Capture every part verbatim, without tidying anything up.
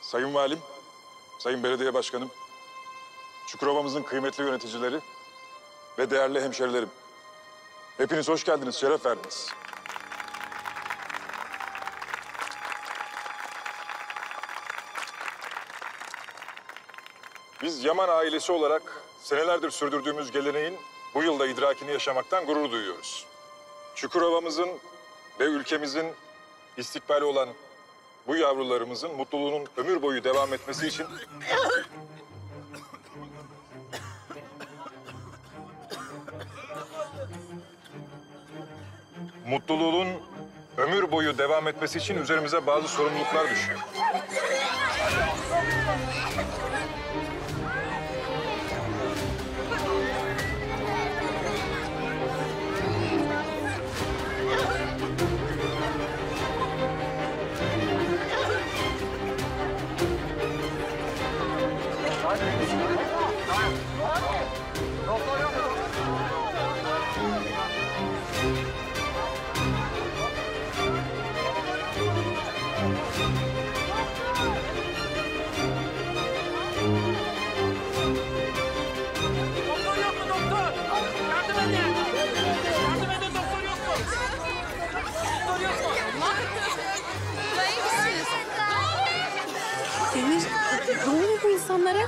Sayın Valim, Sayın Belediye Başkanım, Çukurova'mızın kıymetli yöneticileri ve değerli hemşerilerim. Hepiniz hoş geldiniz, şeref verdiniz. Biz Yaman ailesi olarak senelerdir sürdürdüğümüz geleneğin bu yılda idrakini yaşamaktan gurur duyuyoruz. Çukurova'mızın ve ülkemizin istikbali olan bu yavrularımızın mutluluğunun ömür boyu devam etmesi için mutluluğun ömür boyu devam etmesi için üzerimize bazı sorumluluklar düşüyor. Demir, ne oluyor bu insanlara?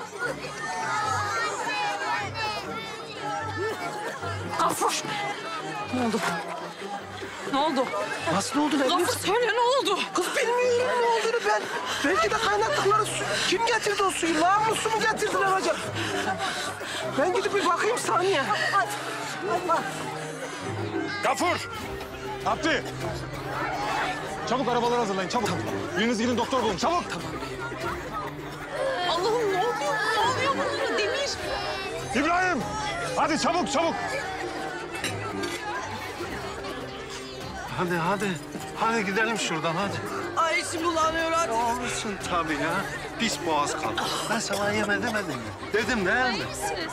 Gafur! Ne oldu? Ne oldu? Nasıl oldu lan? Gafur söyle ne oldu? Kız bilmiyorum ne olduğunu ben. Belki de kaynattıkları su. Kim getirdi o suyu? Lağımlı su mu getirdiler acaba? Ben gidip bir bakayım saniye. Hadi. Allah. Gafur! Abdi! Çabuk arabaları hazırlayın, çabuk. Biriniz gidin doktor bulun, çabuk. Allah'ım ne oluyor? Ne oluyor bunlara Demir? İbrahim! Hadi çabuk, çabuk. Hadi hadi. Hadi gidelim şuradan hadi. Ay içim bulanıyor hadi. Olursun tabii ya. Pis boğaz kaldı. Ben sana yeme demedim mi? Dedim değil mi? misiniz?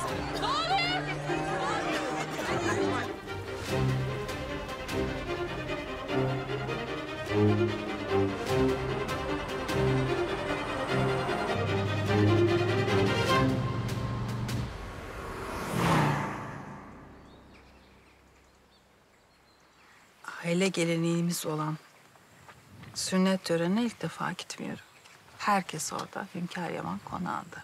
Aile geleneğimiz olan sünnet törenine ilk defa gitmiyorum. Herkes orada, Hünkâr Yaman konağında.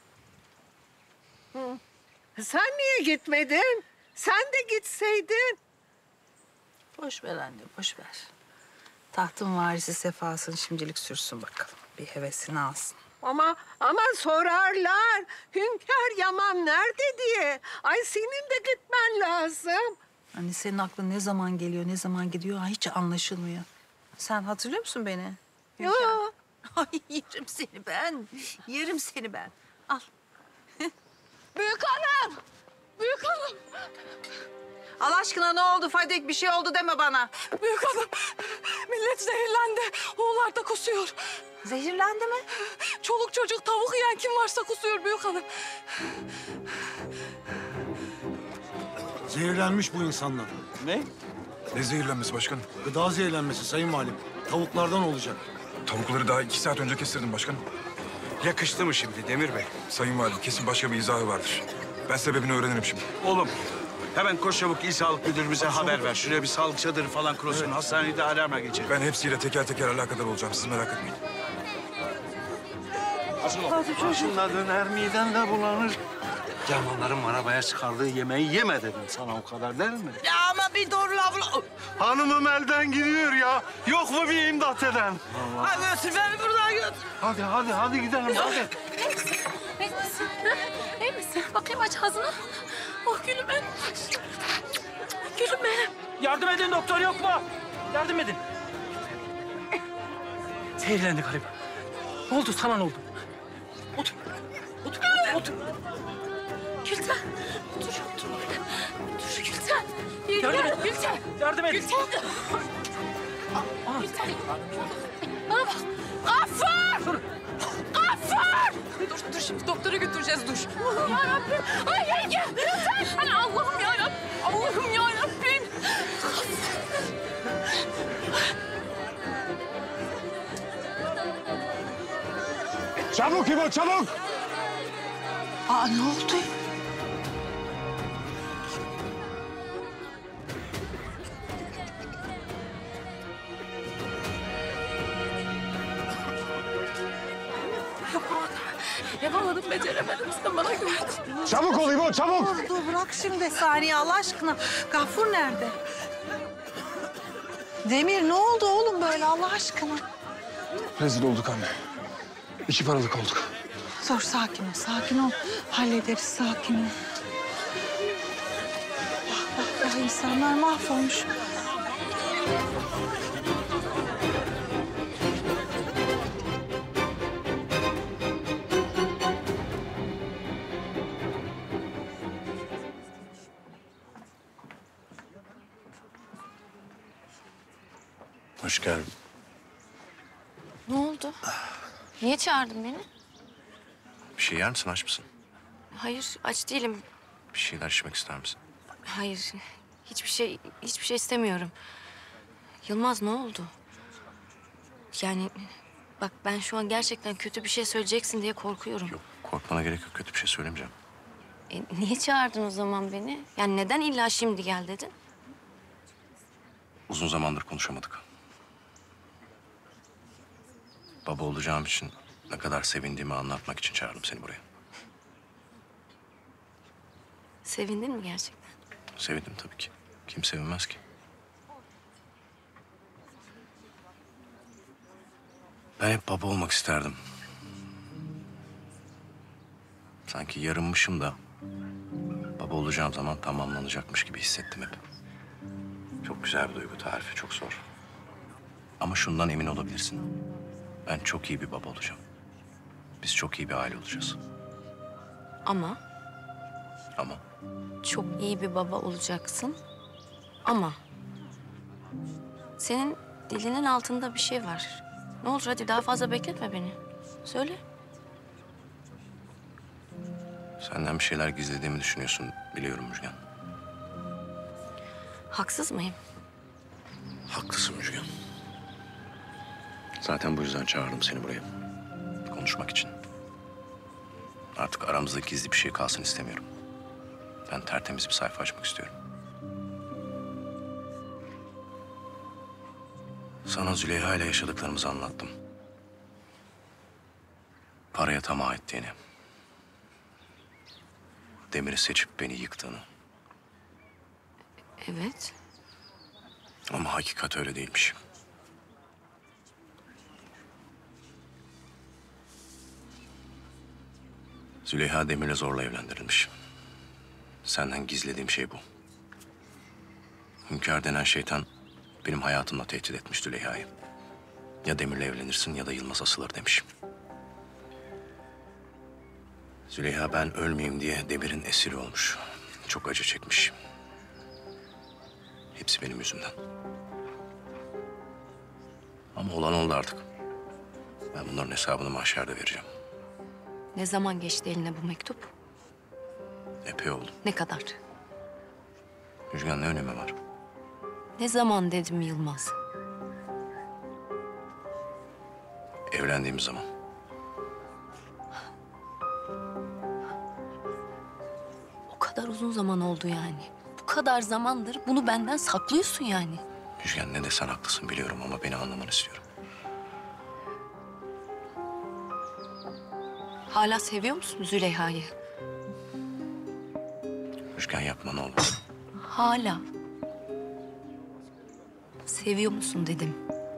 Sen niye gitmedin? Sen de gitseydin. Boş ver anne, boş ver. Tahtın varisi sefasını şimdilik sürsün bakalım. Bir hevesini alsın. Ama ama sorarlar. Hünkâr Yaman nerede diye. Ay senin de gitmen lazım. Hani senin aklın ne zaman geliyor, ne zaman gidiyor hiç anlaşılmıyor. Sen hatırlıyor musun beni? Yo. Ay yerim seni ben. Yerim seni ben. Al. Büyük hanım! Büyük hanım! Allah aşkına ne oldu Fadik? Bir şey oldu deme bana. Büyük hanım! Millet zehirlendi. Oğullar da kusuyor. Zehirlendi mi? Çoluk çocuk tavuk yiyen kim varsa kusuyor büyük hanım. Zehirlenmiş bu insanlar. Ne? Ne zehirlenmesi başkanım? Gıda zehirlenmesi sayın valim. Tavuklardan olacak. Tavukları daha iki saat önce kestirdim başkanım. Yakıştı mı şimdi Demir Bey? Sayın Valim, kesin başka bir izahı vardır. Ben sebebini öğrenirim şimdi. Oğlum hemen koş çabuk İl Sağlık Müdürümüze haber ver. Şuraya bir sağlık çadırı falan kurulsun. Evet. Hastanede alarma geçelim. Ben hepsiyle teker teker alakadar olacağım, siz merak etmeyin. Başında döner, miden de bulanır. Yamanların arabaya çıkardığı yemeği yeme dedim sana o kadar değil mi? Ya ama bir doğru lafla. Hanımım elden gidiyor ya. Yok mu bir imdat eden? Ay götür beni buradan götür. Hadi hadi hadi gidelim hadi. İyi misin? İyi misin? Bakayım aç ağzını. Oh gülüm benim. Gülüm benim. Yardım edin doktor yok mu? Yardım edin. Zehirlendi galiba. Ne oldu sana ne oldu? Otur. Otur. Otur. Gülten. Otur otur. Otur Gülten. Yardım et. Gülten. Yardım edin. Gülten. Gülten. Bana bak. Gafur! Gafur! Dur, dur şimdi doktora götüreceğiz dur. Ya Rabbim. Ay yenge. Gülten. Hani Allah'ım ya Rabbim. Allah'ım ya Rabbim. Çabuk İbo, çabuk! Aa ne oldu? Yapamadım, beceremedim. Sen bana güven. Çabuk ol İbo, çabuk! Dur, dur bırak şimdi saniye Allah aşkına. Gafur nerede? Demir ne oldu oğlum böyle Allah aşkına? Rezil olduk anne. İki paralık olduk. Dur sakin ol, sakin ol. Hallederiz, sakin ol. Bak bak ya insanlar mahvolmuş. Hoş geldin. Ne oldu? Niye çağırdın beni? Bir şey yer misin? Aç mısın? Hayır, aç değilim. Bir şeyler içmek ister misin? Hayır, hiçbir şey, hiçbir şey istemiyorum. Yılmaz ne oldu? Yani bak ben şu an gerçekten kötü bir şey söyleyeceksin diye korkuyorum. Yok, korkmana gerek yok. Kötü bir şey söylemeyeceğim. E, niye çağırdın o zaman beni? Yani neden illa şimdi gel dedin? Uzun zamandır konuşamadık. Baba olacağım için ne kadar sevindiğimi anlatmak için çağırdım seni buraya. Sevindin mi gerçekten? Sevindim tabii ki. Kim sevinmez ki? Ben hep baba olmak isterdim. Sanki yarınmışım da baba olacağım zaman tamamlanacakmış gibi hissettim hep. Çok güzel bir duygu, tarifi çok zor. Ama şundan emin olabilirsin. Ben çok iyi bir baba olacağım. Biz çok iyi bir aile olacağız. Ama Ama çok iyi bir baba olacaksın. Ama senin dilinin altında bir şey var. Ne olur hadi daha fazla bekletme beni. Söyle. senden bir şeyler gizlediğimi düşünüyorsun, biliyorum Müjgan. Haksız mıyım? Haklısın Müjgan. Zaten bu yüzden çağırdım seni buraya. Konuşmak için. Artık aramızda gizli bir şey kalsın istemiyorum. Ben tertemiz bir sayfa açmak istiyorum. Sana Züleyha ile yaşadıklarımızı anlattım. Paraya tamah ettiğini. Demir'i seçip beni yıktığını. Evet. Ama hakikat öyle değilmiş. Züleyha Demir'le zorla evlendirilmiş. Senden gizlediğim şey bu. Hünkâr denen şeytan benim hayatımla tehdit etmiş Züleyha'yı. Ya Demir'le evlenirsin ya da Yılmaz asılır demiş. Züleyha ben ölmeyeyim diye Demir'in esiri olmuş. Çok acı çekmiş. Hepsi benim yüzümden. Ama olan oldu artık. Ben bunların hesabını mahşerde vereceğim. Ne zaman geçti eline bu mektup? Epey oldu. Ne kadar? Müjgan ne önemi var? Ne zaman dedim Yılmaz? Evlendiğimiz zaman. O kadar uzun zaman oldu yani. Bu kadar zamandır bunu benden saklıyorsun yani. Müjgan ne desen haklısın biliyorum ama beni anlamanı istiyorum. Hala seviyor musun Züleyha'yı? Müjgan yapma ne olur. Hala. Seviyor musun dedim.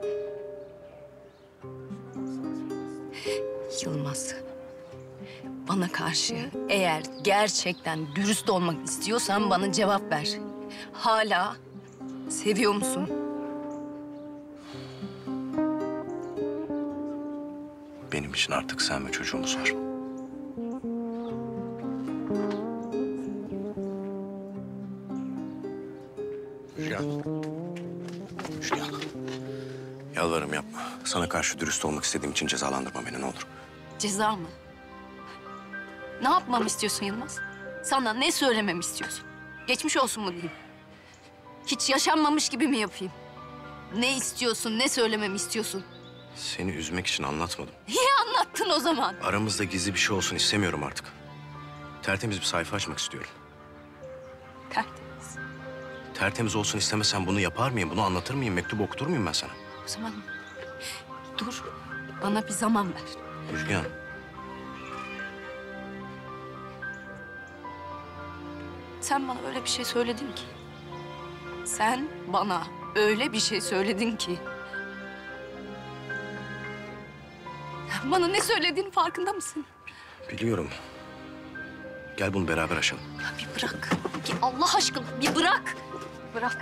Yılmaz. Bana karşı eğer gerçekten dürüst olmak istiyorsan bana cevap ver. Hala seviyor musun? Benim için artık sen ve çocuğumuz var. Müjgan. Müjgan. Yalvarırım yapma. Sana karşı dürüst olmak istediğim için cezalandırma beni ne olur. Ceza mı? Ne yapmamı istiyorsun Yılmaz? Sana ne söylememi istiyorsun? Geçmiş olsun mu diyeyim? Hiç yaşanmamış gibi mi yapayım? Ne istiyorsun, ne söylememi istiyorsun? Seni üzmek için anlatmadım. Niye anlattın? yaptın o zaman? Aramızda gizli bir şey olsun istemiyorum artık. Tertemiz bir sayfa açmak istiyorum. Tertemiz. Tertemiz olsun istemesen bunu yapar mıyım? Bunu anlatır mıyım? Mektup okutur muyum ben sana? O zaman dur. Bana bir zaman ver. Müjgan. Sen bana öyle bir şey söyledin ki. Sen bana öyle bir şey söyledin ki. Sen bana ne söylediğinin farkında mısın? Biliyorum. Gel bunu beraber aşalım. Ya bir bırak. Bir Allah aşkına bir bırak. Bırak.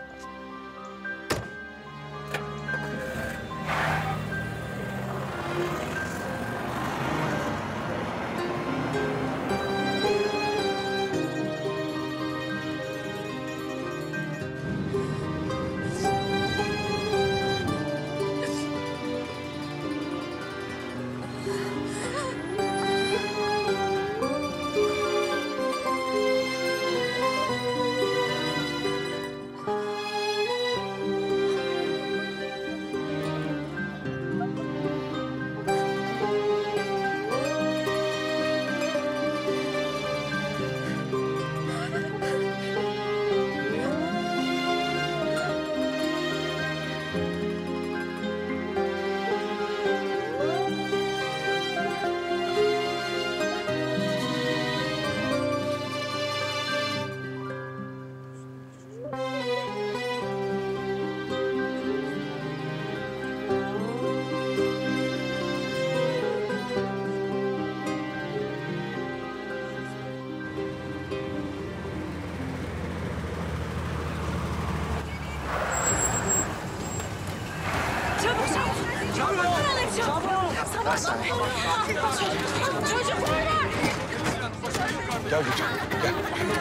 Gel Gülcan, gel.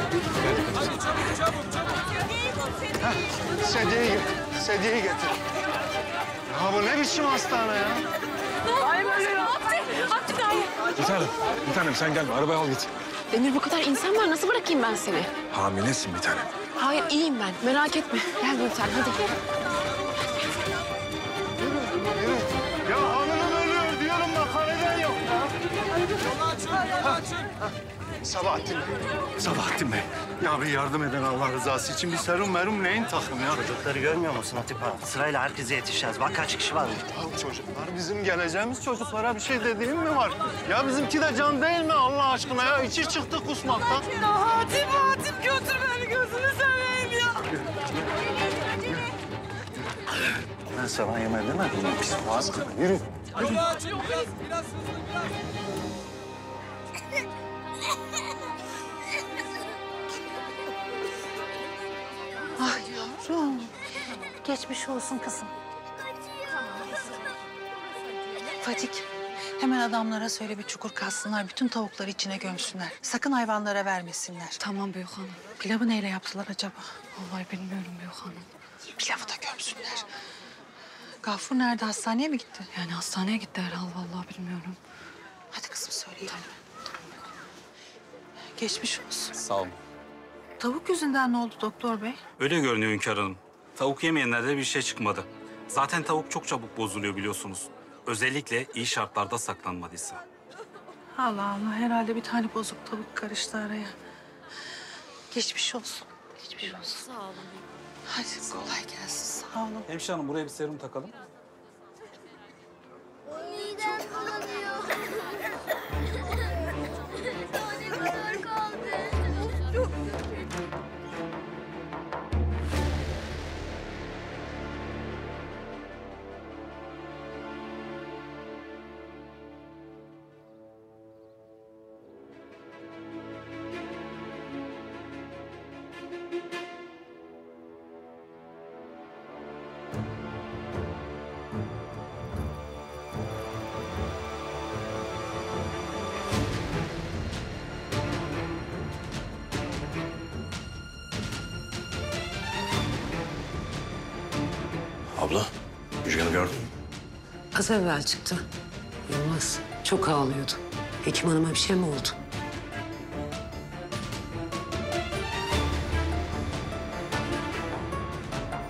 Sedyeyi getir. Sedyeyi getir. Ya bu ne biçim hastane ya? Bir tanem, bir tanem sen gelme. Arabayı al git. Demir bu kadar insan var. Nasıl bırakayım ben seni? Hamilesin bir tanem. Hayır iyiyim ben. Merak etme. Gel Gülten hadi. Ya hanımım ölüyor diyorum da kareden yok ya. Sabahattin Bey. Sabahattin Bey. Ya bir yardım eden Allah rızası için bir serum merum neyin takım ya? Çocukları görmüyor musun Hatip Ağa? Sırayla herkese yetişeceğiz. Bak kaç kişi var burada. Ya çocuklar bizim geleceğimiz çocuklara bir şey dediğim mi var? Ya bizimki de can değil mi Allah aşkına ya? İçi çıktı kusmaktan. Hatip, Hatip götür beni gözünü seveyim ya. Ben sana yeme demedim mi? Pis boğaz kadın. Yürü. Ay yavrum. Geçmiş olsun kızım. Fadik, hemen adamlara söyle bir çukur kazsınlar. Bütün tavukları içine gömsünler. Sakın hayvanlara vermesinler. Tamam Büyük Hanım. Pilavı neyle yaptılar acaba? Vallahi bilmiyorum Büyük Hanım. Pilavı da gömsünler. Gafur nerede? Hastaneye mi gitti? Yani hastaneye gitti herhalde vallahi bilmiyorum. Hadi kızım söyleyelim. Geçmiş olsun. Sağ olun. Tavuk yüzünden ne oldu doktor bey? Öyle görünüyor Hünkâr Hanım. Tavuk yemeyenlerde bir şey çıkmadı. Zaten tavuk çok çabuk bozuluyor biliyorsunuz. Özellikle iyi şartlarda saklanmadıysa. Allah Allah herhalde bir tane bozuk tavuk karıştı araya. Geçmiş olsun. Geçmiş olsun. Sağ olun. Hadi kolay gelsin sağ olun. Hemşire Hanım buraya bir serum takalım. Midem bulanıyor. Daha ne kadar kaldı? Abla, Müjgan'ı gördün mü? Az evvel çıktı. Yılmaz çok ağlıyordu. Hekim hanıma bir şey mi oldu?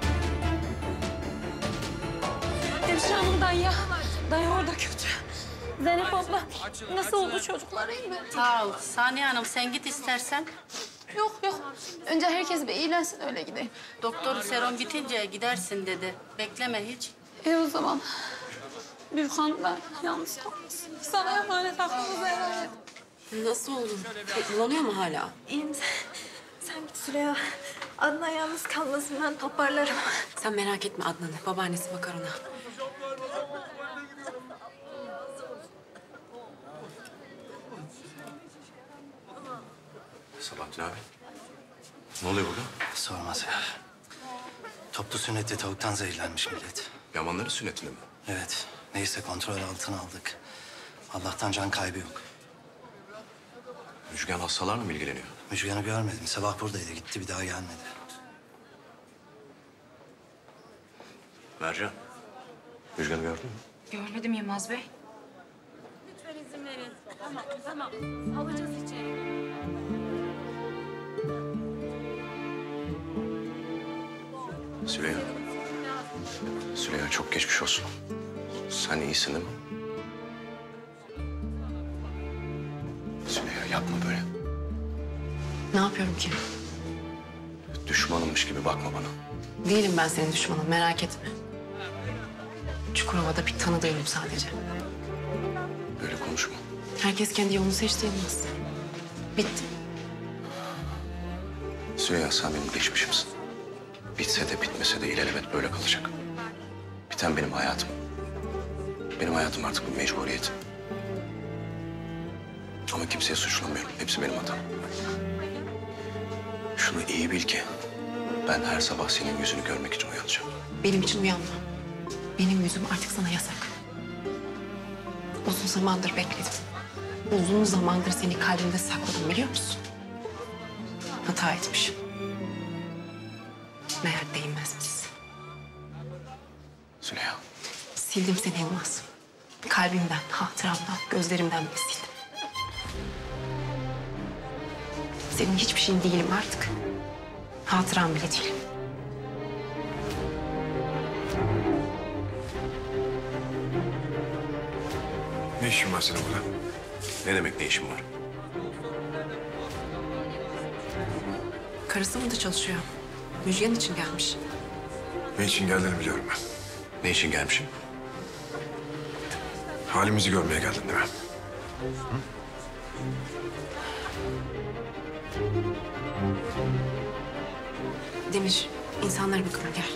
Hemşire Hanım dayı. Dayı orada kötü. Zeynep abla nasıl oldu çocuklar iyi mi? Sağ ol. Saniye Hanım sen git istersen. Yok yok. Önce herkes bir iyilensin öyle gideyim. Doktor serum bitince gidersin dedi. Bekleme hiç. İyi o zaman. Büyükhan ben yalnız kalmasın. Sana emanet aklımıza emanet. Nasıl olur? Kullanıyor mu hala? İyiyim sen. Sen git Süreyya. Adnan yalnız kalmasın ben toparlarım. Sen merak etme Adnan'ı. Babaannesi bakar ona. Sabahattin abi. Ne oluyor burada? Sormaz ya. Toplu sünnette tavuktan zehirlenmiş millet. Yamanların sünnetine mi? Evet. Neyse kontrol altına aldık. Allah'tan can kaybı yok. Müjgan hastalarla mı ilgileniyor? Müjgan'ı görmedim. Sabah buradaydı. Gitti bir daha gelmedi. Mercan. Müjgan'ı gördün mü? Görmedim Yılmaz Bey. Lütfen izin verin. Tamam tamam. Alacağız içeri. Süleyha. Süleyha çok geçmiş olsun. Sen iyisin değil mi? Süleyha yapma böyle. Ne yapıyorum ki? Düşmanımmış gibi bakma bana. Değilim ben senin düşmanın, merak etme. Çukurova'da bir tanıdığım sadece. Böyle konuşma. Herkes kendi yolunu seçti Yılmaz. Bitti. Süleyha sen benim geçmişimsin. Bitse de bitmese de ilelebet böyle kalacak. Biten benim hayatım. Benim hayatım artık bir mecburiyet. Ama kimseye suçlamıyorum. Hepsi benim hatam. Şunu iyi bil ki ben her sabah senin yüzünü görmek için uyanacağım. Benim için uyanma. Benim yüzüm artık sana yasak. Uzun zamandır bekledim. Uzun zamandır seni kalbimde sakladım biliyor musun? Hata etmişim. Meğer değinmezmişsin. Süleyha. Sildim seni Yılmaz. Kalbimden, hatıramdan, gözlerimden bile sildim. Senin hiçbir şeyin değilim artık. Hatıram bile değilim. Ne işin var senin burada? Ne demek ne işin var? Karısı burada çalışıyor. Müjgan için gelmiş. Ne için geldiğini biliyorum ben. Ne için gelmişim? Halimizi görmeye geldin değil mi? Hı? Demir, insanlara bakalım gel.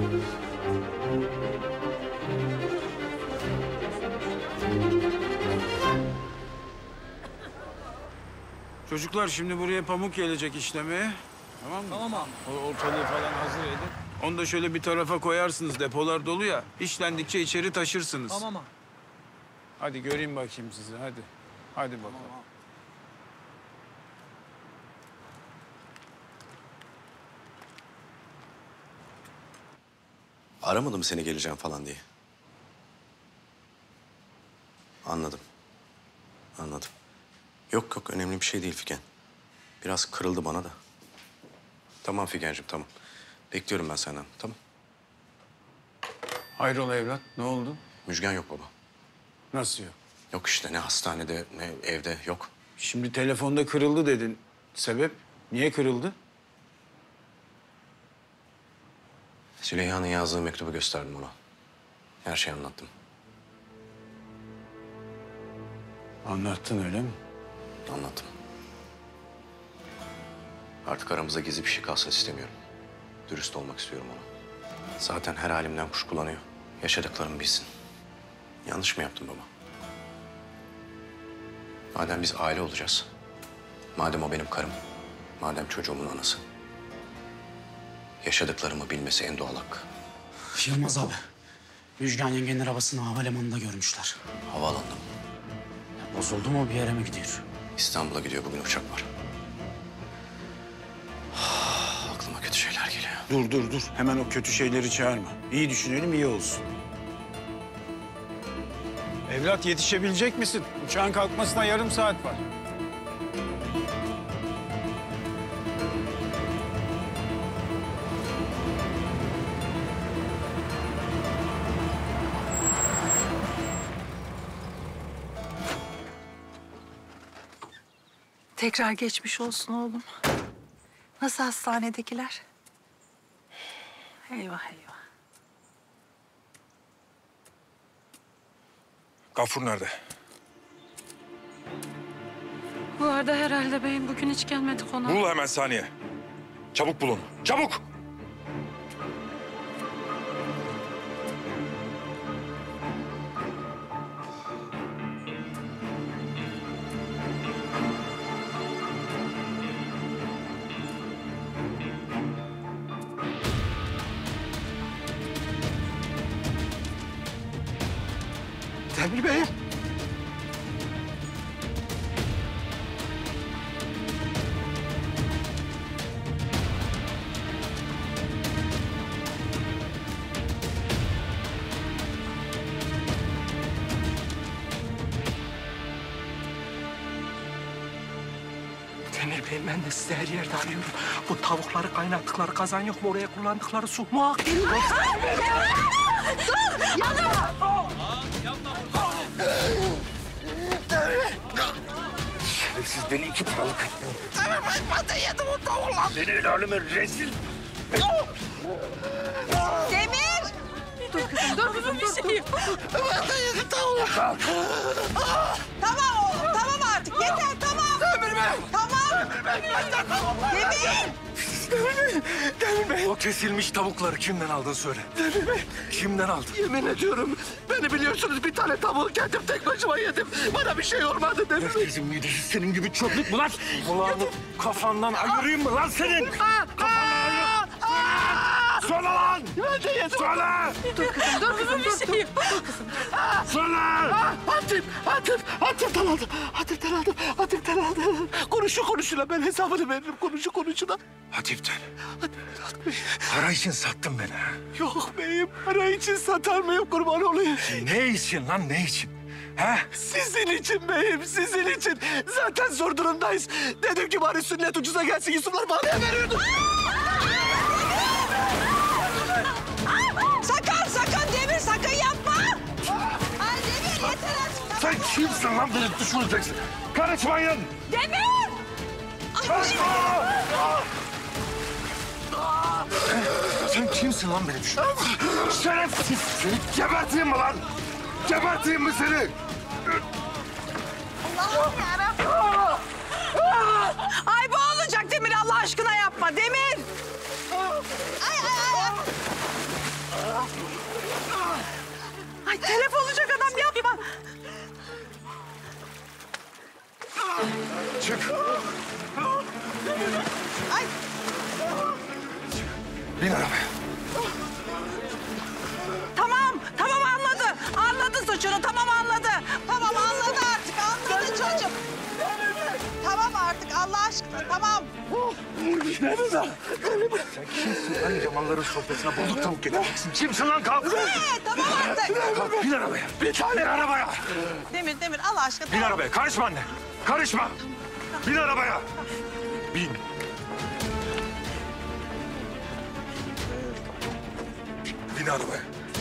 Çocuklar şimdi buraya pamuk gelecek işlemeye. Tamam mı? Tamam abi. O ortalığı falan hazır edin. Onu da şöyle bir tarafa koyarsınız. Depolar dolu ya. İşlendikçe içeri taşırsınız. Tamam abi. Hadi göreyim bakayım sizi. Hadi. Hadi bakalım. Tamam. Aramadım seni geleceğim falan diye. Anladım. Anladım. Yok yok önemli bir şey değil Figen. Biraz kırıldı bana da. Tamam Figen'cim tamam. Bekliyorum ben senden tamam. Hayrola evlat ne oldu? Müjgan yok baba. Nasıl yok? Yok işte ne hastanede ne evde yok. Şimdi telefonda kırıldı dedin. Sebep? Niye kırıldı? Süleyha'nın yazdığı mektubu gösterdim ona. Her şeyi anlattım. Anlattın öyle mi? Anlattım. Artık aramızda gizli bir şey kalsın istemiyorum. Dürüst olmak istiyorum ona. Zaten her halimden kuşkulanıyor. Yaşadıklarımı bilsin. Yanlış mı yaptım baba? Madem biz aile olacağız. Madem o benim karım. Madem çocuğumun anası. Yaşadıklarımı bilmesi en doğal hakkı. Yılmaz abi. Müjgan yengenin arabasını havalimanında görmüşler. Havaalanında mı? Bozuldu mu bir yere mi gidiyor? İstanbul'a gidiyor bugün uçak var. Aklıma kötü şeyler geliyor. Dur dur dur. Hemen o kötü şeyleri çağırma. İyi düşünelim iyi olsun. Evlat yetişebilecek misin? Uçağın kalkmasına yarım saat var. Tekrar geçmiş olsun oğlum. Nasıl hastanedekiler? Eyvah eyvah. Gafur nerede? Bu arada herhalde beyim bugün hiç gelmedi konağa. Bul hemen Saniye. Çabuk bulun. Çabuk! Demir Bey'im. Demir Bey'im ben de sizi her yerde arıyorum. Bu tavukları kaynattıkları kazan yok mu? Oraya kullandıkları su muhakkak. Dur! Yapma! Şerefsiz deli iki paralık. Demir Bey ben de yedim o tavukları. Seni el aleme rezil. Demir! Dur kızım, dur kızım bir şey yok. Ben de yedim tavukları. Tamam oğlum, tamam artık. Yeter, tamam. Demir Bey. Tamam. Demir Bey ben de tavukları. Demir! Demir Bey. Demir Bey. O kesilmiş tavukları kimden aldın söyle. Demir Bey. Kimden aldın? Yemin ediyorum beni biliyorsunuz bir tane tavuğu kendim tek başıma yedim. Bana bir şey olmadı Demir Bey. Herkesin midesi senin gibi çöplük mü lan? Kulağını kafandan ayırayım mı lan senin? Kafandan ayır. Söyle lan! Ben de yedim. Söyle! Dur kızım, dur kızım bir şey yok. Dur kızım. Söyle! Hatip, Hatip, Hatip'ten aldım. Hatip'ten aldım, Hatip'ten aldım. Konuşu konuşuna ben hesabını veririm. Konuşu konuşuna. Hatip'ten. Para için sattın beni. ha? Yok beyim, para için satar mıyım kurban olayım? Ne için lan ne için? Ha? Sizin için beyim, sizin için. Zaten zor durumdayız. Dedim ki bari sünnet ucuza gelsin, Yusuflar bana verirdim. Sakın, sakın Demir, sakın yapma. Ay Demir yeter artık. Sen kimsin lan beni düşüreceksin? Karışmayın! Demir! Karışma! Sen kimsin lan beni düşün? Şerefsiz! Seni geberteyim mi lan? Geberteyim mi seni? Allah'ım yarabbim. Ay bu olacak Demir, Allah aşkına yapma Demir. Ay ay ay. Ay telef olacak adam yapma. Çık. Ay. Bin arabaya. Tamam, tamam anladı. Anladı suçunu, tamam anladı. Tamam anladı artık, anladı çocuğum. Tamam artık Allah aşkına, tamam. Sen kimsin lan Cemal'ların sofrasına bozuk tavuk getireceksin? Kimsin lan kalk? Ee, tamam artık. Kalk bin arabaya. Bir tane arabaya! Demir, Demir Allah aşkına. Bin arabaya. Karışma anne. Karışma. Bin arabaya. Bin. Bin arabaya.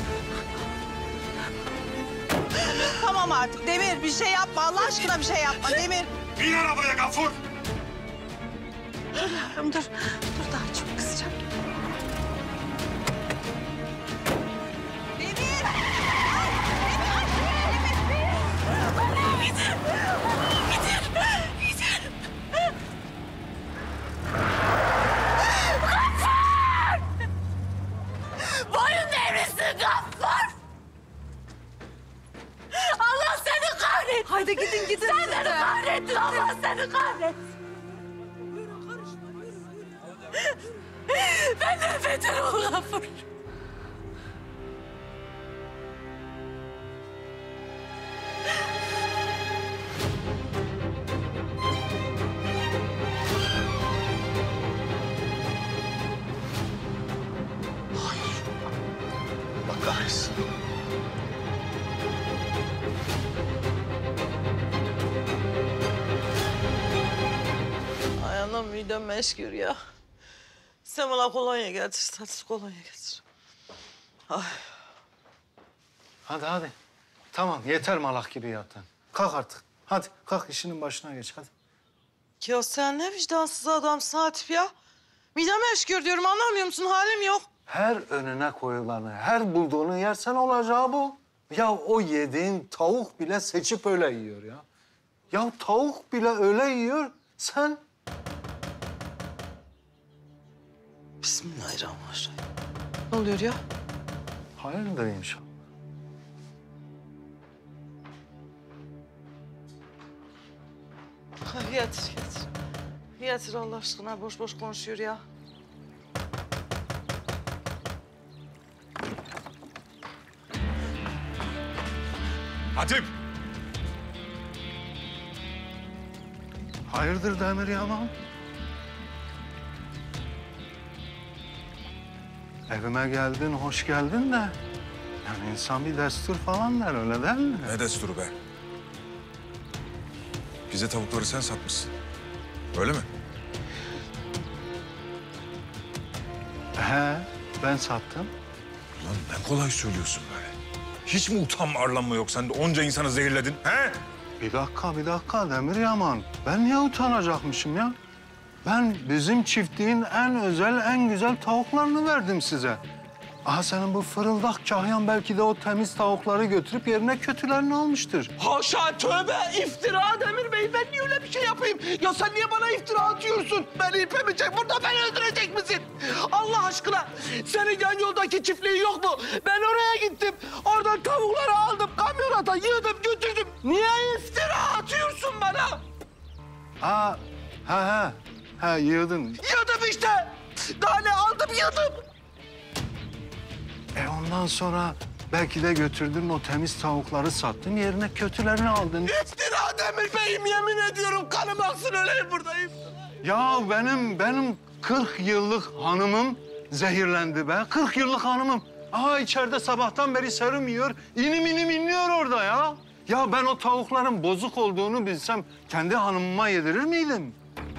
Tamam artık Demir, bir şey yapma. Allah aşkına bir şey yapma Demir. Bin arabaya Gafur. Dur yavrum dur. Dur daha çok kızacağım. Demir! Ay, Demir! Ay, Demir! Demir! Yeter! Yeter! Yeter! Gaffar! Boyun devrilsin Gaffar! Allah seni kahretsin! Haydi gidin gidin. Sen beni kahrettin, Allah seni kahretsin! Benden beter ol Gafur. Allah kahretsin. Ay anam midem meşgul ya. Sen bana kolonya getir, hadi kolonya getir. Ay. Hadi hadi. Tamam yeter malak gibi yattın. Kalk artık. Hadi kalk işinin başına geç hadi. Ya sen ne vicdansız adamsın Hatif ya. Midem eşkür diyorum, anlamıyor musun? Halim yok. Her önüne koyulanı, her bulduğunu yersen olacağı bu. Ya o yediğin tavuk bile seçip öyle yiyor ya. Ya tavuk bile öyle yiyor, sen... Bismillahirrahmanirrahim. Ne oluyor ya? Hayırdır inşallah. Ay, Getir, getir. Getir Allah aşkına, boş boş konuşuyor ya. Hatip! Hayırdır Demir Yaman? Evime geldin, hoş geldin de... yani insan bir destur falan der, öyle değil mi? Ne desturu be? Bize tavukları sen satmışsın. Öyle mi? He, ben sattım. Ulan ne kolay söylüyorsun böyle. Hiç mi utanma, arlanma yok? Sen de onca insanı zehirledin, he? Bir dakika, bir dakika Demir Yaman. Ben niye utanacakmışım ya? Ben bizim çiftliğin en özel, en güzel tavuklarını verdim size. Aha senin bu fırıldak kahyan belki de o temiz tavukları götürüp yerine kötülerini almıştır. Haşa, tövbe, iftira Demir Bey. Ben niye öyle bir şey yapayım? Ya sen niye bana iftira atıyorsun? Beni ipe mi çek, burada beni öldürecek misin? Allah aşkına, senin yan yoldaki çiftliğin yok mu? Ben oraya gittim, oradan tavukları aldım, kamyonata yığdım, götürdüm. Niye iftira atıyorsun bana? Aa, he he, he yığdın. Yığdım işte. Daha ne aldım, yığdım. E ondan sonra belki de götürdün o temiz tavukları sattın, yerine kötülerini aldın. İftira Demir Bey'im, yemin ediyorum kanım aksın öleyim buradayım. Ya benim, benim kırk yıllık hanımım zehirlendi be. kırk yıllık hanımım. Aha içeride sabahtan beri serum yiyor, inim inim inliyor orada ya. Ya ben o tavukların bozuk olduğunu bilsem kendi hanımıma yedirir miydim?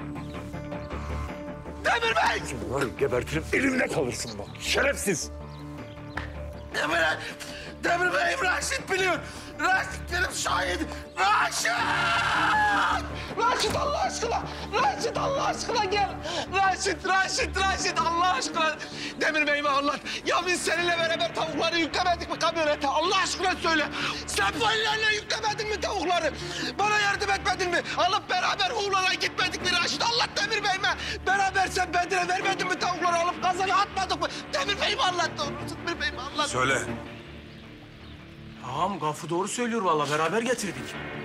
Demir Bey! Bunları gebertirim, elimde kalırsın bak. Şerefsiz! Demir, Demir Bey'im Raşit biliyor. Raşit benim şahidim. Raşit! Raşit Allah aşkına! Raşit Allah aşkına gel! Raşit, Raşit, Raşit Allah aşkına! Demir Bey'ime anlat. Ya biz seninle beraber tavukları yüklemedik mi kamyonete? Allah aşkına söyle. Sen bu ellerle yüklemedin mi tavukları? Bana yardım etmedin mi? Alıp beraber Uğurlar'a gitmedik mi Raşit? Allah Demir Bey'ime. Beraber sen Bedir'e vermedin mi tavukları? Alıp kazana atmadık mı? Demir Bey'ime anlat. Demir Bey'ime anlat. Söyle. Tamam, Gaffur doğru söylüyor vallahi. Beraber getirdik.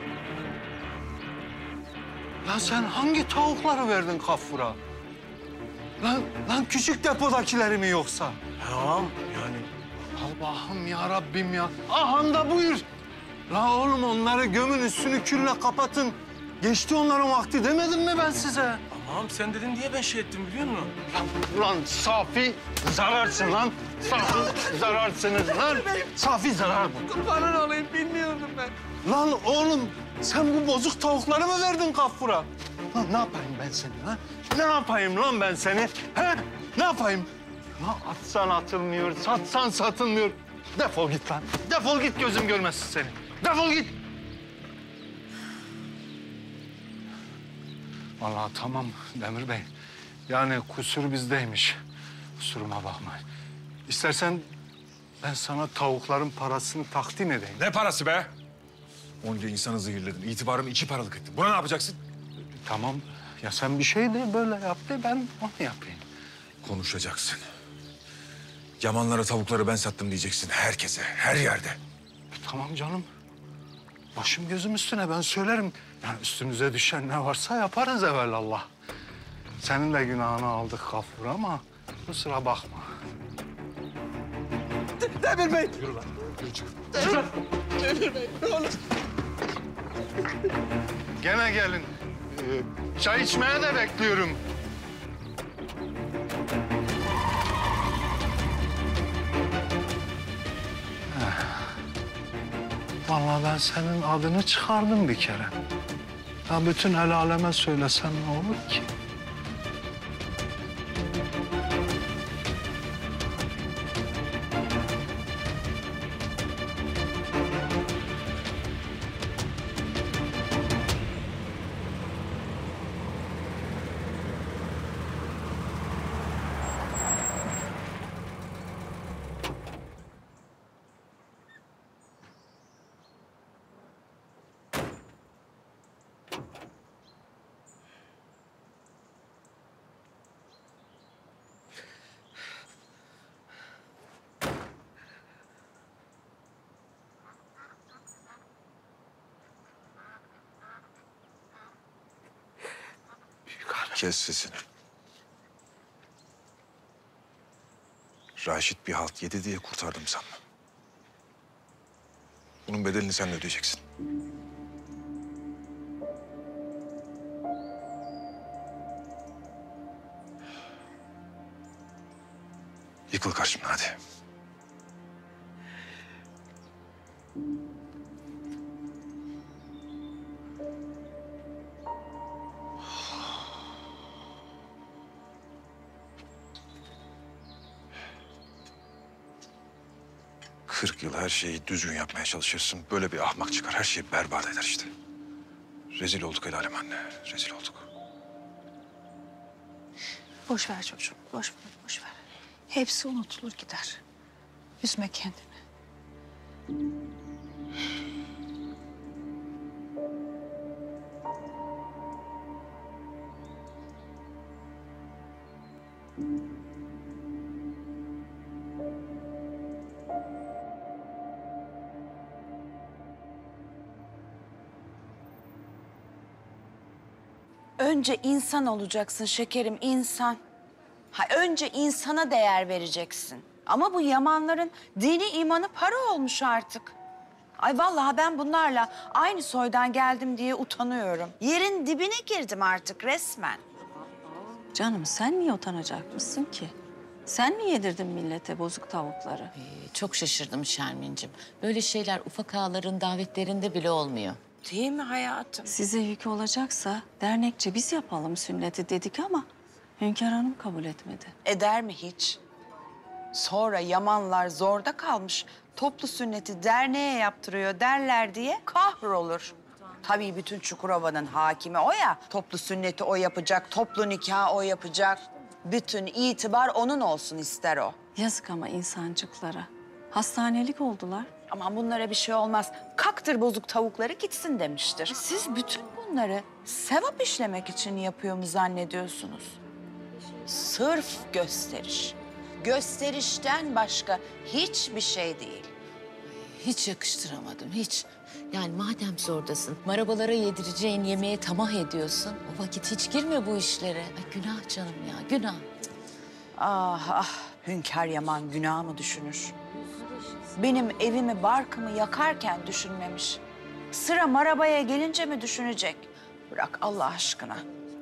Ya sen hangi tavukları verdin Gaffur'a? Lan, lan küçük depodakileri mi yoksa? Tamam, yani... Allah'ım ya Rabbim ya. Aham da buyur. La oğlum onları gömün, üstünü külle kapatın. Geçti onların vakti demedim mi ben size? Tamam, sen dedin diye ben şey ettim biliyor musun? Lan, lan Safi zararsın lan. Safi zararsınız lan. Safi zarar bu. Kurbanın olayım bilmiyordum ben. Lan oğlum sen bu bozuk tavukları mı verdin Gaffur'a? Lan ne yapayım ben seni ha? Ne yapayım lan ben seni? He? Ne yapayım? Lan atsan atılmıyor, satsan satılmıyor. Defol git lan. Defol git, gözüm görmesin seni. Defol git. Vallahi tamam Demir Bey. Yani kusur bizdeymiş. Kusuruma bakmayın. İstersen ben sana tavukların parasını takdim edeyim. Ne parası be? Onca insanı zehirledin, itibarımı iki paralık ettin. Buna ne yapacaksın? Tamam. Ya sen bir şey de böyle yap de ben onu yapayım. Konuşacaksın. Yamanlara tavukları ben sattım diyeceksin herkese, her yerde. Tamam canım. Başım gözüm üstüne ben söylerim. Yani üstümüze düşen ne varsa yaparız evvelallah. Senin de günahını aldık Gaffur ama kusura bakma. Demir Bey! Yürü lan, yürü çık. Demir, Demir Bey ne olur. Gene gelin. Ee, çay içmeye de bekliyorum. Vallahi ben senin adını çıkardım bir kere. Ya bütün el aleme söylesem ne olur ki? Kes sesini. Raşit bir halt yedi diye kurtardım sanma. Bunun bedelini sen de ödeyeceksin. Yıkıl karşımdan hadi. Kırk yıl her şeyi düzgün yapmaya çalışırsın. Böyle bir ahmak çıkar. Her şeyi berbat eder işte. Rezil olduk el alem anne. Rezil olduk. Boş ver çocuğum, boş ver, boş ver. Hepsi unutulur gider. Üzme kendini. Önce insan olacaksın şekerim, insan. Ha, önce insana değer vereceksin. Ama bu Yamanların dini imanı para olmuş artık. Ay vallahi ben bunlarla aynı soydan geldim diye utanıyorum. Yerin dibine girdim artık resmen. Canım sen niye utanacak mısın ki? Sen mi yedirdin millete bozuk tavukları? Ee, çok şaşırdım Şermin'cim. Böyle şeyler ufak ağaların davetlerinde bile olmuyor. Değil mi hayatım? Size yük olacaksa dernekçe biz yapalım sünneti dedik ama Hünkâr Hanım kabul etmedi. Eder mi hiç? Sonra Yamanlar zorda kalmış. Toplu sünneti derneğe yaptırıyor derler diye kahrolur. Tabii bütün Çukurova'nın hakimi o ya. Toplu sünneti o yapacak, toplu nikahı o yapacak. Bütün itibar onun olsun ister o. Yazık ama insancıklara. Hastanelik oldular. Aman bunlara bir şey olmaz. Kaktır bozuk tavukları gitsin demiştir. Siz bütün bunları sevap işlemek için yapıyor mu zannediyorsunuz? Sırf gösteriş. Gösterişten başka hiçbir şey değil. Hiç yakıştıramadım, hiç. Yani madem zordasın, marabalara yedireceğin yemeğe tamah ediyorsun. O vakit hiç girme bu işlere. Ay günah canım ya, günah. Ah ah, Hünkâr Yaman günah mı düşünür? Benim evimi, barkımı yakarken düşünmemiş. Sıra marabaya gelince mi düşünecek? Bırak Allah aşkına.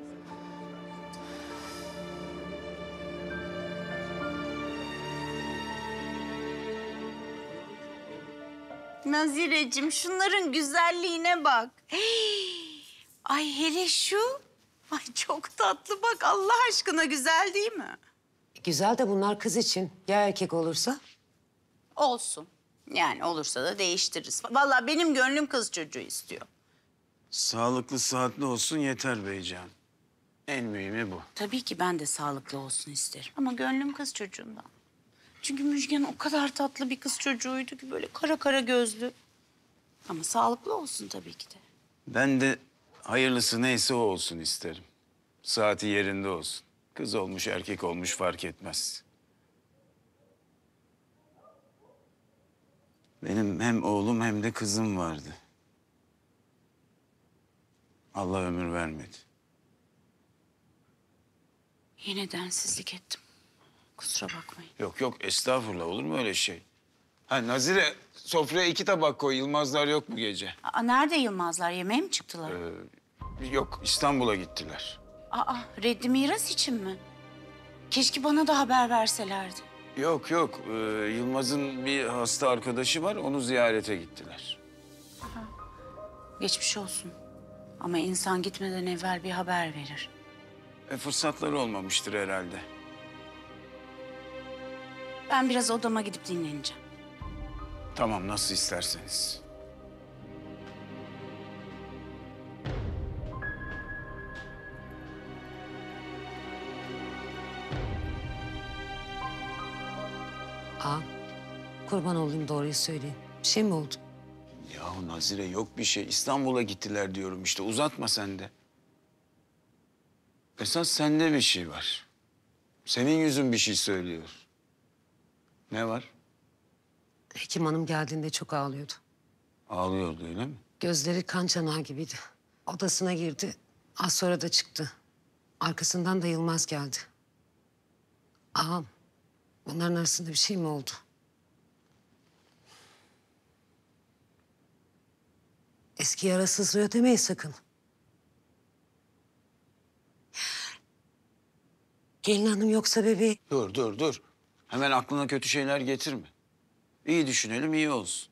Nazire'cim şunların güzelliğine bak. Hey, ay hele şu. Ay çok tatlı bak Allah aşkına güzel değil mi? Güzel de bunlar kız için. Ya erkek olursa? Olsun. Yani olursa da değiştiririz. Vallahi benim gönlüm kız çocuğu istiyor. Sağlıklı, sıhhatli olsun yeter beycan. En mühimi bu. Tabii ki ben de sağlıklı olsun isterim. Ama gönlüm kız çocuğundan. Çünkü Müjgan o kadar tatlı bir kız çocuğuydu ki böyle kara kara gözlü. Ama sağlıklı olsun tabii ki de. Ben de hayırlısı neyse o olsun isterim. Saati yerinde olsun. Kız olmuş, erkek olmuş fark etmez. Benim hem oğlum hem de kızım vardı. Allah ömür vermedi. Yine densizlik ettim. Kusura bakmayın. Yok yok estağfurullah olur mu öyle şey? Ha Nazire sofraya iki tabak koy. Yılmazlar yok bu gece. Aa, nerede Yılmazlar? Yemeğe mi çıktılar? Ee, yok İstanbul'a gittiler. Aa, reddi miras için mi? Keşke bana da haber verselerdi. Yok yok ee, Yılmaz'ın bir hasta arkadaşı var onu ziyarete gittiler. Aha. Geçmiş olsun. Ama insan gitmeden evvel bir haber verir. E, fırsatları olmamıştır herhalde. Ben biraz odama gidip dinleneceğim. Tamam nasıl isterseniz. Aa, kurban olayım doğruyu söyleyin. Bir şey mi oldu? Yahu Nazire yok bir şey. İstanbul'a gittiler diyorum işte. Uzatma sen de. Esas sende bir şey var. Senin yüzün bir şey söylüyor. Ne var? Hekim hanım geldiğinde çok ağlıyordu. Ağlıyordu öyle mi? Gözleri kan çanağı gibiydi. Odasına girdi. Az sonra da çıktı. Arkasından da Yılmaz geldi. Ağam, bunların arasında bir şey mi oldu? Eski yara sızlıyor demeyin sakın. Gelin hanım yoksa bebeği... Dur, dur, dur. Hemen aklına kötü şeyler getirme. İyi düşünelim, iyi olsun.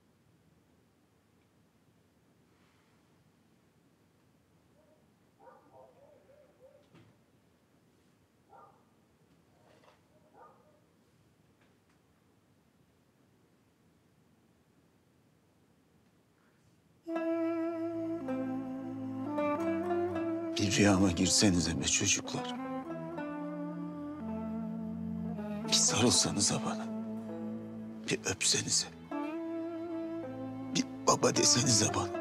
Bir rüyama girsenize be çocuklar. Bir sarılsanıza bana. Bir öpsenize. Bir baba desenize bana.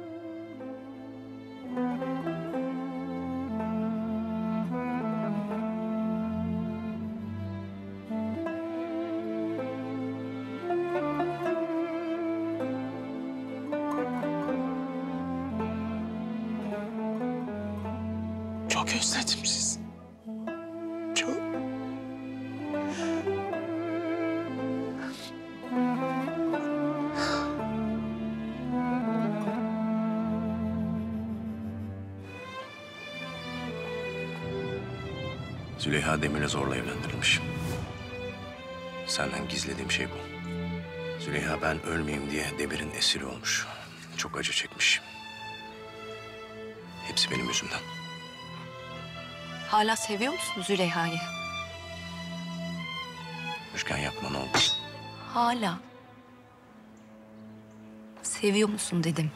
Çok özledim sizi. Çok. Züleyha Demir'le zorla evlendirilmiş. Senden gizlediğim şey bu. Züleyha ben ölmeyeyim diye Demir'in esiri olmuş. Çok acı çekmiş. Hepsi benim yüzümden. Hala seviyor musun Züleyha'yı? Müjgan yapma ne oldu? Hala. Seviyor musun dedim.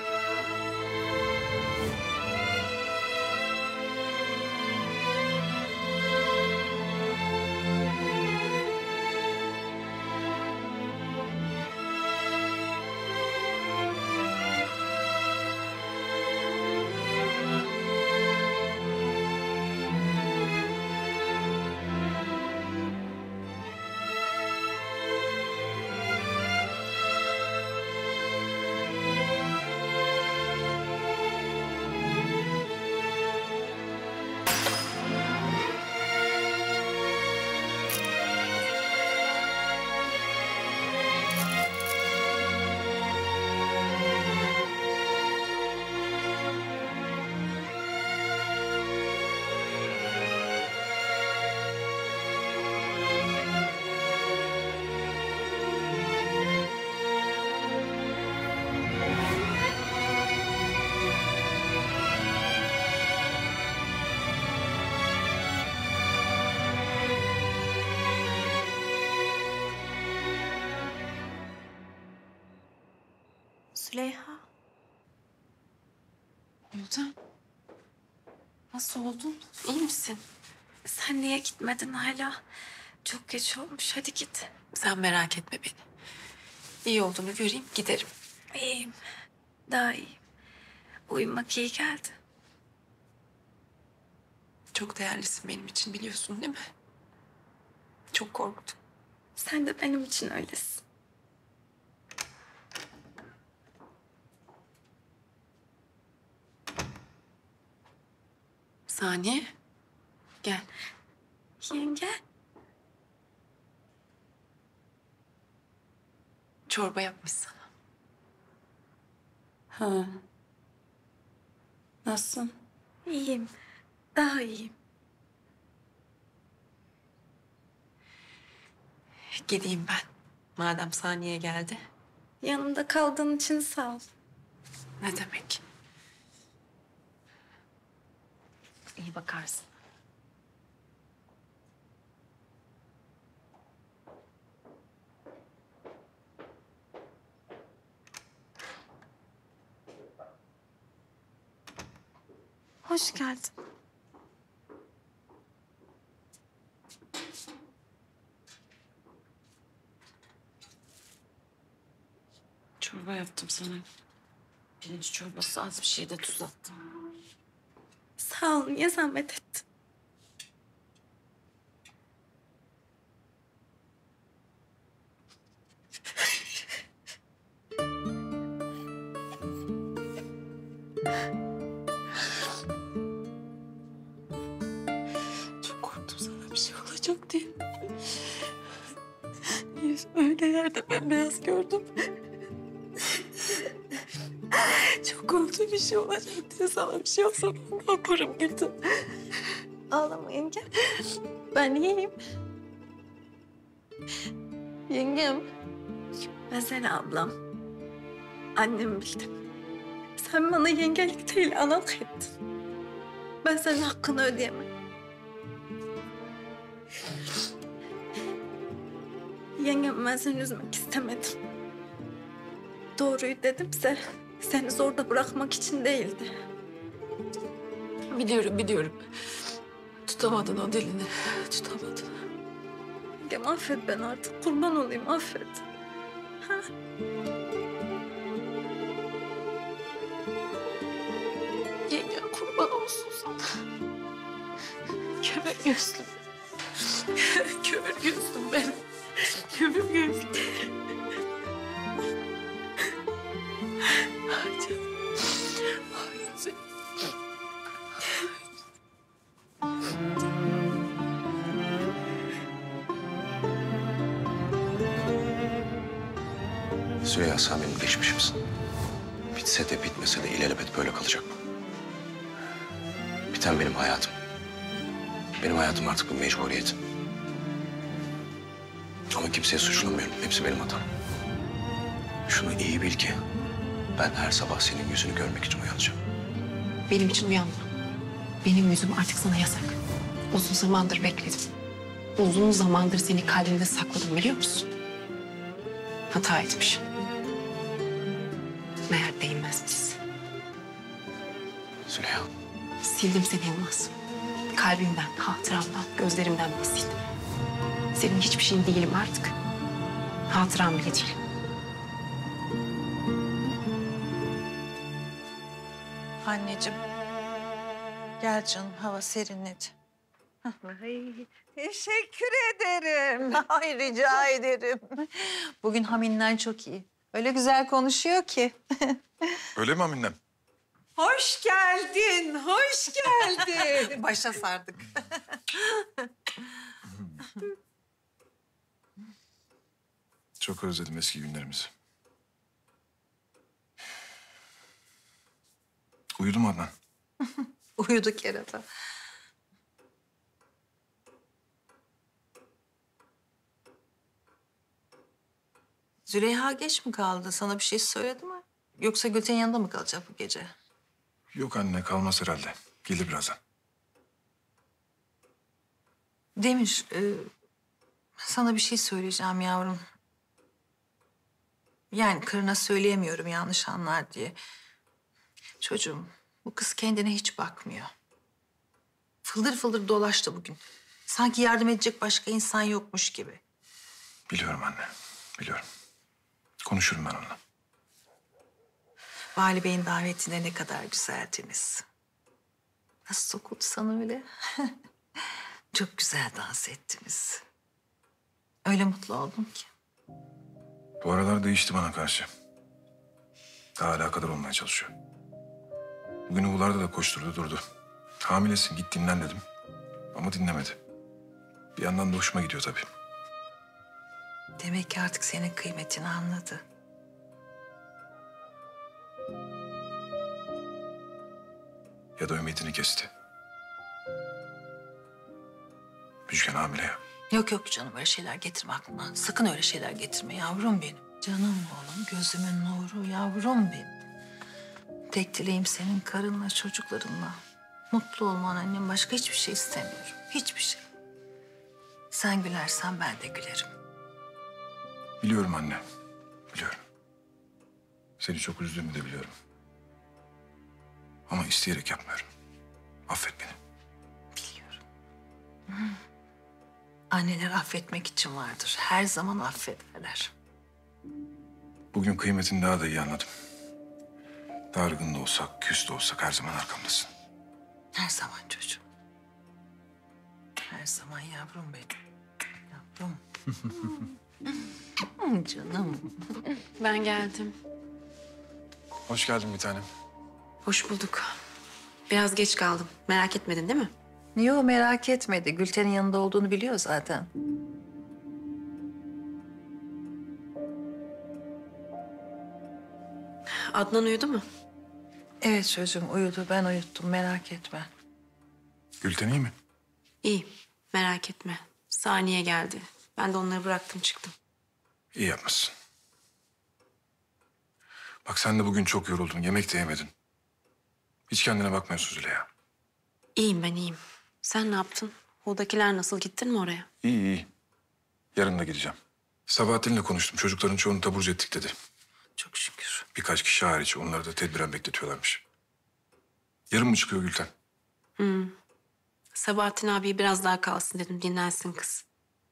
Züleyha. Gülden. Nasıl oldun? İyi misin? Sen niye gitmedin hala? Çok geç olmuş. Hadi git. Sen merak etme beni. İyi olduğunu göreyim, giderim. İyiyim. Daha iyiyim. Uyumak iyi geldi. Çok değerlisin benim için biliyorsun değil mi? Çok korktum. Sen de benim için öylesin. Saniye. Gel. Yenge. Çorba yapmış sana. Ha. Nasılsın? İyiyim. Daha iyiyim. Gideyim ben. Madem Saniye geldi. Yanımda kaldığın için sağ ol. Ne demek? İyi bakarsın. Hoş geldin. Çorba yaptım sana. Pirinç çorbası, az bir şey de tuz attım. Sağ ol. Niye zahmet ettin? bembeyaz gördüm. Çok korktuğum bir şey olacak diye sana bir şey olsa ne yaparım Gülten? Ağlama yenge. Ben iyiyim. Yengem. Ben seni ablam. Annem bildim. Sen bana yengelik değil analık ettin. Ben senin hakkını ödeyemem. Yengem ben seni üzmek istemedim. Doğruyu dedimse seni zorda bırakmak için değildi. Biliyorum, biliyorum. Tutamadın o dilini, tutamadın. Yengem affet beni artık. Kurban olayım affet. Ha? Yengem kurban olsun sana. Kömür gözlüm. Kömür gözlüm benim. Kömür gözlüm. Ay canım. Ay canım. Süreyya sen benim geçmişimsin. Bitse de bitmese de ilelebet böyle kalacak bu. Biten benim hayatım. Benim hayatım artık bir mecburiyet. Ama kimseye suçlamıyorum. Hepsi benim hatam. Şunu iyi bil ki ben her sabah senin yüzünü görmek için uyanacağım. Benim için uyanma. Benim yüzüm artık sana yasak. Uzun zamandır bekledim. Uzun zamandır seni kalbimde sakladım biliyor musun? Hata etmişim. Meğer değinmezmişiz. Züleyha. Sildim seni Yılmaz. Kalbimden, hatıramdan, gözlerimden bile sildim. Senin hiçbir şeyin değilim artık. Hatıram bile değilim. Anneciğim. Gel canım, hava serinledi. Ay, teşekkür ederim. Ay rica ederim. Bugün Haminler çok iyi. Öyle güzel konuşuyor ki. Öyle mi Aminem? Hoş geldin, hoş geldin. Başa sardık. Çok özledim eski günlerimizi. Uyudu mu Adnan? Uyudu kerata. Züleyha geç mi kaldı? Sana bir şey söyledi mi? Yoksa Gülten'in yanında mı kalacak bu gece? Yok anne kalmaz herhalde. Gelir birazdan. Demir, e, sana bir şey söyleyeceğim yavrum. Yani karına söyleyemiyorum yanlış anlar diye. Çocuğum, bu kız kendine hiç bakmıyor. Fıldır fıldır dolaştı bugün. Sanki yardım edecek başka insan yokmuş gibi. Biliyorum anne, biliyorum. Konuşurum ben onunla. Vali Bey'in davetine ne kadar güzeldiniz. Nasıl sokuldu sana öyle? Çok güzel dans ettiniz. Öyle mutlu oldum ki. Bu aralar değişti bana karşı. Daha alakadar olmaya çalışıyor. Bugün Uğurlar'da da koşturdu durdu. Hamilesin git dinlen dedim. Ama dinlemedi. Bir yandan da hoşuma gidiyor tabii. Demek ki artık senin kıymetini anladı. Ya da ümidini kesti. Müjgan hamile ya. Yok yok canım öyle şeyler getirme aklına. Sakın öyle şeyler getirme yavrum benim. Canım oğlum, gözümün nuru yavrum benim. Tek dileğim senin karınla, çocuklarınla. Mutlu olman annem. Başka hiçbir şey istemiyorum. Hiçbir şey. Sen gülersen ben de gülerim. Biliyorum anne. Biliyorum. Seni çok üzdüğümü de biliyorum. Ama isteyerek yapmıyorum. Affet beni. Anneler affetmek için vardır. Her zaman affederler. Bugün kıymetini daha da iyi anladım. Dargın da olsak, küs de olsak her zaman arkamdasın. Her zaman çocuğum. Her zaman yavrum benim. Yavrum. Canım. Ben geldim. Hoş geldin bir tanem. Hoş bulduk. Biraz geç kaldım. Merak etmedin değil mi? Yok merak etmedi. Gülten'in yanında olduğunu biliyor zaten. Adnan uyudu mu? Evet çocuğum uyudu. Ben uyuttum. Merak etme. Gülten iyi mi? İyi, merak etme. Saniye geldi. Ben de onları bıraktım çıktım. İyi yapmışsın. Bak sen de bugün çok yoruldun. Yemek de yemedin. Hiç kendine bakmıyorsun Züleyha. İyiyim ben iyiyim. Sen ne yaptın? Odakiler nasıl, gittin mi oraya? İyi iyi. Yarın da gideceğim. Sabahattin'le konuştum. Çocukların çoğunu taburcu ettik dedi. Çok şükür. Birkaç kişi hariç onları da tedbiren bekletiyorlarmış. Yarın mı çıkıyor Gülten? Hmm. Sabahattin abi biraz daha kalsın dedim. Dinlensin kız.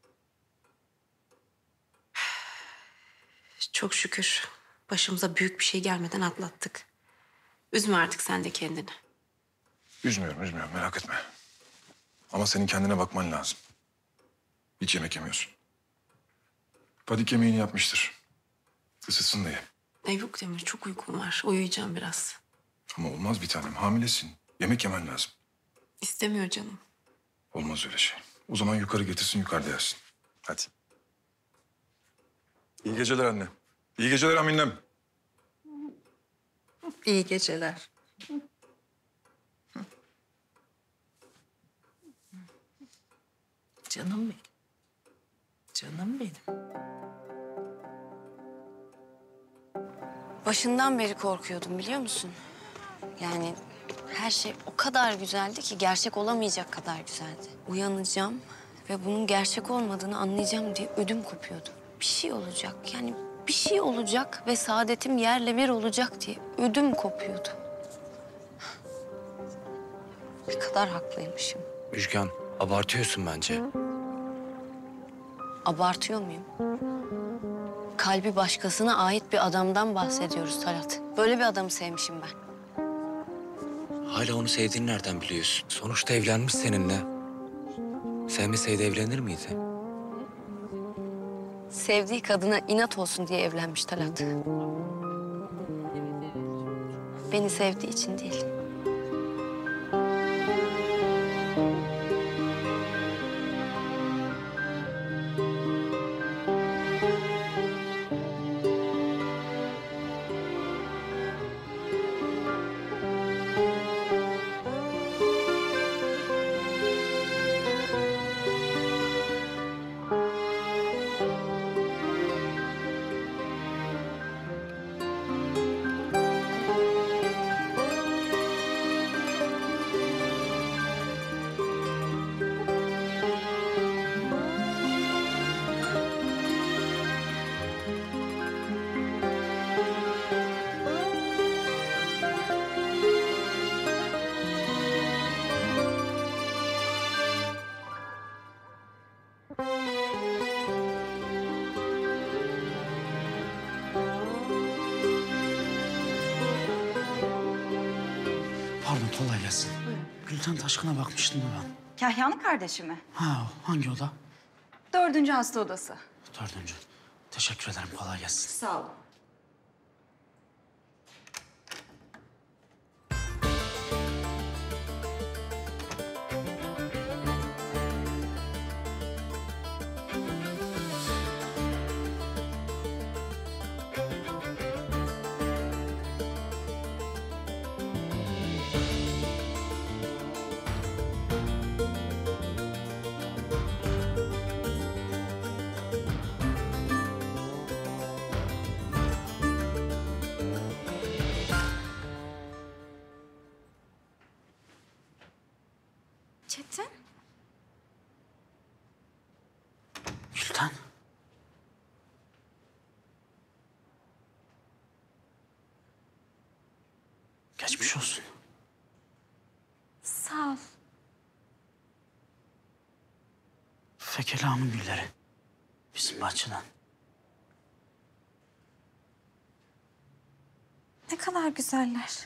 Çok şükür. Başımıza büyük bir şey gelmeden atlattık. Üzme artık sen de kendini. Üzmüyorum, üzmüyorum. Merak etme. Ama senin kendine bakman lazım. Hiç yemek yemiyorsun. Padik yemeğini yapmıştır. Isıtsın diye. E yok Demir, çok uykum var. Uyuyacağım biraz. Ama olmaz bir tanem. Hamilesin. Yemek yemen lazım. İstemiyor canım. Olmaz öyle şey. O zaman yukarı getirsin, yukarıda yersin. Hadi. İyi geceler anne. İyi geceler Aminem. İyi geceler. Canım benim. Canım benim. Başından beri korkuyordum biliyor musun? Yani her şey o kadar güzeldi ki gerçek olamayacak kadar güzeldi. Uyanacağım ve bunun gerçek olmadığını anlayacağım diye ödüm kopuyordu. Bir şey olacak yani bir şey olacak ve saadetim yerle bir olacak diye ödüm kopuyordu. Ne kadar haklıymışım. Müjgan, abartıyorsun bence. Abartıyor muyum? Kalbi başkasına ait bir adamdan bahsediyoruz Talat. Böyle bir adamı sevmişim ben. Hala onu sevdiğini nereden biliyorsun? Sonuçta evlenmiş seninle. Sevmeseydi evlenir miydi? Sevdiği kadına inat olsun diye evlenmiş Talat. Beni sevdiği için değil. Pardon, kolay gelsin. Gülten Taşkın'a bakmıştım da ben. Kahya'nın kardeşi mi? Ha, hangi oda? Dördüncü hasta odası. Dördüncü. Teşekkür ederim, kolay gelsin. Sağ olun. Çetin. Gülten. Geçmiş olsun. Sağ ol. Fekela'nın gülleri. Bizim bahçeden. Ne kadar güzeller.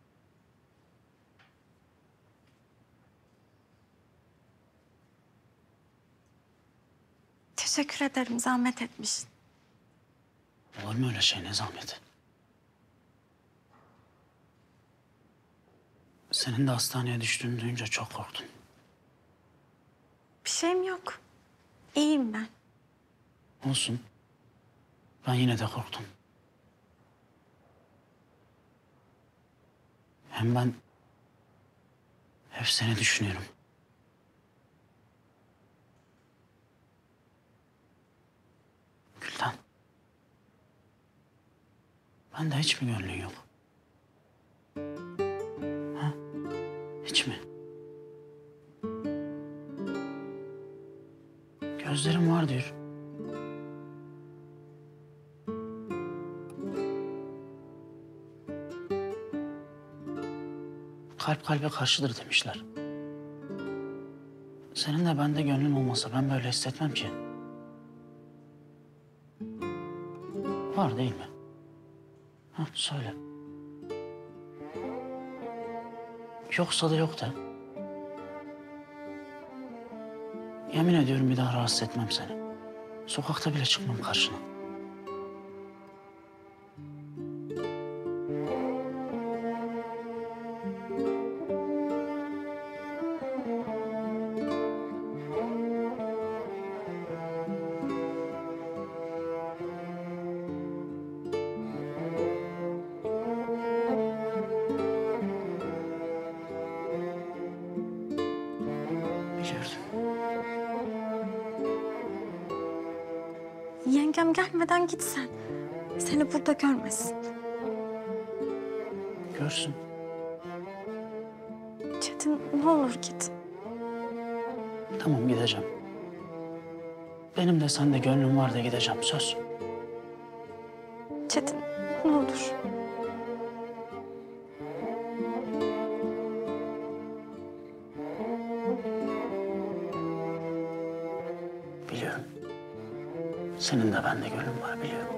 Teşekkür ederim, zahmet etmişsin. Olur mu öyle şey, ne zahmeti? Senin de hastaneye düştüğünü duyunca çok korktum. Bir şeyim yok. İyiyim ben. Olsun. Ben yine de korktum. Hem ben hep seni düşünüyorum. Gülden. Bende hiç mi gönlün yok? Ha? Hiç mi? Gözlerim var diyor. Kalp kalbe karşıdır demişler. Senin de bende gönlün olmasa ben böyle hissetmem ki. Var değil mi? Ha, söyle. Yoksa da yok da. Yemin ediyorum bir daha rahatsız etmem seni. Sokakta bile çıkmam karşına. Yengem gelmeden git sen. Seni burada görmesin. Görsün. Çetin ne olur git. Tamam gideceğim. Benim de sende gönlüm var da gideceğim söz. Çetin ne olur. Biliyorum. Senin de bende gönlün var biliyorum.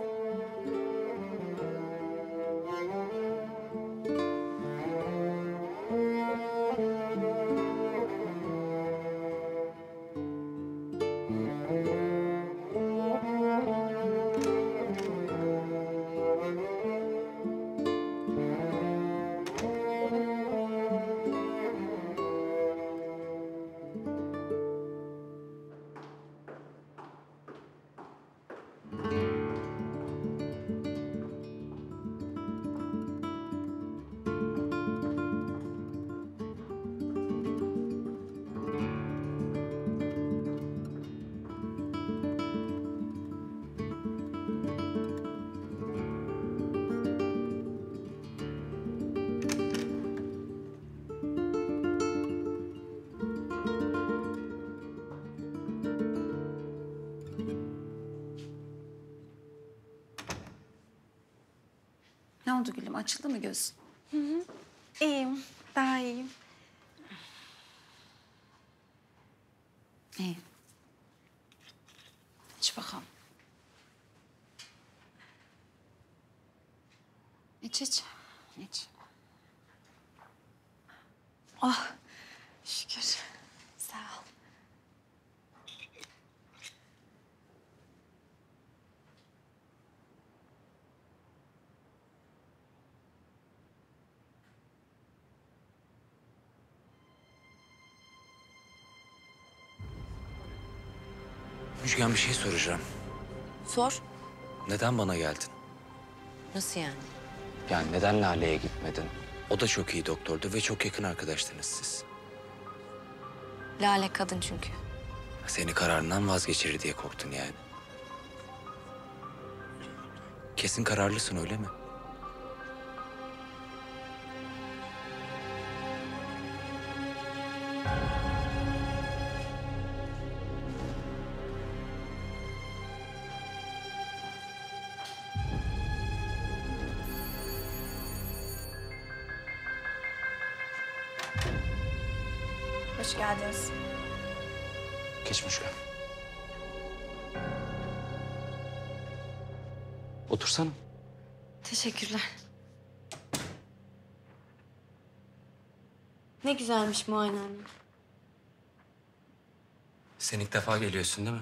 Ne oldu gülüm? Açıldı mı gözün? Hı hı. İyiyim, daha iyiyim. İyi. İç bakalım. İç iç. İç. Ah, şükür. Sağ ol. Müjgan bir şey soracağım. Sor. Neden bana geldin? Nasıl yani? Yani neden Lale'ye gitmedin? O da çok iyi doktordu ve çok yakın arkadaştınız siz. Lale kadın çünkü. Seni kararından vazgeçirir diye korktun yani. Kesin kararlısın öyle mi? Hoş geldiniz. Geç Müjgan. Otursana. Teşekkürler. Ne güzelmiş muayenehane. Sen ilk defa geliyorsun değil mi?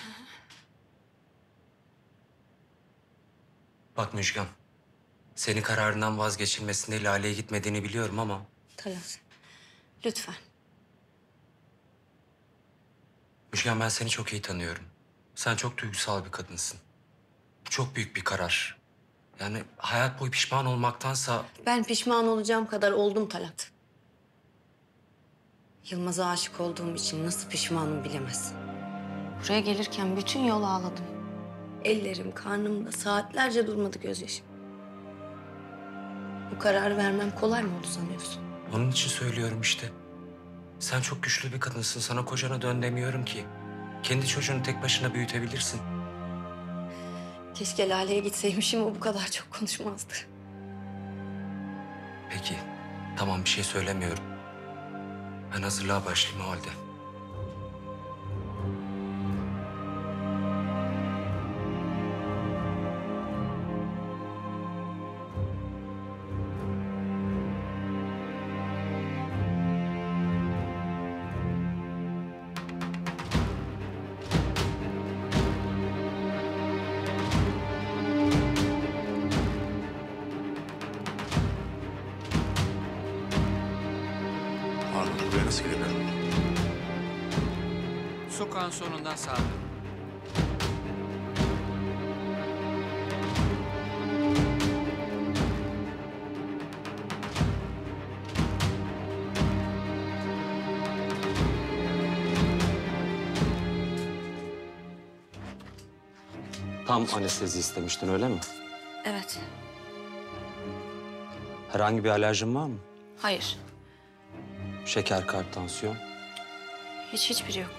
Bak Müjgan, seni kararından vazgeçilmesinde Lale'ye gitmediğini biliyorum ama... Talat, lütfen. Müjgan ben seni çok iyi tanıyorum. Sen çok duygusal bir kadınsın. Bu çok büyük bir karar. Yani hayat boyu pişman olmaktansa... Ben pişman olacağım kadar oldum Talat. Yılmaz'a aşık olduğum için nasıl pişmanım bilemezsin. Buraya gelirken bütün yol ağladım. Ellerim karnımda saatlerce durmadı gözyaşım. Bu kararı vermem kolay mı oldu sanıyorsun? Onun için söylüyorum işte. Sen çok güçlü bir kadınsın. Sana kocana dön demiyorum ki. Kendi çocuğunu tek başına büyütebilirsin. Keşke Lale'ye gitseymişim, o bu kadar çok konuşmazdı. Peki. Tamam, bir şey söylemiyorum. Ben hazırlığa başlayayım o halde. Pardon, buraya nasıl girebilirim? Sokağın sonundan sağda. Tam anestezi istemiştin öyle mi? Evet, Herhangi bir alerjin var mı? hayır. Şeker, kalp, tansiyon. Hiç hiçbiri yok.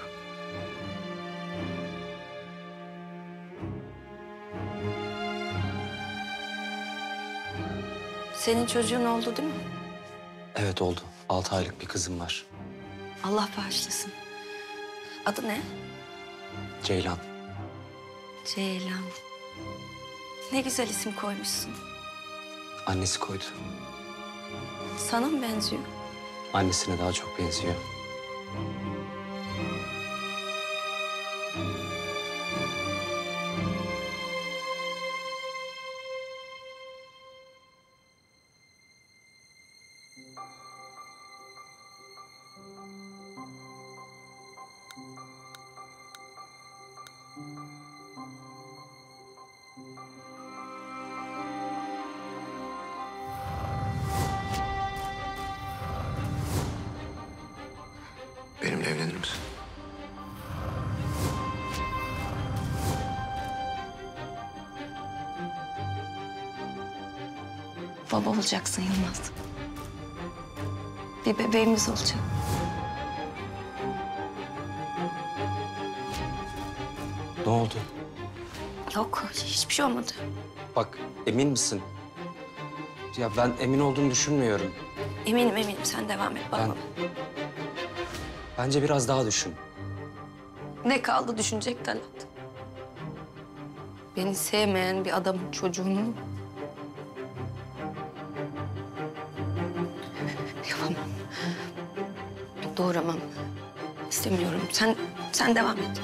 Senin çocuğun oldu değil mi? Evet oldu. Altı aylık bir kızım var. Allah bağışlasın. Adı ne? Ceylan. Ceylan. Ne güzel isim koymuşsun. Annesi koydu. Sana mı benziyor? Annesine daha çok benziyor. Benimle evlenir misin? Baba olacaksın Yılmaz. Bir bebeğimiz olacak. Ne oldu? Yok, hiçbir şey olmadı. Bak emin misin? Ya ben emin olduğunu düşünmüyorum. Eminim eminim, sen devam et baba. Bence biraz daha düşün. Ne kaldı düşünecek Talat? Beni sevmeyen bir adamın çocuğunu... Yapamam. Doğuramam. İstemiyorum. Sen, sen devam et.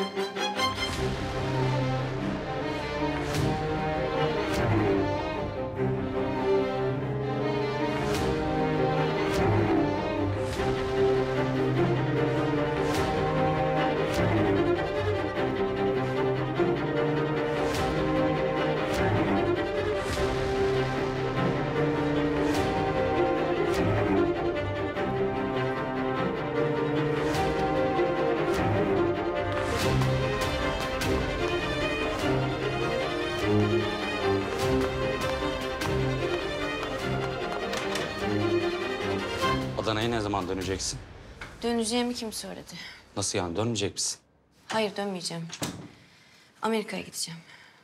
Adana'ya ne zaman döneceksin? Döneceğimi kim söyledi? Nasıl yani dönmeyecek misin? Hayır, dönmeyeceğim. Amerika'ya gideceğim.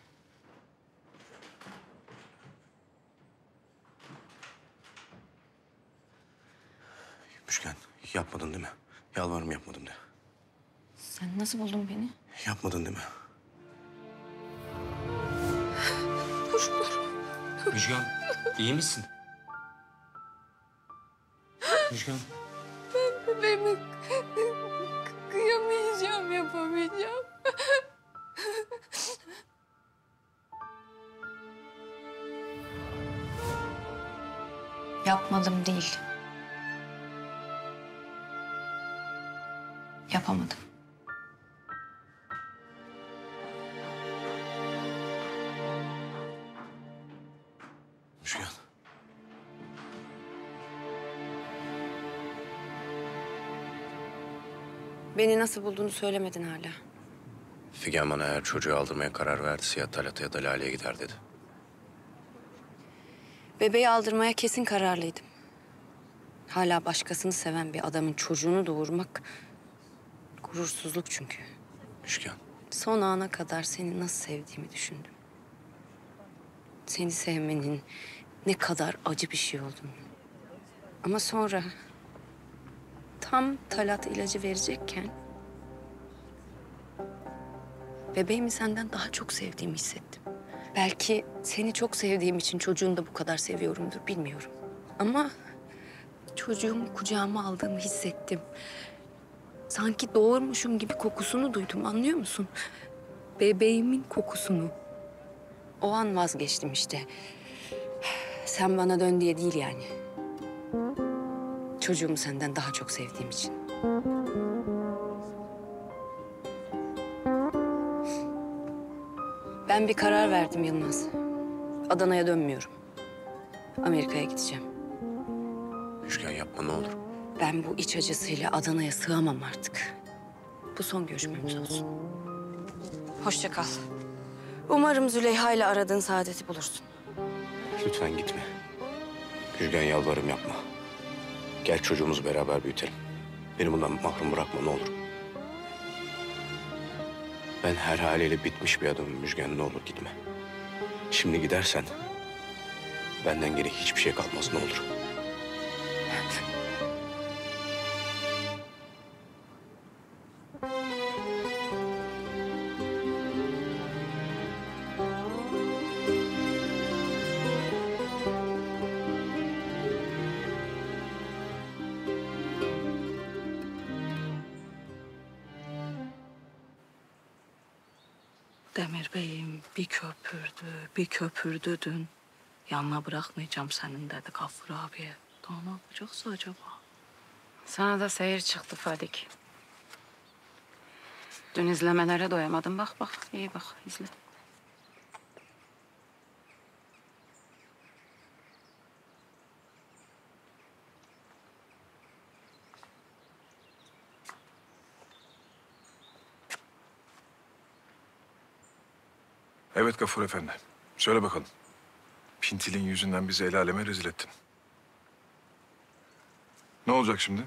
Müşken, yapmadın değil mi? Yalvarırım yapmadım de. Sen nasıl buldun beni? Yapmadın değil mi? Dur, dur. Müjgan, iyi misin? Müjgan. Ben bebeğimi kıyamayacağım, yapamayacağım. Yapmadım değil. Yapamadım. Beni nasıl bulduğunu söylemedin hala. Figen bana eğer çocuğu aldırmaya karar verdiyse ya Talat'a ya da Lale'ye gider dedi. Bebeği aldırmaya kesin kararlıydım. Hala başkasını seven bir adamın çocuğunu doğurmak gurursuzluk çünkü. Müjgan. Son ana kadar seni nasıl sevdiğimi düşündüm. Seni sevmenin ne kadar acı bir şey olduğunu. Ama sonra tam Talat ilacı verecekken bebeğimi senden daha çok sevdiğimi hissettim. Belki seni çok sevdiğim için çocuğunu da bu kadar seviyorumdur bilmiyorum. Ama çocuğumu kucağıma aldığımı hissettim. Sanki doğurmuşum gibi kokusunu duydum, anlıyor musun? Bebeğimin kokusunu. O an vazgeçtim işte. Sen bana dön diye değil yani. Çocuğumu senden daha çok sevdiğim için. Ben bir karar verdim Yılmaz. Adana'ya dönmüyorum. Amerika'ya gideceğim. Müjgan yapma ne olur. Ben bu iç acısıyla Adana'ya sığamam artık. Bu son görüşmemiz olsun. Hoşça kal. Umarım Züleyha ile aradığın saadeti bulursun. Lütfen gitme. Müjgan yalvarırım yapma. Gel çocuğumuzu beraber büyütelim. Beni bundan mahrum bırakma ne olur. Ben her haliyle bitmiş bir adamım Müjgan ne olur gitme. Şimdi gidersen benden geri hiçbir şey kalmaz ne olur. Demir Bey'im bir köpürdü, bir köpürdü dün. Yanına bırakmayacağım senin dedi Gafur abiye. Daha ne yapacaksa acaba? Sana da seyir çıktı Fadik. Dün izlemelere doyamadım. Bak bak, iyi bak, izle. Evet Gafur Efendi. Söyle bakalım. Pintilin yüzünden bizi el aleme rezil ettin. Ne olacak şimdi?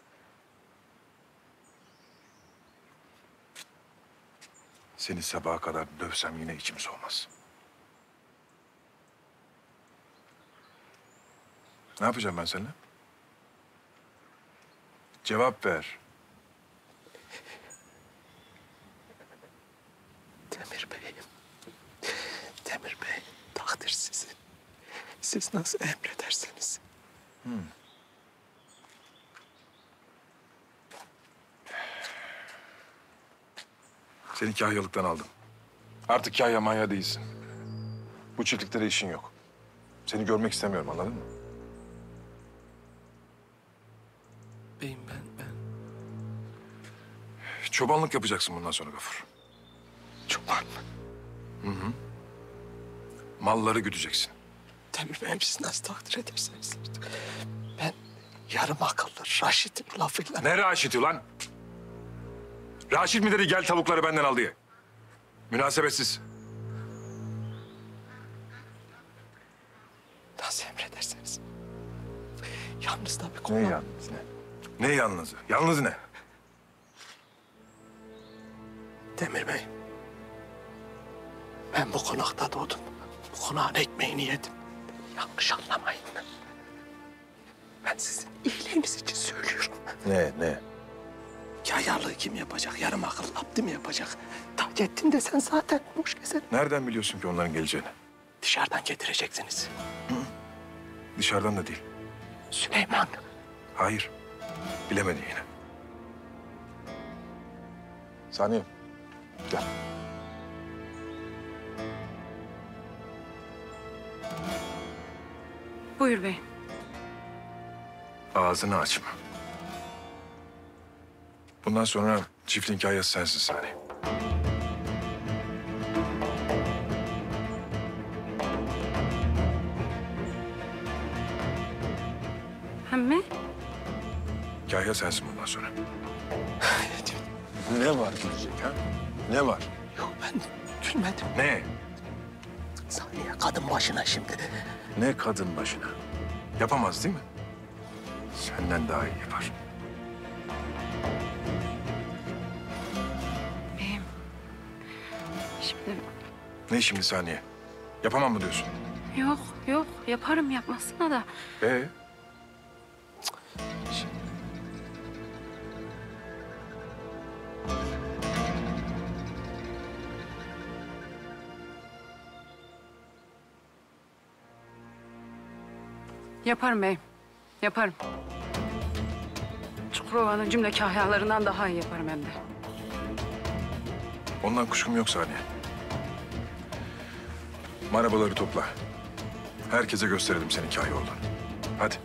Seni sabaha kadar dövsem yine içim soğumaz. Ne yapacağım ben seninle? Cevap ver. Demir Bey'im. Demir Bey, takdir sizin. Siz nasıl emrederseniz. Hmm. Seni kahyalıktan aldım. Artık kahya manya değilsin. Bu çiftlikte de işin yok. Seni görmek istemiyorum, anladın mı? Beyim ben, ben. Çobanlık yapacaksın bundan sonra Gafur. Çoban mı? Hı hı. Malları güdeceksin. Demir Bey'im siz nasıl takdir ederseniz. Ben yarım akıllı Raşit'in lafıyla... Ne Raşit'i lan? Raşit mi dedi gel tavukları benden al diye? Münasebetsiz. Nasıl emrederseniz. Yalnız da bir konu. Ne yalnız ne? Ne yalnızı? Yalnız ne? Demir Bey. Ben bu konakta doğdum. Bu konağın ekmeğini yedim. Yanlış anlamayın. Ben sizin iyiliğiniz için söylüyorum. Ne, ne? Yayarlığı kim yapacak? Yarım akıllı Abdi mi yapacak? Taceddin de sen zaten boş gezer. Nereden biliyorsun ki onların geleceğini? Dışarıdan getireceksiniz. Hı? Dışarıdan da değil. Süleyman. Hayır. Bilemedi yine. Saniye. Gel. Buyur bey. Ağzını açma. Bundan sonra çiftliğin hikayesi sensin Saniye. Hem mi? Kahya sensin bundan sonra. Ne var gülecek ha? Ne var? Yok ben gülmedim. Ne? Saniye kadın başına şimdi. Ne kadın başına? Yapamaz değil mi? Senden daha iyi yapar. Beyim. Şimdi Ne şimdi Saniye? Yapamam mı diyorsun? yok yok yaparım yapmasına da. Ee? Yaparım beyim. Yaparım. Çukurova'nın cümle kahyalarından daha iyi yaparım hem de. Ondan kuşkum yok Saniye. Marabaları topla. Herkese gösterelim senin kahya olduğunu. Hadi.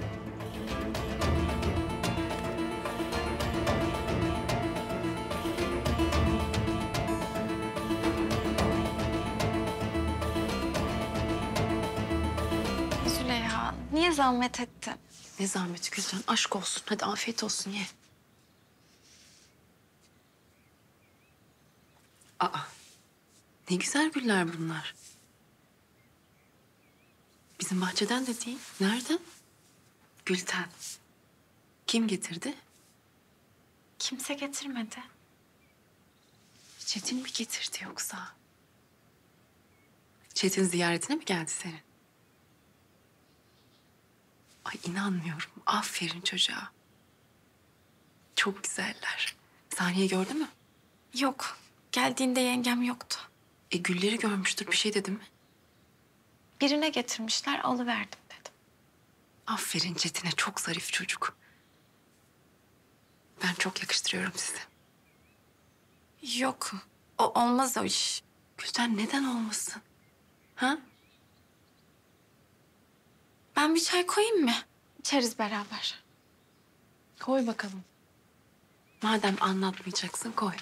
Züleyha, niye zahmet ettin? Ne zahmeti Gülcan, aşk olsun. Hadi afiyet olsun, ye. Aa, ne güzel güller bunlar. Bizim bahçeden de değil. Nereden? Gülten. Kim getirdi? Kimse getirmedi. Çetin mi getirdi yoksa? Çetin ziyaretine mi geldi senin? Ay inanmıyorum. Aferin çocuğa. Çok güzeller. Saniye gördü mü? Yok, geldiğinde yengem yoktu. E gülleri görmüştür. Bir şey dedi mi? Birine getirmişler, alıverdim dedim. Aferin Çetin'e. Çok zarif çocuk. Ben çok yakıştırıyorum sizi. Yok, o olmaz o iş. Gülten neden olmasın? Ha? Ben bir çay koyayım mı? İçeriz beraber. Koy bakalım. Madem anlatmayacaksın koy.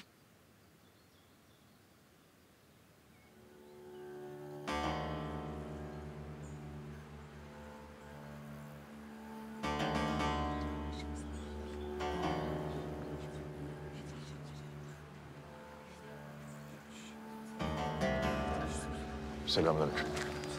Selamünaleyküm.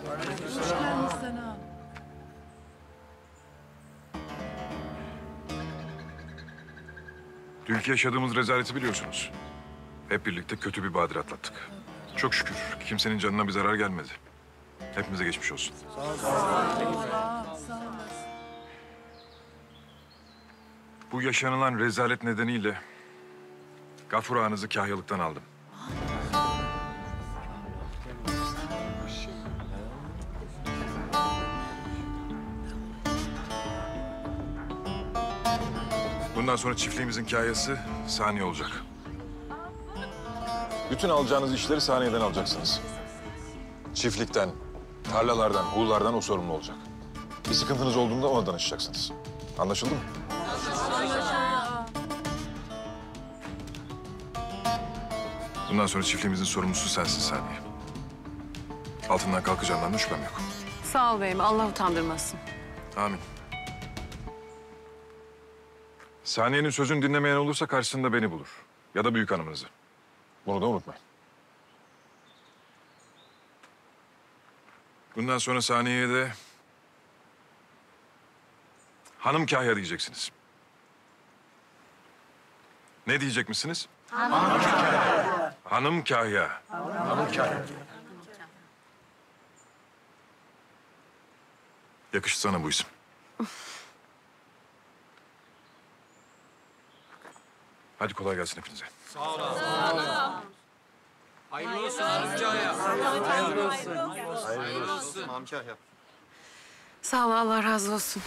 Dünkü yaşadığımız rezaleti biliyorsunuz. Hep birlikte kötü bir badire atlattık. Çok şükür kimsenin canına bir zarar gelmedi. Hepimize geçmiş olsun. Bu yaşanılan rezalet nedeniyle Gafur ağanızı kahyalıktan aldım. Bundan sonra çiftliğimizin kahyası Saniye olacak. Bütün alacağınız işleri Saniye'den alacaksınız. Çiftlikten, tarlalardan, huğullardan o sorumlu olacak. Bir sıkıntınız olduğunda ona danışacaksınız. Anlaşıldı mı? Bundan sonra çiftliğimizin sorumlusu sensin Saniye. Altından kalkacağından da şüphem yok. Sağ ol beyim. Allah utandırmasın. Amin. Saniye'nin sözünü dinlemeyen olursa karşısında beni bulur. Ya da büyük hanımınızı. Bunu da unutmayın. Bundan sonra Saniye'ye de hanım kahya diyeceksiniz. Ne diyecekmişsiniz? Hanım kahya. Hanım kahya. Hanım kahya. Yakıştı sana bu isim. Hadi kolay gelsin hepinize. Sağ olun. Sağ olun. Hayırlı olsun amcaya. Hayırlı olsun. Hayırlı olsun. Amcaya. Sağ ol. Allah razı olsun.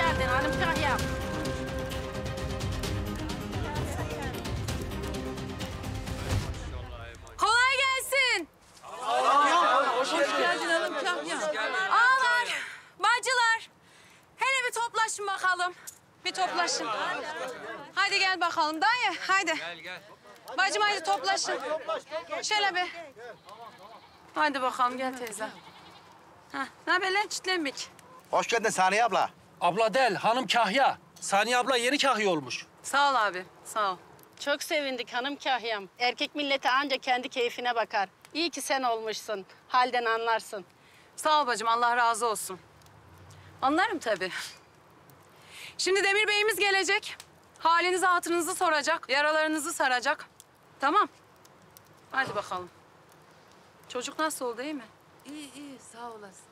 geldin hanım Kahyam. Kolay gelsin. Hoş geldin hanım Kahyam. Ağalar, bacılar. Hele bir toplaşın bakalım. Bir toplaşın. Hadi gel bakalım dayı, haydi. Gel gel. Bacım haydi toplaşın. Şöyle bir. Hadi bakalım gel teyze. Hah, ne haber lan çitlenmek? Hoş geldin Saniye abla. Abla değil, hanım Kahya. Saniye abla yeni Kahya olmuş. Sağ ol abi, sağ ol. Çok sevindik hanım Kahyam. Erkek milleti anca kendi keyfine bakar. İyi ki sen olmuşsun. Halden anlarsın. Sağ ol bacım, Allah razı olsun. Anlarım tabii. Şimdi Demir Bey'imiz gelecek. Halinizi, hatırınızı soracak, yaralarınızı saracak. Tamam. Hadi bakalım. Çocuk nasıl oldu, iyi mi? İyi, iyi. Sağ olasın.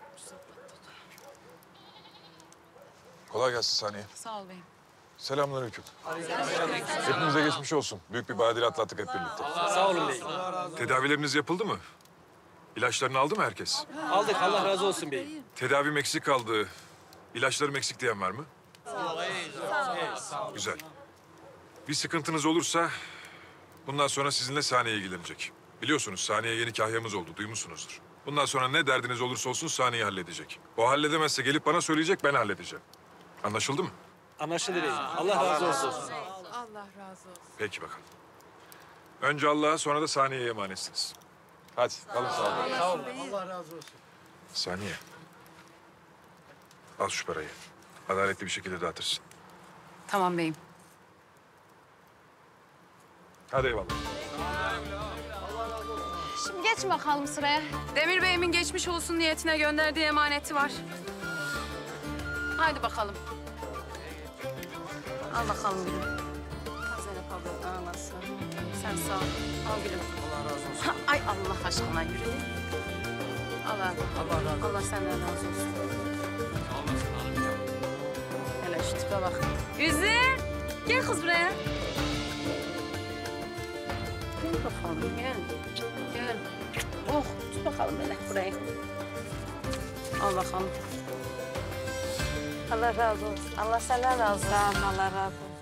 Kolay gelsin Saniye. Sağ ol beyim. Selamünaleyküm. Hepimize geçmiş olsun. Büyük bir badire atlattık hep birlikte. Sağ olun beyim. Tedavileriniz yapıldı mı? İlaçlarını aldı mı herkes? Aldık, Allah razı olsun beyim. Tedavim eksik kaldı. İlaçlarım eksik diyen var mı? Güzel. Bir sıkıntınız olursa bundan sonra sizinle Saniye ilgilenecek. Biliyorsunuz Saniye yeni kahyamız oldu, duymuşsunuzdur. Bundan sonra ne derdiniz olursa olsun Saniye halledecek. O halledemezse gelip bana söyleyecek, ben halledeceğim. Anlaşıldı mı? Anlaşıldı beyim. Allah razı olsun. Allah razı olsun. Peki bakalım. Önce Allah'a, sonra da Saniye'ye emanetsiniz. Hadi, kalın sağ olun. Sağ olun. Allah razı olsun. Saniye. Al şu parayı. Adaletli bir şekilde dağıtırsın. Tamam beyim. Hadi eyvallah. Şimdi geç bakalım sıraya. Demir Bey'imin geçmiş olsun niyetine gönderdiği emaneti var. Haydi bakalım. Al bakalım gülüm. Al Zeynep abla, anası. Sen sağ ol. Al gülüm. Allah razı olsun. Ha, ay Allah aşkına yürü. Al abi. Allah razı olsun. Allah senden razı olsun. Hele şu tipe bak. Üzüm. Gel kız buraya. Gel bakalım, gel. Gel. Oh, tut bakalım hele burayı. Al bakalım. Allah razı olsun. Allah senden razı olsun. Sağ ol, Allah razı olsun.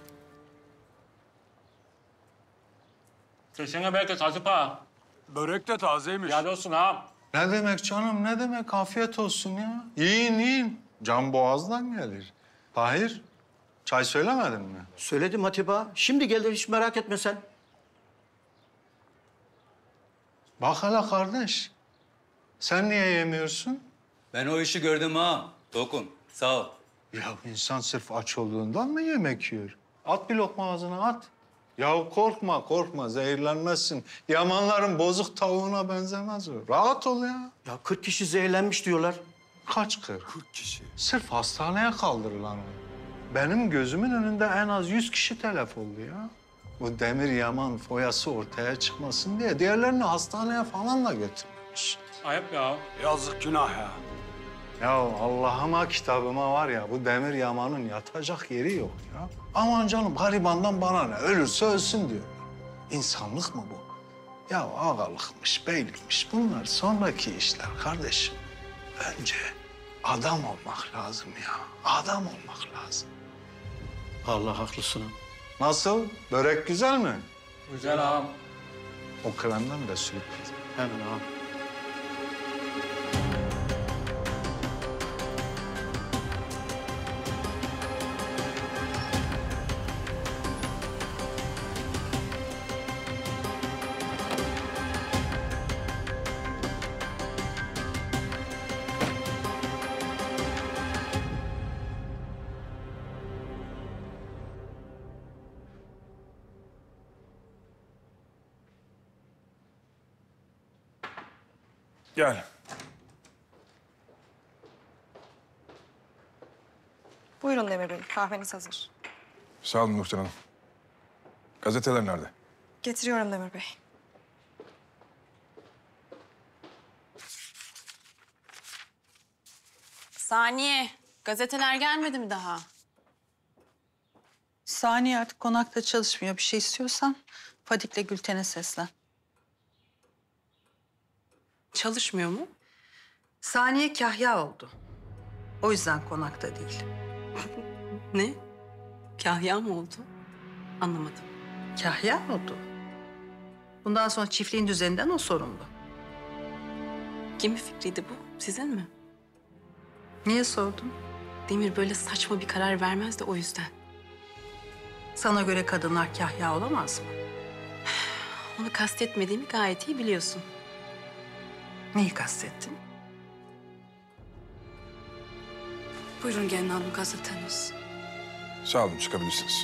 Kesene belki kasıp ha. Börek de tazeymiş. Yad olsun ha. Ne demek canım, ne demek? Afiyet olsun ya. Yiyin, yiyin. Can boğazdan gelir. Tahir, çay söylemedin mi? Söyledim Hatiba. Şimdi gelir, hiç merak etme sen. Bak hele kardeş. Sen niye yemiyorsun? Ben o işi gördüm ha. Dokun. Sağ ol. Ya insan sırf aç olduğundan mı yemek yiyor? At bir lokma ağzına, at. Ya korkma, korkma. Zehirlenmezsin. Yamanların bozuk tavuğuna benzemez o. Rahat ol ya. Ya kırk kişi zehirlenmiş diyorlar. Kaç kırk? kırk kişi. Sırf hastaneye kaldırılan o. Benim gözümün önünde en az yüz kişi telef oldu ya. Bu Demir Yaman foyası ortaya çıkmasın diye diğerlerini hastaneye falan da götürmemiş. Ayıp ya. Yazık, günah ya. Ya Allah'ıma kitabıma var ya, bu Demir Yaman'ın yatacak yeri yok ya. Aman canım, garibandan bana ne? Ölürse ölsün diyor. İnsanlık mı bu? Ya ağalıkmış, beylikmiş, bunlar sonraki işler kardeşim. Önce adam olmak lazım ya. Adam olmak lazım. Allah haklısın. Nasıl? Börek güzel mi? Güzel ağam. O kremden de sürüp. Hemen ağam. Gel. Buyurun Demir Bey, kahveniz hazır. Sağ olun Nurten Hanım. Gazeteler nerede? Getiriyorum Demir Bey. Saniye, gazeteler gelmedi mi daha? Saniye artık konakta çalışmıyor. Bir şey istiyorsan Fadik'le Gülten'e seslen. Çalışmıyor mu? Saniye kahya oldu. O yüzden konakta değil. Ne? Kahya mı oldu? Anlamadım. Kahya oldu. Bundan sonra çiftliğin düzeninden o sorumlu. Kimin fikriydi bu? Sizin mi? Niye sordun? Demir böyle saçma bir karar vermez de o yüzden. Sana göre kadınlar kahya olamaz mı? Onu kastetmediğimi gayet iyi biliyorsun. Neyi kastettin? Buyurun gelin hanım gazeteniz. Sağ olun, çıkabilirsiniz.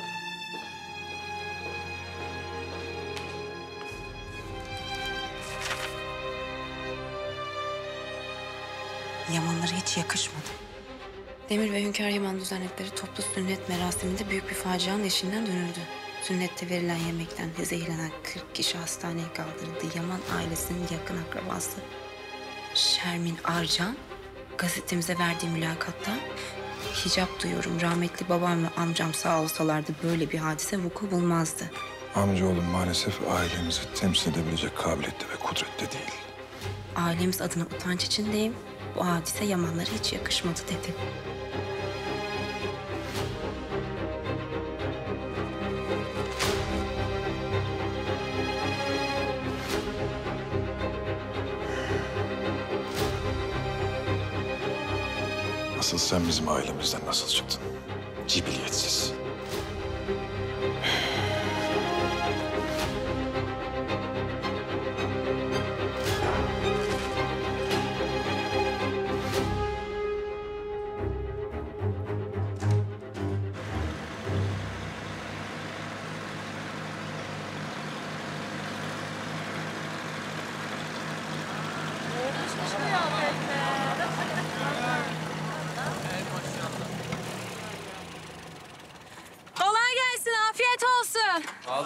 Yamanlara hiç yakışmadı. Demir ve Hünkâr Yaman düzenledikleri toplu sünnet merasiminde büyük bir facianın eşiğinden dönüldü. Sünnette verilen yemekten zehirlenen kırk kişi hastaneye kaldırıldı. Yaman ailesinin yakın akrabası Şermin Arcan gazetemize verdiği mülakatta hicap duyuyorum. Rahmetli babam ve amcam sağ olsalardı böyle bir hadise vuku bulmazdı. Amcaoğlum maalesef ailemizi temsil edebilecek kabiliyette ve kudrette değil. Ailemiz adına utanç içindeyim. Bu hadise Yamanlara hiç yakışmadı dedi. Asıl sen bizim ailemizden nasıl çıktın? Cibiliyetsiz. Kolay gelsin, afiyet olsun.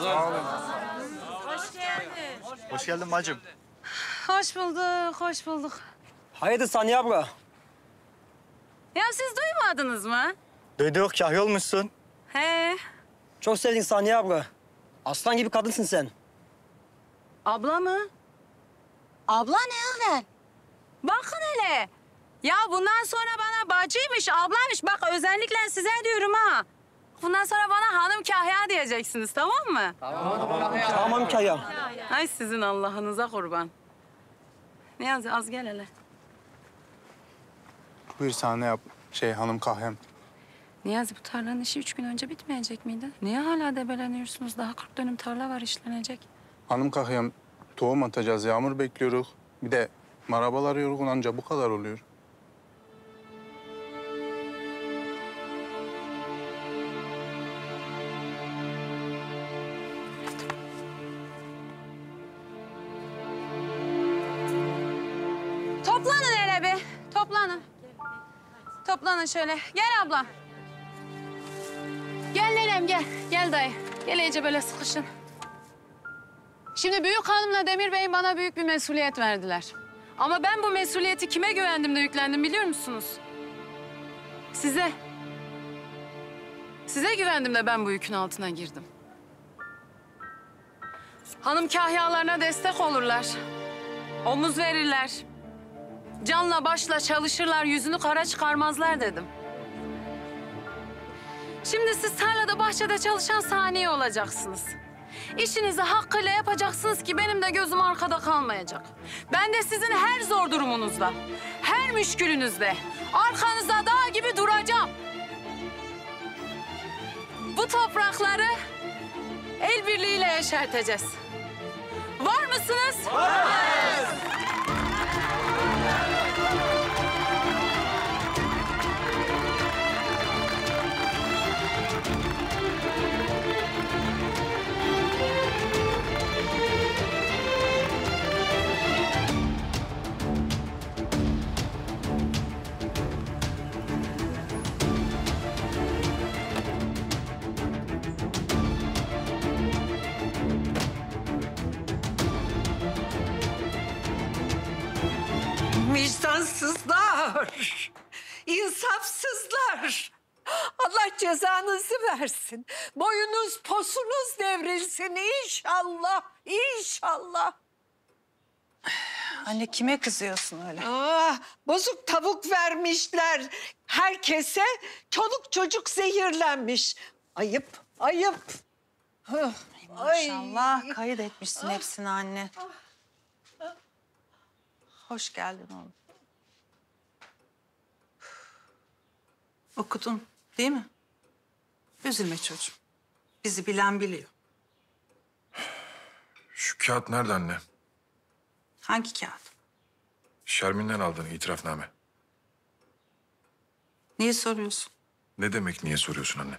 Hoş geldin. Hoş geldin bacım. Hoş bulduk, hoş bulduk. Hayırdır Saniye abla? Ya siz duymadınız mı? Duyduk, kahya olmuşsun. He. Çok sevdin Saniye abla. Aslan gibi kadınsın sen. Abla mı? Abla ne öyle? Bakın hele. Ya bundan sonra bana bacıymış, ablaymış. Bak özellikle size diyorum ha. Bundan sonra bana hanım kahya diyeceksiniz, tamam mı? Tamam kahyam. Ay sizin Allah'ınıza kurban. Niyazi az gel hele. Buyur sana ne yap? Şey hanım kahvem. Niyazi bu tarlanın işi üç gün önce bitmeyecek miydi? Niye hala debeleniyorsunuz? Daha kırk dönüm tarla var işlenecek. Hanım kahvem tohum atacağız, yağmur bekliyoruz. Bir de marabalar yorgun anca bu kadar oluyor. Toplanın hele bir. Toplanın. Toplanın şöyle. Gel ablam. Gel nenem gel. Gel dayı. Gel iyice böyle sıkışın. Şimdi büyük hanımla Demir Bey'in bana büyük bir mesuliyet verdiler. Ama ben bu mesuliyeti kime güvendim de yüklendim biliyor musunuz? Size. Size güvendim de ben bu yükün altına girdim. Hanım kahyalarına destek olurlar. Omuz verirler. Canla başla çalışırlar, yüzünü kara çıkarmazlar dedim. Şimdi siz tarlada, bahçede çalışan saniye olacaksınız. İşinizi hakkıyla yapacaksınız ki benim de gözüm arkada kalmayacak. Ben de sizin her zor durumunuzda, her müşkülünüzde arkanızda dağ gibi duracağım. Bu toprakları el birliğiyle yeşerteceğiz. Var mısınız? Varız. Vicdansızlar, insafsızlar. Allah cezanızı versin. Boyunuz posunuz devrilsin inşallah, inşallah. Anne kime kızıyorsun öyle? Ah, bozuk tavuk vermişler. herkese çoluk çocuk zehirlenmiş. Ayıp, ayıp. Hıh, ay. Maşallah kayıt etmişsin hepsini anne. Hoş geldin oğlum. Okudun değil mi? Üzülme çocuğum. Bizi bilen biliyor. Şu kağıt nerede anne? Hangi kağıt? Şermin'den aldığın itirafname. Niye soruyorsun? Ne demek niye soruyorsun anne?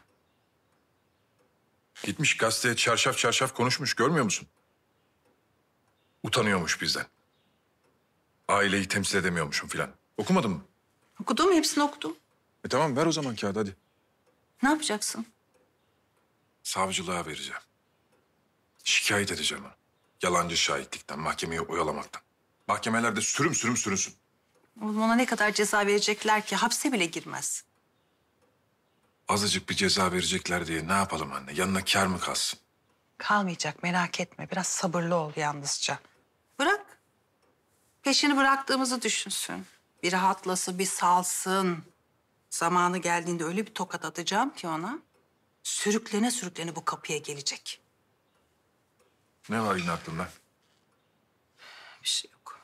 Gitmiş gazeteye çarşaf çarşaf konuşmuş, görmüyor musun? Utanıyormuş bizden. Aileyi temsil edemiyormuşum filan. Okumadın mı? Okudum, hepsini okudum. E tamam, ver o zaman kağıdı hadi. Ne yapacaksın? Savcılığa vereceğim. Şikayet edeceğim onu. Yalancı şahitlikten, mahkemeyi oyalamaktan. Mahkemelerde sürüm sürüm sürünsün. Oğlum ona ne kadar ceza verecekler ki? Hapse bile girmez. Azıcık bir ceza verecekler diye ne yapalım anne? Yanına kâr mı kalsın? Kalmayacak, merak etme. Biraz sabırlı ol yalnızca. Bırak. Peşini bıraktığımızı düşünsün. Bir rahatlasın, bir salsın. Zamanı geldiğinde öyle bir tokat atacağım ki ona... sürüklene sürüklene bu kapıya gelecek. Ne var yine aklında? Bir şey yok.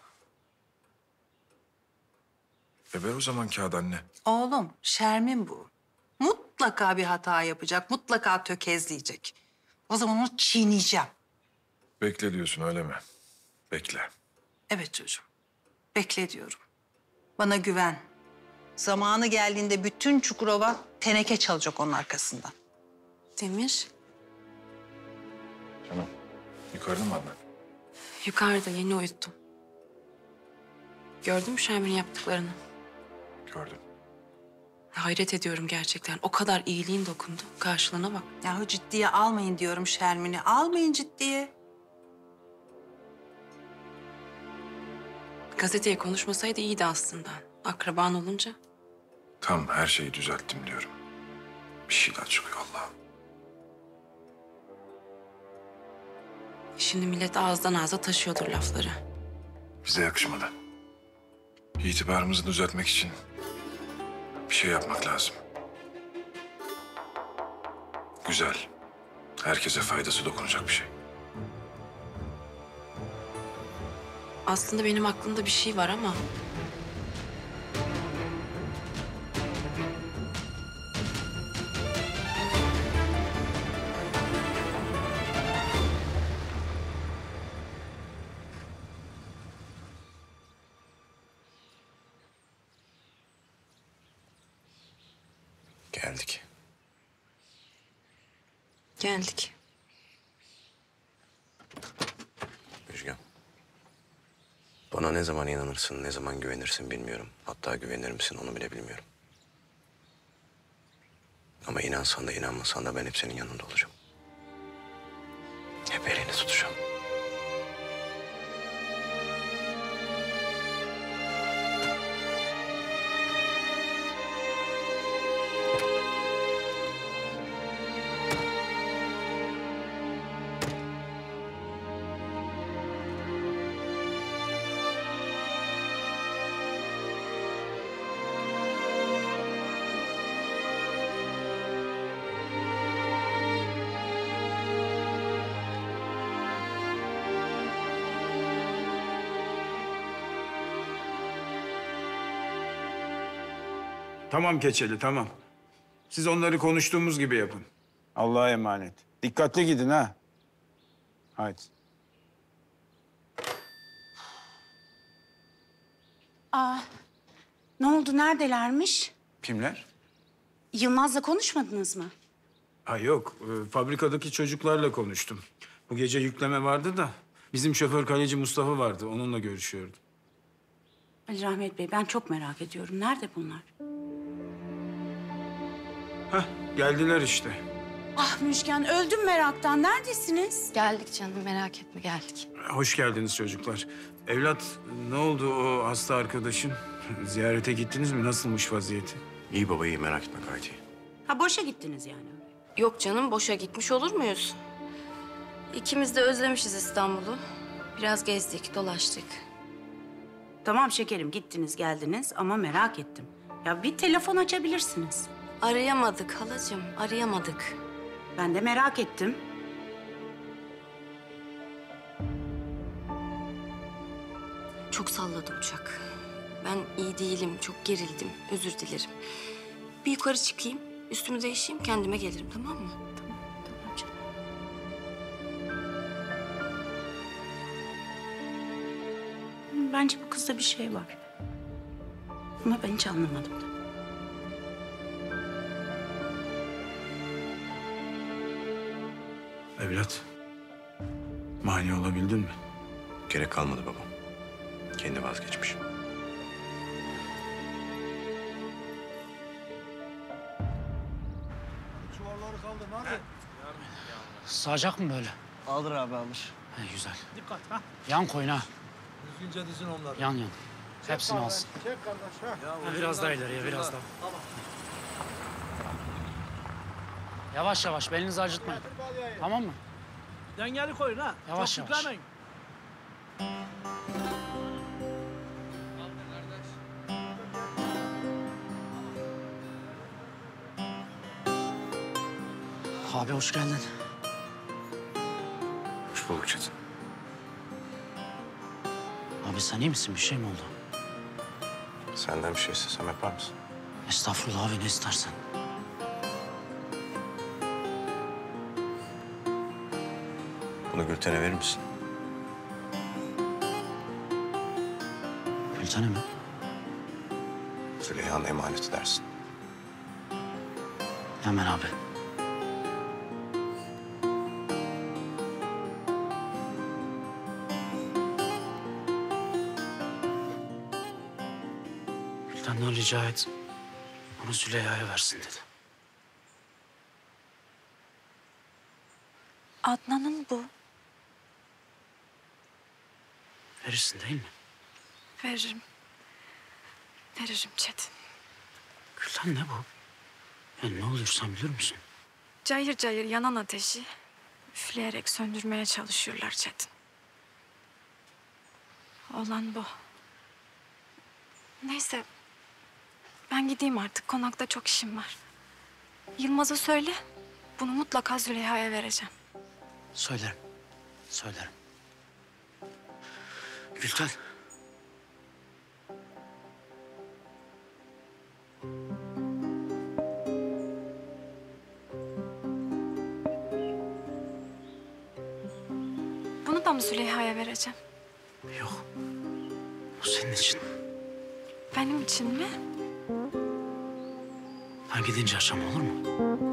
E ver o zaman kağıdı anne. Oğlum, Şermin bu. Mutlaka bir hata yapacak, mutlaka tökezleyecek. O zaman onu çiğneyeceğim. Bekle diyorsun öyle mi? Bekle. Evet çocuğum, bekle diyorum. Bana güven. Zamanı geldiğinde bütün Çukurova teneke çalacak onun arkasından. Demir, Tamam. Yukarıda mı anne? yukarıda yeni uyuttum. Gördün mü Şermin'in yaptıklarını? Gördüm. Hayret ediyorum gerçekten. O kadar iyiliğin dokundu. Karşılığına bak. Yahu ciddiye almayın diyorum Şermin'i. Almayın ciddiye. Gazeteye konuşmasaydı iyiydi aslında. Akraban olunca. Tam her şeyi düzelttim diyorum. Bir şey daha çıkıyor Allah'ım. Şimdi millet ağızdan ağza taşıyordur lafları. Bize yakışmadı. İtibarımızı düzeltmek için bir şey yapmak lazım. Güzel. Herkese faydası dokunacak bir şey. Aslında benim aklımda bir şey var ama... Geldik. Geldik. Müjgan. Bana ne zaman inanırsın, ne zaman güvenirsin bilmiyorum. Hatta güvenir misin onu bile bilmiyorum. Ama inansan da inanmasan da ben hep senin yanında olacağım. Hep elini tutacağım. Tamam Keçeli, tamam. Siz onları konuştuğumuz gibi yapın. Allah'a emanet. Dikkatli gidin ha. Haydi. Aa, ne oldu? Neredelermiş? Kimler? Yılmaz'la konuşmadınız mı? Ha yok, e, fabrikadaki çocuklarla konuştum. Bu gece yükleme vardı da bizim şoför kaleci Mustafa vardı. Onunla görüşüyordum. Ali Rahmet Bey, ben çok merak ediyorum. Nerede bunlar? Hah, geldiler işte. Ah Müjgan, öldüm meraktan. Neredesiniz? Geldik canım, merak etme geldik. Hoş geldiniz çocuklar. Evlat, ne oldu o hasta arkadaşın? Ziyarete gittiniz mi? Nasılmış vaziyeti? İyi baba iyi, merak etme gayet iyi. Ha boşa gittiniz yani. Yok canım, boşa gitmiş olur muyuz? İkimiz de özlemişiz İstanbul'u. Biraz gezdik, dolaştık. Tamam şekerim, gittiniz geldiniz ama merak ettim. Ya bir telefon açabilirsiniz. Arayamadık halacığım, arayamadık. Ben de merak ettim. Çok salladı uçak. Ben iyi değilim, çok gerildim. Özür dilerim. Bir yukarı çıkayım, üstümü değişeyim, kendime gelirim, tamam mı? Tamam, tamam canım. Bence bu kızda bir şey var. Ama ben hiç anlamadım da. Evlat, mani olabildin mi? Gerek kalmadı babam. Kendi vazgeçmiş. Sığacak mı böyle? Alır abi alır. He, güzel. Dikkat ha. Yan koyun ha. Düzgünce dizin onları. Yan yan. Hepsini alsın. Çek kardeş ha. Ha, biraz daha ileriye, biraz daha. Tamam. Yavaş yavaş, belinizi acıtmayın. Tamam mı? Dengeli koyun ha. Yavaş Çok yavaş. yüklemeyin. Abi hoş geldin. Hoş bulduk Çetin. Abi sen iyi misin? Bir şey mi oldu? Senden bir şey istesem yapar mısın? Estağfurullah abi, ne istersen. Bunu Gülten'e verir misin? Gülten'e mi? Züleyha'nın emaneti dersin. Hemen abi. Gülten'den rica et. Onu Züleyha'ya versin dedi. Adnan'ın bu. Verirsin değil mi? Veririm. Veririm Çetin. Gülten ne bu? Ya ne oluyor sen biliyor musun? Cayır cayır yanan ateşi üfleyerek söndürmeye çalışıyorlar Çetin. Olan bu. Neyse. Ben gideyim artık. Konakta çok işim var. Yılmaz'a söyle. Bunu mutlaka Züleyha'ya vereceğim. Söylerim. Söylerim. Gülten. Bunu da mı Züleyha'ya vereceğim? Yok. Bu senin için. Benim için mi? Ben gidince akşam olur mu?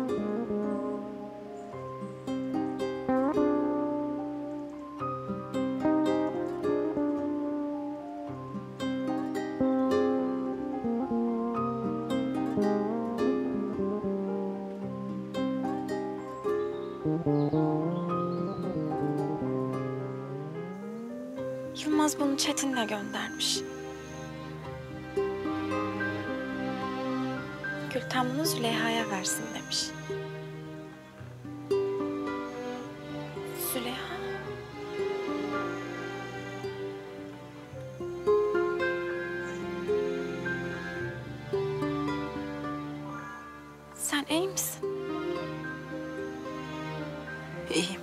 Yılmaz bunu Çetin'le göndermiş. Gülten bunu Züleyha'ya versin demiş. Züleyha. Sen iyi misin? İyiyim.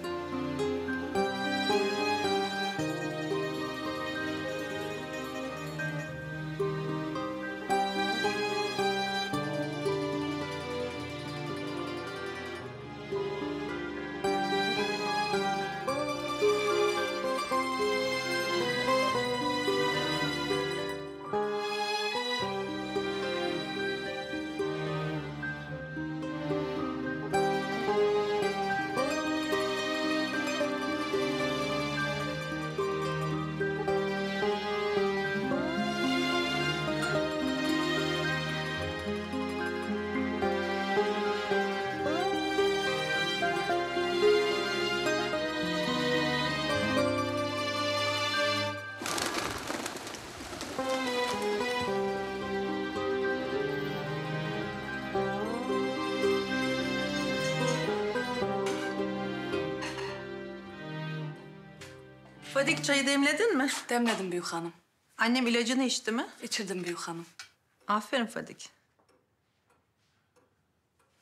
Fadik çayı demledin mi? Demledim büyük hanım. Annem ilacını içti mi? İçirdim büyük hanım. Aferin Fadik.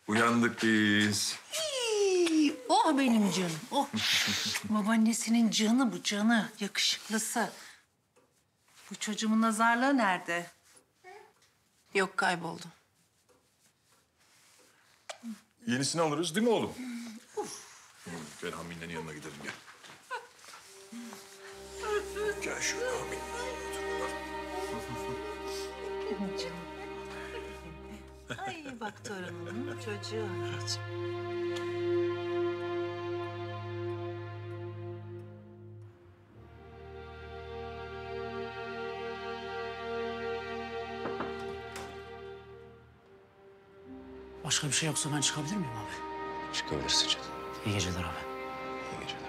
Uyandık biz. İyi, oh benim canım, oh. Babaannesinin canı bu, canı. Yakışıklısı. Bu çocuğumun nazarlığı nerede? Yok, kayboldu. Yenisini alırız değil mi oğlum? Gel Hamine'nin yanına gidelim gel. Gel şöyle Hamine. Benim canım. Ay bak torunumun çocuğu anneciğim. Başka bir şey yoksa ben çıkabilir miyim abi? Çıkabilirsin canım. İyi geceler abi. İyi geceler.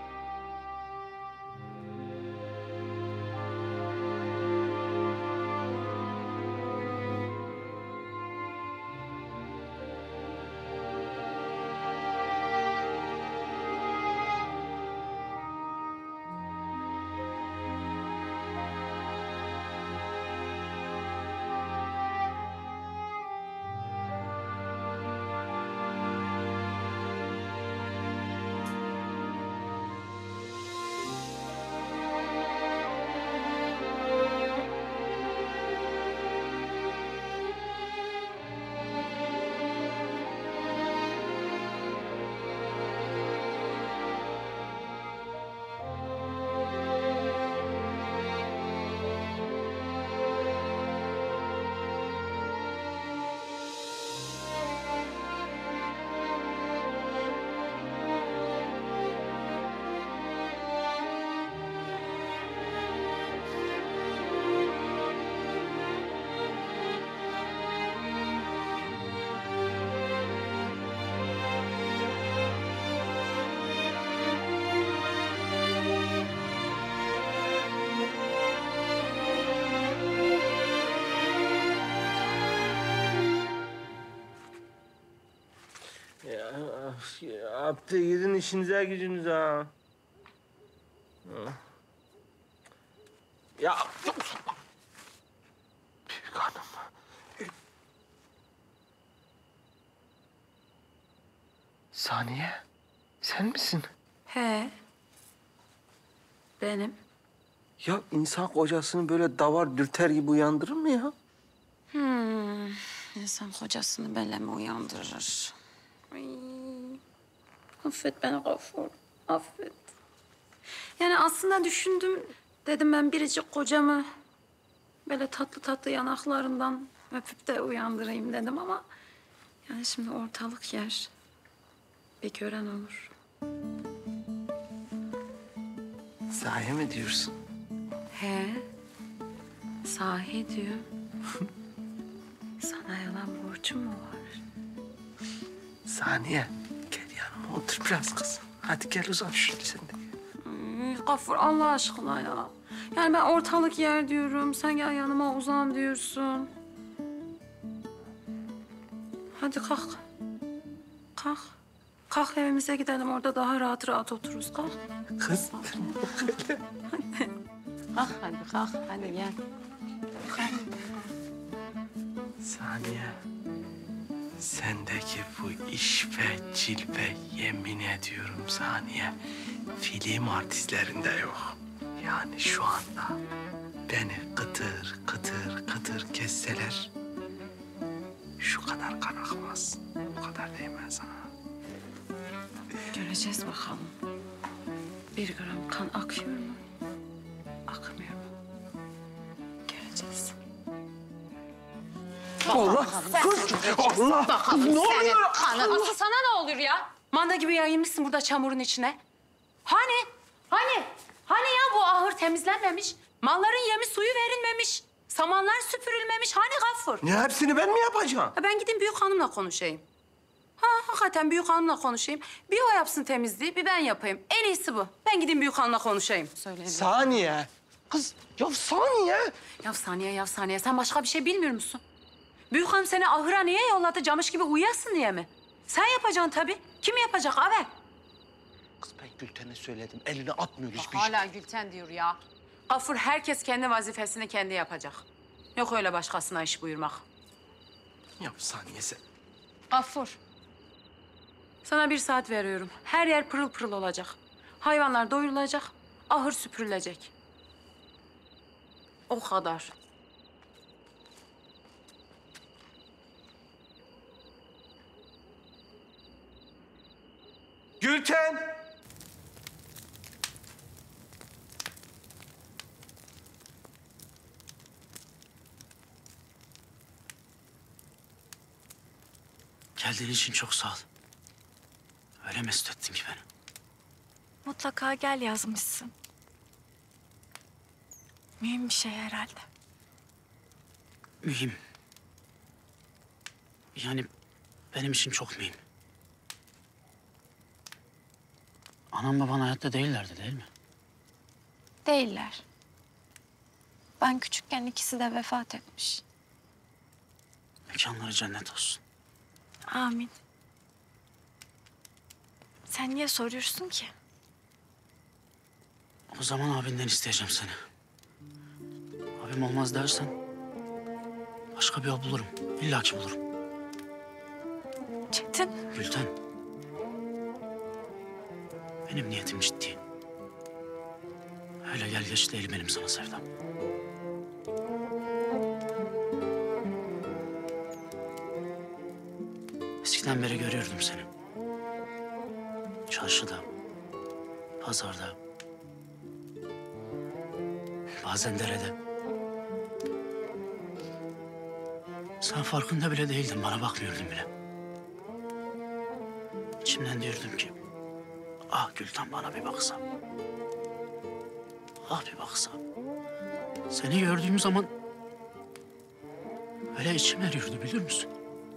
Ya, Abdi gidin işinize gücünüze ha. Ya büyük hanım. Saniye, sen misin? He. Benim. Ya insan kocasını böyle davar dürter gibi uyandırır mı ya? Hmm. İnsan kocasını böyle mi uyandırır? Ay. Affet beni Gafur. Affet. Yani aslında düşündüm. Dedim ben biricik kocamı böyle tatlı tatlı yanaklarından öpüp de uyandırayım dedim ama... yani şimdi ortalık yer. Bir gören olur. Sahi mi diyorsun? He. Sahi diyor. Sana yalan borcum mu var? Saniye, gel yanıma otur biraz kızım. Hadi gel uzan şöyle sen de. Ay, Gafur Allah aşkına ya. Yani ben ortalık yer diyorum. Sen gel yanıma uzan diyorsun. Hadi kalk. Kalk. Kalk evimize gidelim. Orada daha rahat rahat otururuz. Kalk. Kız. Hadi. Kalk hadi kalk. Hadi gel. Saniye. Sendeki bu iş ve cilve yemin ediyorum Saniye. Film artistlerinde yok. Yani şu anda beni kıtır kıtır kıtır kesseler şu kadar kan akmaz. Bu kadar değmez sana. Göreceğiz bakalım. Bir gram kan akıyor mu? Akmıyor mu? Göreceğiz. Allah! Kız! Allah! Ne oluyor? Asıl sana ne olur ya? Manda gibi yayılmışsın burada çamurun içine. Hani? Hani? Hani ya bu ahır temizlenmemiş? Malların yemi suyu verilmemiş. Samanlar süpürülmemiş. Hani Gafur? Ne hepsini ben mi yapacağım? Ha, ben gideyim büyük hanımla konuşayım. Ha hakikaten büyük hanımla konuşayım. Bir o yapsın temizliği, bir ben yapayım. En iyisi bu. Ben gideyim büyük hanımla konuşayım. Söyleyeyim. Saniye. Kız ya saniye. Ya saniye, ya saniye. Sen başka bir şey bilmiyor musun? Büyük hanım seni ahıra niye yolladı? Camış gibi uyuyasın diye mi? Sen yapacaksın tabii. Kim yapacak abi? Kız ben Gülten'e söyledim. Elini atmıyor hiçbir şey. Hala Gülten diyor ya. Gafur herkes kendi vazifesini kendi yapacak. Yok öyle başkasına iş buyurmak. Ya saniye sen. Gaffur. Sana bir saat veriyorum. Her yer pırıl pırıl olacak. Hayvanlar doyurulacak, ahır süpürülecek. O kadar. Gülten! Geldiğin için çok sağ ol. Öyle mesut ettin ki beni. Mutlaka gel yazmışsın. Mühim bir şey herhalde. Mühim. Yani benim için çok mühim. Anam baban hayatta değillerdi değil mi? Değiller. Ben küçükken ikisi de vefat etmiş. Mekanları cennet olsun. Amin. Sen niye soruyorsun ki? O zaman abinden isteyeceğim seni. Abim olmaz dersen başka bir yol bulurum. İlla ki bulurum. Çetin. Gülten. Benim niyetim ciddi. Öyle gel geç değil benim sana sevdam. Eskiden beri görüyordum seni. Çarşıda, pazarda, bazen derede. Sen farkında bile değildin, bana bakmıyordun bile. İçimden diyordum ki, ah Gülten bana bir baksa. Ah bir baksa. Seni gördüğüm zaman öyle içim eriyordu biliyor musun?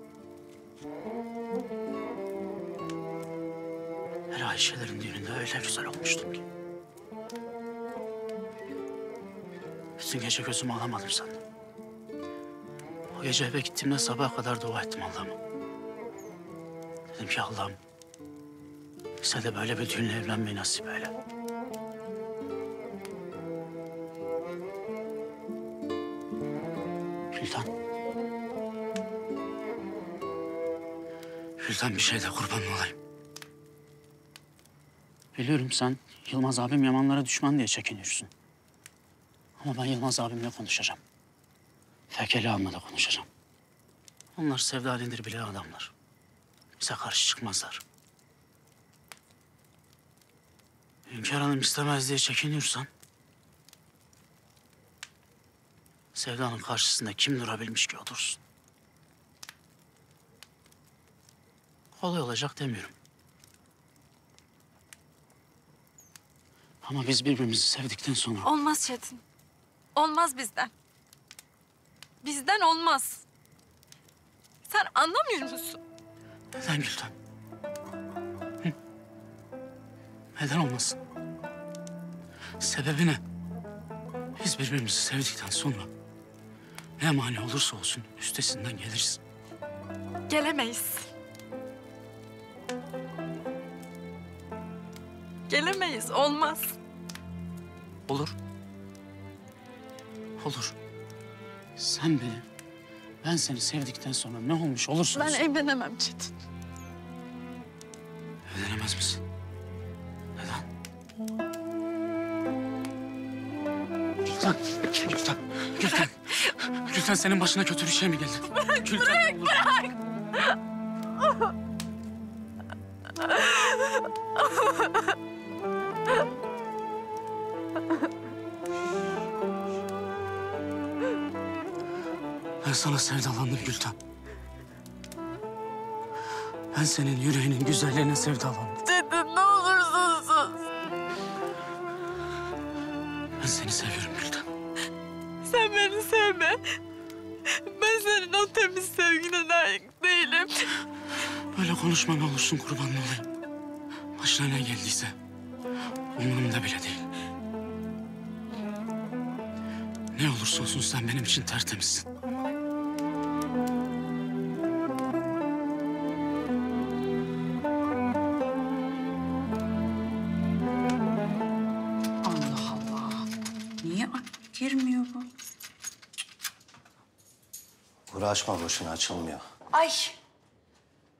Her Ayşelerin düğününde öyle güzel olmuştum ki. Bütün gece gözümü alamadım senden. O gece eve gittiğimde sabaha kadar dua ettim Allah'ıma. Dedim ki Allah'ım, bize de böyle bir düğünle evlenmeyi nasip eyle. Gülten. Gülten bir şeyde kurban olayım. Biliyorum sen Yılmaz abim Yamanlara düşman diye çekiniyorsun. Ama ben Yılmaz abimle konuşacağım. Fekeli Han'la da konuşacağım. Onlar sevdalindir bile adamlar. Bize karşı çıkmazlar. Hünkâr Hanım istemez diye çekiniyorsan... Sevda'nın karşısında kim durabilmiş ki otursun? Kolay olacak demiyorum. Ama biz birbirimizi sevdikten sonra... Olmaz Çetin. Olmaz bizden. Bizden olmaz. Sen anlamıyor musun? Neden Gülten? Hı? Neden olmasın? Sebebi ne? Biz birbirimizi sevdikten sonra ne mani olursa olsun üstesinden geliriz. Gelemeyiz. Gelemeyiz. Olmaz. Olur. Olur. Sen beni, ben seni sevdikten sonra ne olmuş olursa Ben olsun... evlenemem Çetin. Evlenemez misin? Neden? Gülten, Gülten, Gülten. Gülten senin başına kötü bir şey mi geldi? Bırak, Gülten, bırak, olur. bırak! Ben sana sevdalandım Gülten. Ben senin yüreğinin güzelliğine sevdalandım. Çetin ne olursun sus. Ben seni seviyorum Gülten. Sen beni sevme. Ben senin o temiz sevgine layık değilim. Böyle konuşma ne olursun kurban olayım. Başına ne geldiyse umurumda bile değil. Ne olursa olsun sen benim için tertemizsin. Allah Allah. Niye girmiyor bu? Uğraşma boşuna açılmıyor. Ay.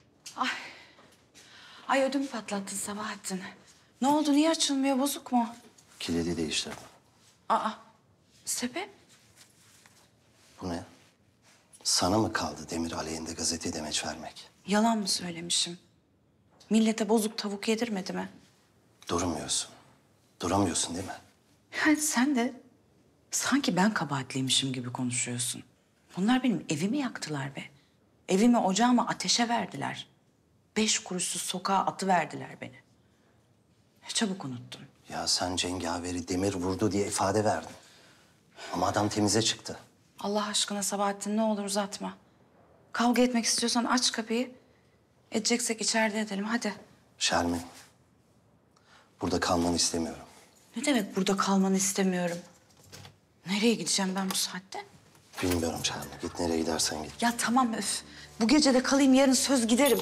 Ay ödüm patlattın Sabahattin. Ne oldu? Niye açılmıyor? Bozuk mu? Kilidi değiştirdim. Aa, sebep? Bu ne? Sana mı kaldı Demir aleyhinde gazete demeç vermek? Yalan mı söylemişim? Millete bozuk tavuk yedirmedi mi? Durmuyorsun. Duramıyorsun değil mi? Yani sen de sanki ben kabahatliymişim gibi konuşuyorsun. Bunlar benim evimi yaktılar be. Evimi, ocağımı ateşe verdiler. Beş kuruşsuz sokağa atıverdiler beni. Çabuk unuttun. Ya sen cengaveri Demir vurdu diye ifade verdin. Ama adam temize çıktı. Allah aşkına Sabahattin ne olur uzatma. Kavga etmek istiyorsan aç kapıyı. Edeceksek içeride edelim hadi. Şermin, burada kalmanı istemiyorum. Ne demek burada kalmanı istemiyorum? Nereye gideceğim ben bu saatte? Bilmiyorum Şermin. Git nereye gidersen git. Ya tamam öf. Bu gece de kalayım yarın söz giderim.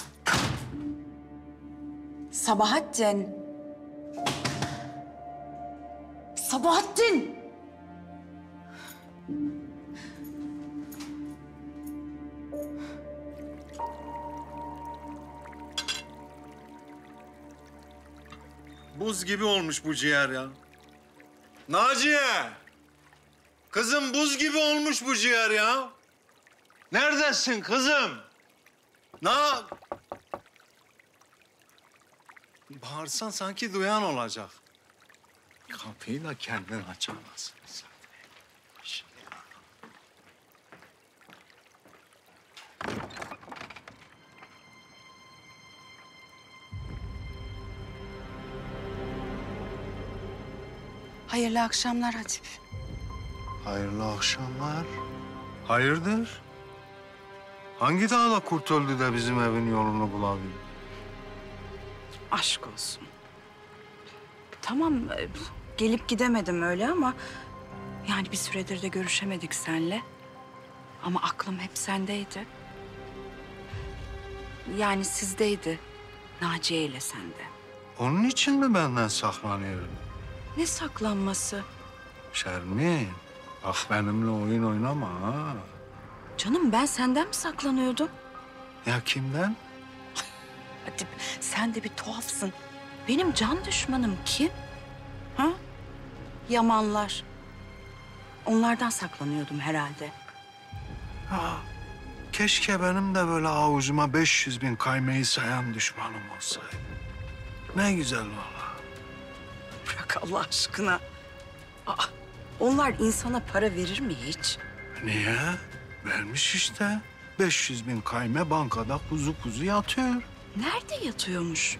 Sabahattin. Sabahattin. Buz gibi olmuş bu ciğer ya. Naciye! Kızım buz gibi olmuş bu ciğer ya. Neredesin kızım? Na... Bağırsan sanki duyan olacak. Kapıyı da kendin açamazsın sen. Hayırlı akşamlar Hatip. Hayırlı akşamlar. Hayırdır? Hangi dağda kurt öldü de bizim evin yolunu bulabildi? Aşk olsun. Tamam, e, gelip gidemedim öyle ama... yani bir süredir de görüşemedik seninle. Ama aklım hep sendeydi. Yani sizdeydi. Naciye ile sende. Onun için mi benden saklanıyorum? Ne saklanması? Şermin, bak benimle oyun oynama ha. Canım ben senden mi saklanıyordum? Ya kimden? Hatip sen de bir tuhafsın. Benim can düşmanım kim? Ha? Yamanlar. Onlardan saklanıyordum herhalde. Ha, keşke benim de böyle avucuma beş yüz bin kaymayı sayan düşmanım olsaydı. Ne güzel valla. Bırak Allah aşkına. Aa, onlar insana para verir mi hiç? Niye? Vermiş işte. beş yüz bin kayme bankada kuzu kuzu yatıyor. Nerede yatıyormuş?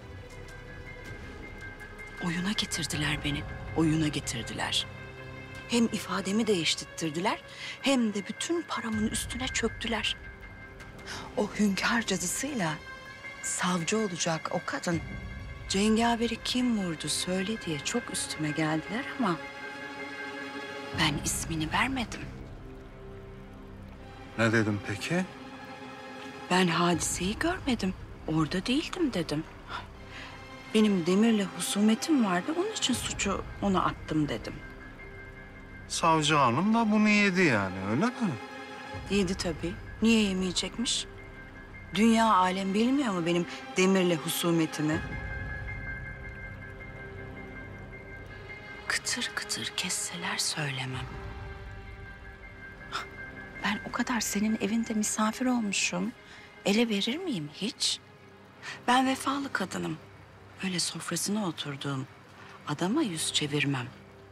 Oyuna getirdiler beni. Oyuna getirdiler. Hem ifademi değiştirttirdiler hem de bütün paramın üstüne çöktüler. O hünkâr cadısıyla savcı olacak o kadın cengaveri kim vurdu söyle diye çok üstüme geldiler ama ben ismini vermedim. Ne dedim peki? Ben hadiseyi görmedim. Orada değildim dedim. Benim Demir'le husumetim vardı. Onun için suçu ona attım dedim. Savcı hanım da bunu yedi yani öyle mi? Yedi tabii. Niye yemeyecekmiş? Dünya alem bilmiyor mu benim Demir'le husumetimi? Kıtır kıtır kesseler söylemem. Ben o kadar senin evinde misafir olmuşum. Ele verir miyim hiç? Ben vefalı kadınım. Öyle sofrasına oturduğum adama yüz çevirmem.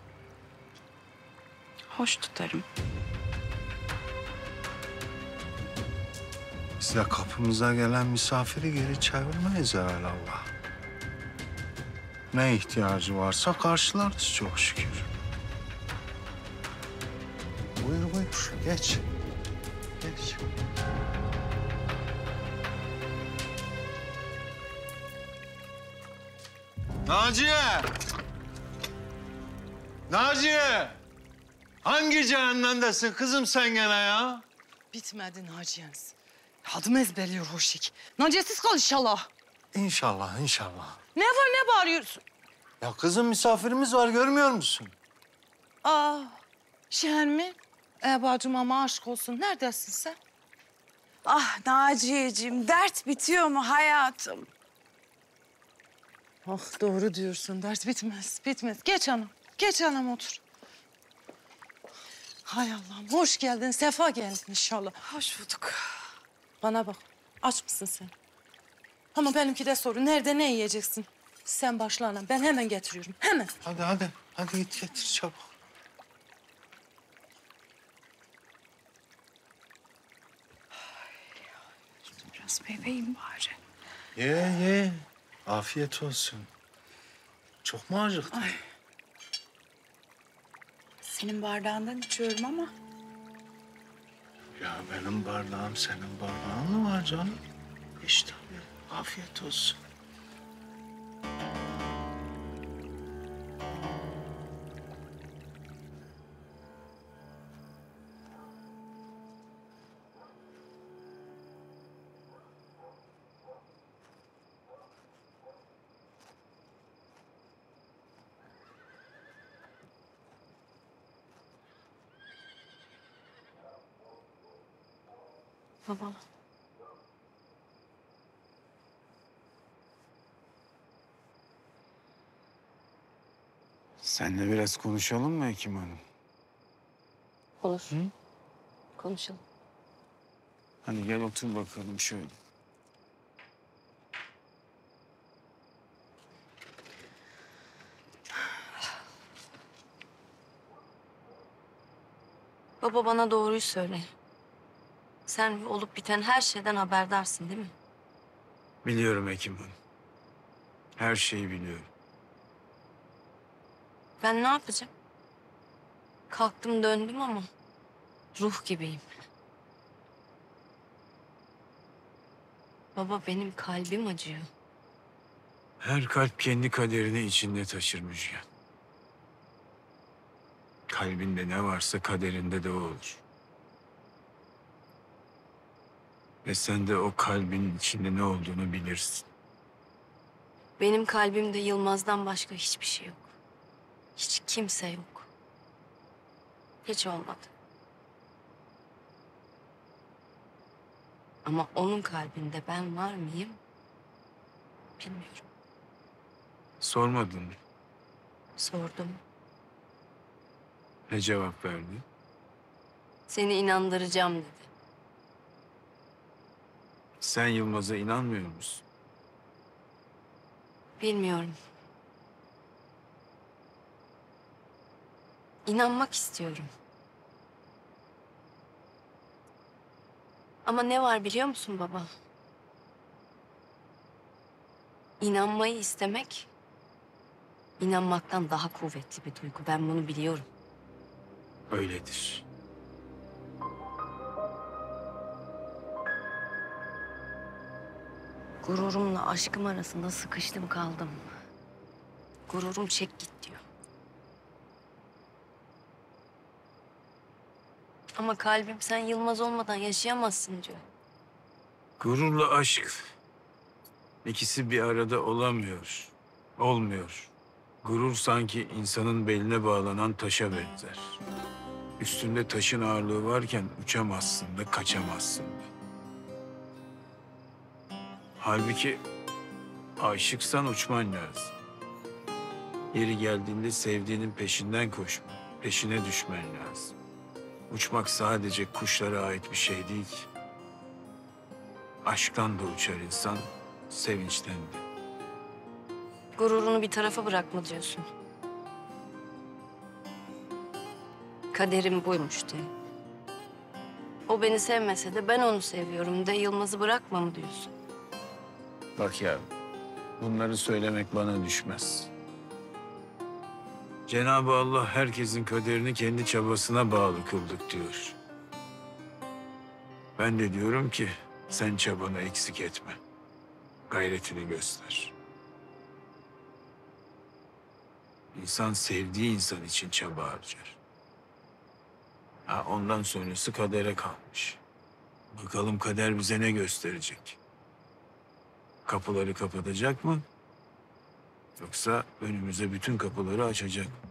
Hoş tutarım. Biz de kapımıza gelen misafiri geri çevirmeyiz evvelallah. Ne ihtiyacı varsa karşılarız çok şükür. Buyur buyur geç. Geç. Naciye! Naciye! Hangi cehennemdesin kızım sen gene ya? Bitmedi Naciye'niz. Adım ezberliyor Hoşik. Naciyesiz kal inşallah. İnşallah, inşallah. Ne var ne bağırıyorsun? Ya kızım misafirimiz var görmüyor musun? Aa, şeher mi? Ee, bacım ama aşk olsun. Neredesin sen? Ah Naciye'ciğim dert bitiyor mu hayatım? Ah doğru diyorsun. Ders bitmez, bitmez. Geç anam, geç anam otur. Hay Allah'ım, hoş geldin, sefa geldin inşallah. Hoş bulduk. Bana bak, aç mısın sen? Ama benimki de soru, nerede ne yiyeceksin? Sen başla anam, ben hemen getiriyorum, hemen. Hadi hadi, hadi git getir çabuk. Biraz bebeğim bari. Ye ye. Afiyet olsun. Çok mu acıktın? Senin bardağından içiyorum ama. Ya benim bardağım senin bardağın mı var canım? İşte afiyet olsun. Baba. Seninle biraz konuşalım mı Hekim Hanım? Olur. Konuşalım. Hani gel otur bakalım şöyle. Baba bana doğruyu söyle. Sen olup biten her şeyden haberdarsın değil mi? Biliyorum Hekim Hanım. Her şeyi biliyorum. Ben ne yapacağım? Kalktım döndüm ama ruh gibiyim. Baba benim kalbim acıyor. Her kalp kendi kaderini içinde taşır Müjgan. Kalbinde ne varsa kaderinde de o olur. Ve sen de o kalbin içinde ne olduğunu bilirsin. Benim kalbimde Yılmaz'dan başka hiçbir şey yok. Hiç kimse yok. Hiç olmadı. Ama onun kalbinde ben var mıyım? Bilmiyorum. Sormadın mı? Sordum. Ne cevap verdi? Seni inandıracağım dedi. Sen Yılmaz'a inanmıyor musun? Bilmiyorum. İnanmak istiyorum. Ama ne var biliyor musun baba? İnanmayı istemek, inanmaktan daha kuvvetli bir duygu. Ben bunu biliyorum. Öyledir. Gururumla aşkım arasında sıkıştım kaldım. Gururum çek git diyor. Ama kalbim sen Yılmaz olmadan yaşayamazsın diyor. Gururla aşk. İkisi bir arada olamıyor. Olmuyor. Gurur sanki insanın beline bağlanan taşa benzer. Üstünde taşın ağırlığı varken uçamazsın da kaçamazsın da. Halbuki aşıksan uçman lazım. Yeri geldiğinde sevdiğinin peşinden koşma, peşine düşmen lazım. Uçmak sadece kuşlara ait bir şey değil ki. Aşktan da uçar insan, sevinçten de. Gururunu bir tarafa bırakma diyorsun. Kaderim buymuş diye. O beni sevmese de ben onu seviyorum de Yılmaz'ı bırakma mı diyorsun? Bak ya, bunları söylemek bana düşmez. Cenab-ı Allah herkesin kaderini kendi çabasına bağlı kıldık diyor. Ben de diyorum ki sen çabanı eksik etme. Gayretini göster. İnsan sevdiği insan için çaba harcar. Ha, ondan sonrası kadere kalmış. Bakalım kader bize ne gösterecek? Kapıları kapatacak mı? Yoksa önümüze bütün kapıları açacak mı?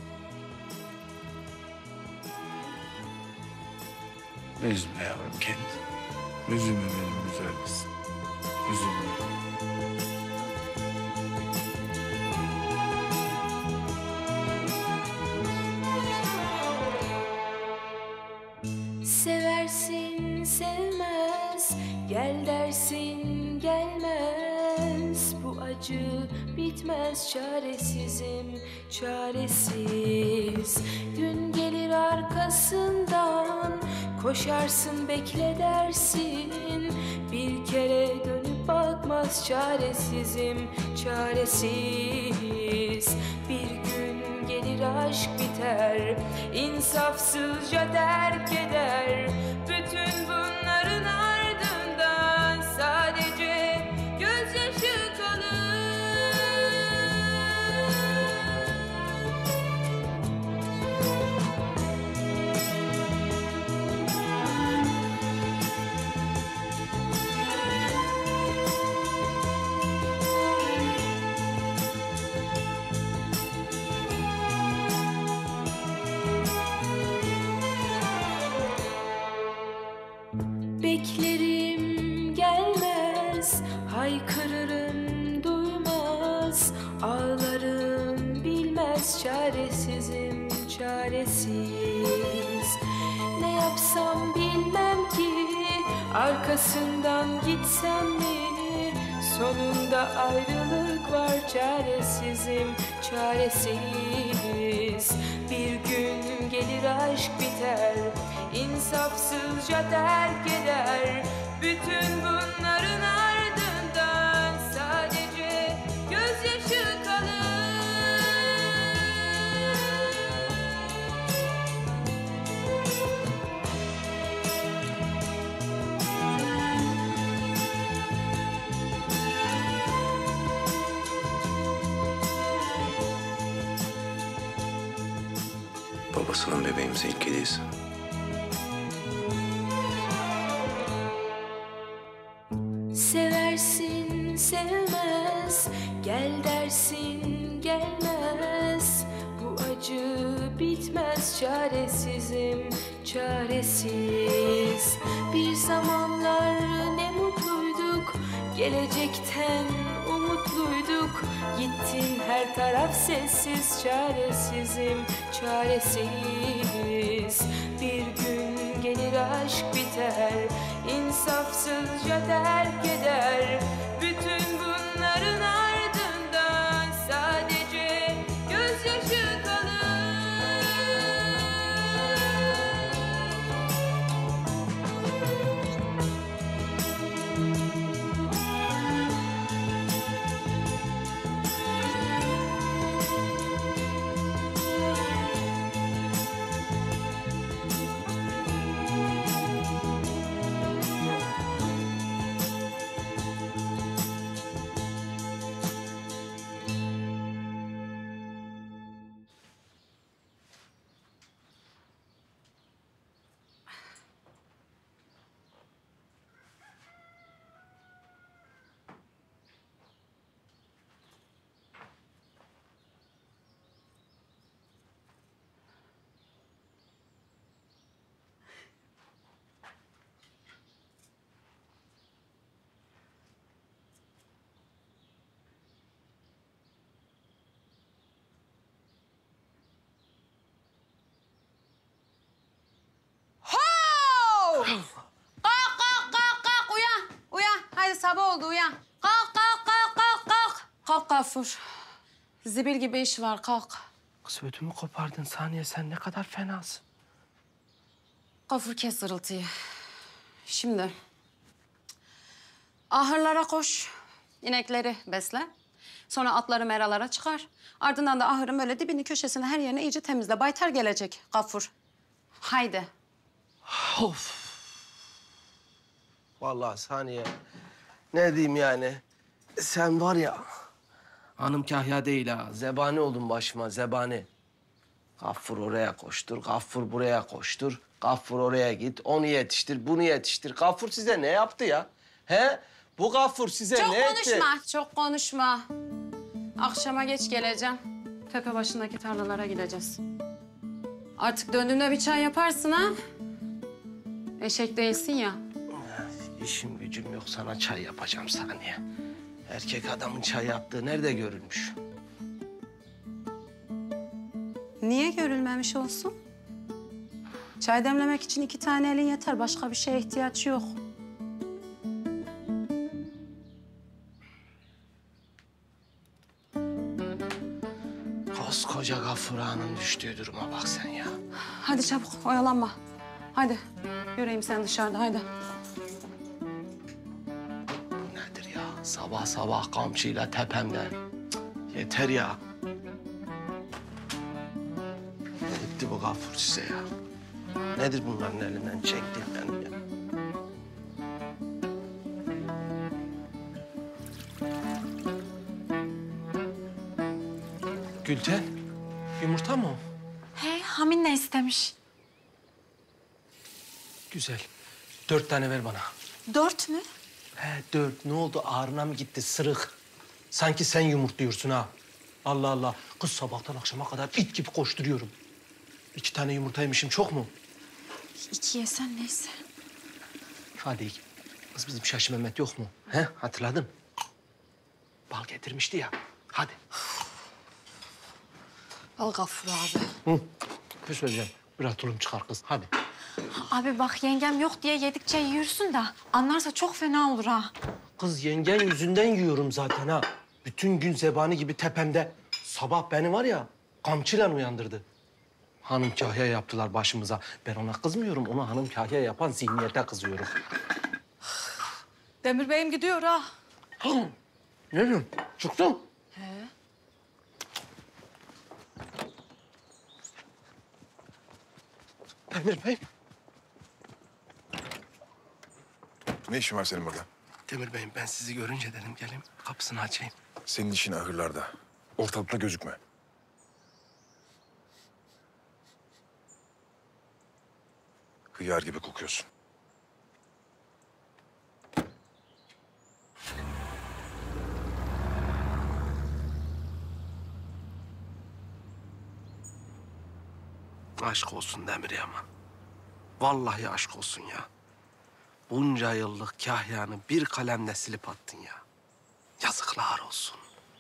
Üzme yavrum kendini. Üzülme benim güzel kızım. Üzülme. Seversin sevmez, gel dersin gelmez. Bu acı bitmez, çaresizim çaresiz. Gün gelir arkasından, koşarsın bekle dersin. Bir kere dönüp bakmaz, çaresizim çaresiz. Bir gün gelir aşk biter, insafsızca terk eder. Bütün bunların ardından sadece gözyaşı kalır. Beklerim gelmez, haykırırım duymaz. Ağlarım bilmez, çaresizim çaresiz. Ne yapsam bilmem ki, arkasından gitsem mi? Sonunda ayrılık var, çaresizim çaresiz. Bir gün gelir aşk biter, insafsızca terk eder. Bütün bunların ardından sadece gözyaşı kalır. Babasının bebeğimize ilk hediyesin. Seversin sevmez, gel dersin gelmez. Bu acı bitmez, çaresizim çaresiz. Bir zamanlar ne mutluyduk, gelecekten umutluyduk. Gittin her taraf sessiz, çaresizim çaresiz. Bir gün gelir aşk biter, insafsızca terk eder. Bütün bunların ardından sadece gözyaşı kalır. Kalk kalk kalk kalk uyan. Uyan. Haydi sabah oldu uyan. Kalk kalk kalk kalk kalk. Kalk Gafur. Zibil gibi iş var kalk. Kız ödümü kopardın Saniye, sen ne kadar fenasın. Gafur kes zırıltıyı. Şimdi ahırlara koş. İnekleri besle. Sonra atları meralara çıkar. Ardından da ahırın böyle dibini köşesini her yerini iyice temizle. Baytar gelecek Gafur. Haydi. Of. Vallahi Saniye, ne diyeyim yani? Sen var ya, hanım kahya değil ha. Zebani oldun başıma, zebani. Gaffur oraya koştur, Gaffur buraya koştur. Gaffur oraya git, onu yetiştir, bunu yetiştir. Gaffur size ne yaptı ya? He? Bu Gaffur size çok ne etti? Çok konuşma, çok konuşma. Akşama geç geleceğim. Tepe başındaki tarlalara gideceğiz. Artık döndüğümde bir çay yaparsın ha. Eşek değilsin ya. İşim gücüm yok, sana çay yapacağım Saniye. Erkek adamın çay yaptığı nerede görülmüş? Niye görülmemiş olsun? Çay demlemek için iki tane elin yeter. Başka bir şeye ihtiyaç yok. Koskoca Gaffur Ağa'nın düştüğü duruma bak sen ya. Hadi çabuk oyalanma. Hadi göreyim sen dışarıda hadi. Nedir ya? Sabah sabah kamçıyla tepemde. Cık, yeter ya. Ne etti bu Gaffur size ya? Nedir bunların elinden çektiğim benim ya? Gülten, yumurta mı o? He, Hamin ne istemiş? Güzel. Dört tane ver bana. Dört mü? He dört. Ne oldu? Ağrına mı gitti? Sırık. Sanki sen yumurtluyorsun ha. Allah Allah. Kız sabahtan akşama kadar it gibi koşturuyorum. İki tane yumurta yemişim. Çok mu? İki yesen neyse. Hadi. Kız bizim Şaşı Mehmet yok mu? He hatırladın? Bal getirmişti ya. Hadi. Al Gaffur abi. Hı. Bir söyleyeceğim. Biraz tulum çıkar kız. Hadi. Abi bak yengem yok diye yedikçe yiyorsun da anlarsa çok fena olur ha. Kız yengen yüzünden yiyorum zaten ha. Bütün gün zebani gibi tepemde. Sabah beni var ya kamçıyla uyandırdı. Hanım kahya yaptılar başımıza. Ben ona kızmıyorum. Ona hanım kahya yapan zihniyete kızıyorum. Demir Bey'im gidiyor ha. Ne diyorsun? Çıktım. He. Demir Bey. Ne işin var senin burada? Demir Bey'im ben sizi görünce dedim geleyim kapısını açayım. Senin işin ahırlarda. Ortalıkta gözükme. Hıyar gibi kokuyorsun. Aşk olsun Demir Yaman. Vallahi aşk olsun ya. Bunca yıllık kahyanı bir kalemle silip attın ya. Yazıklar olsun.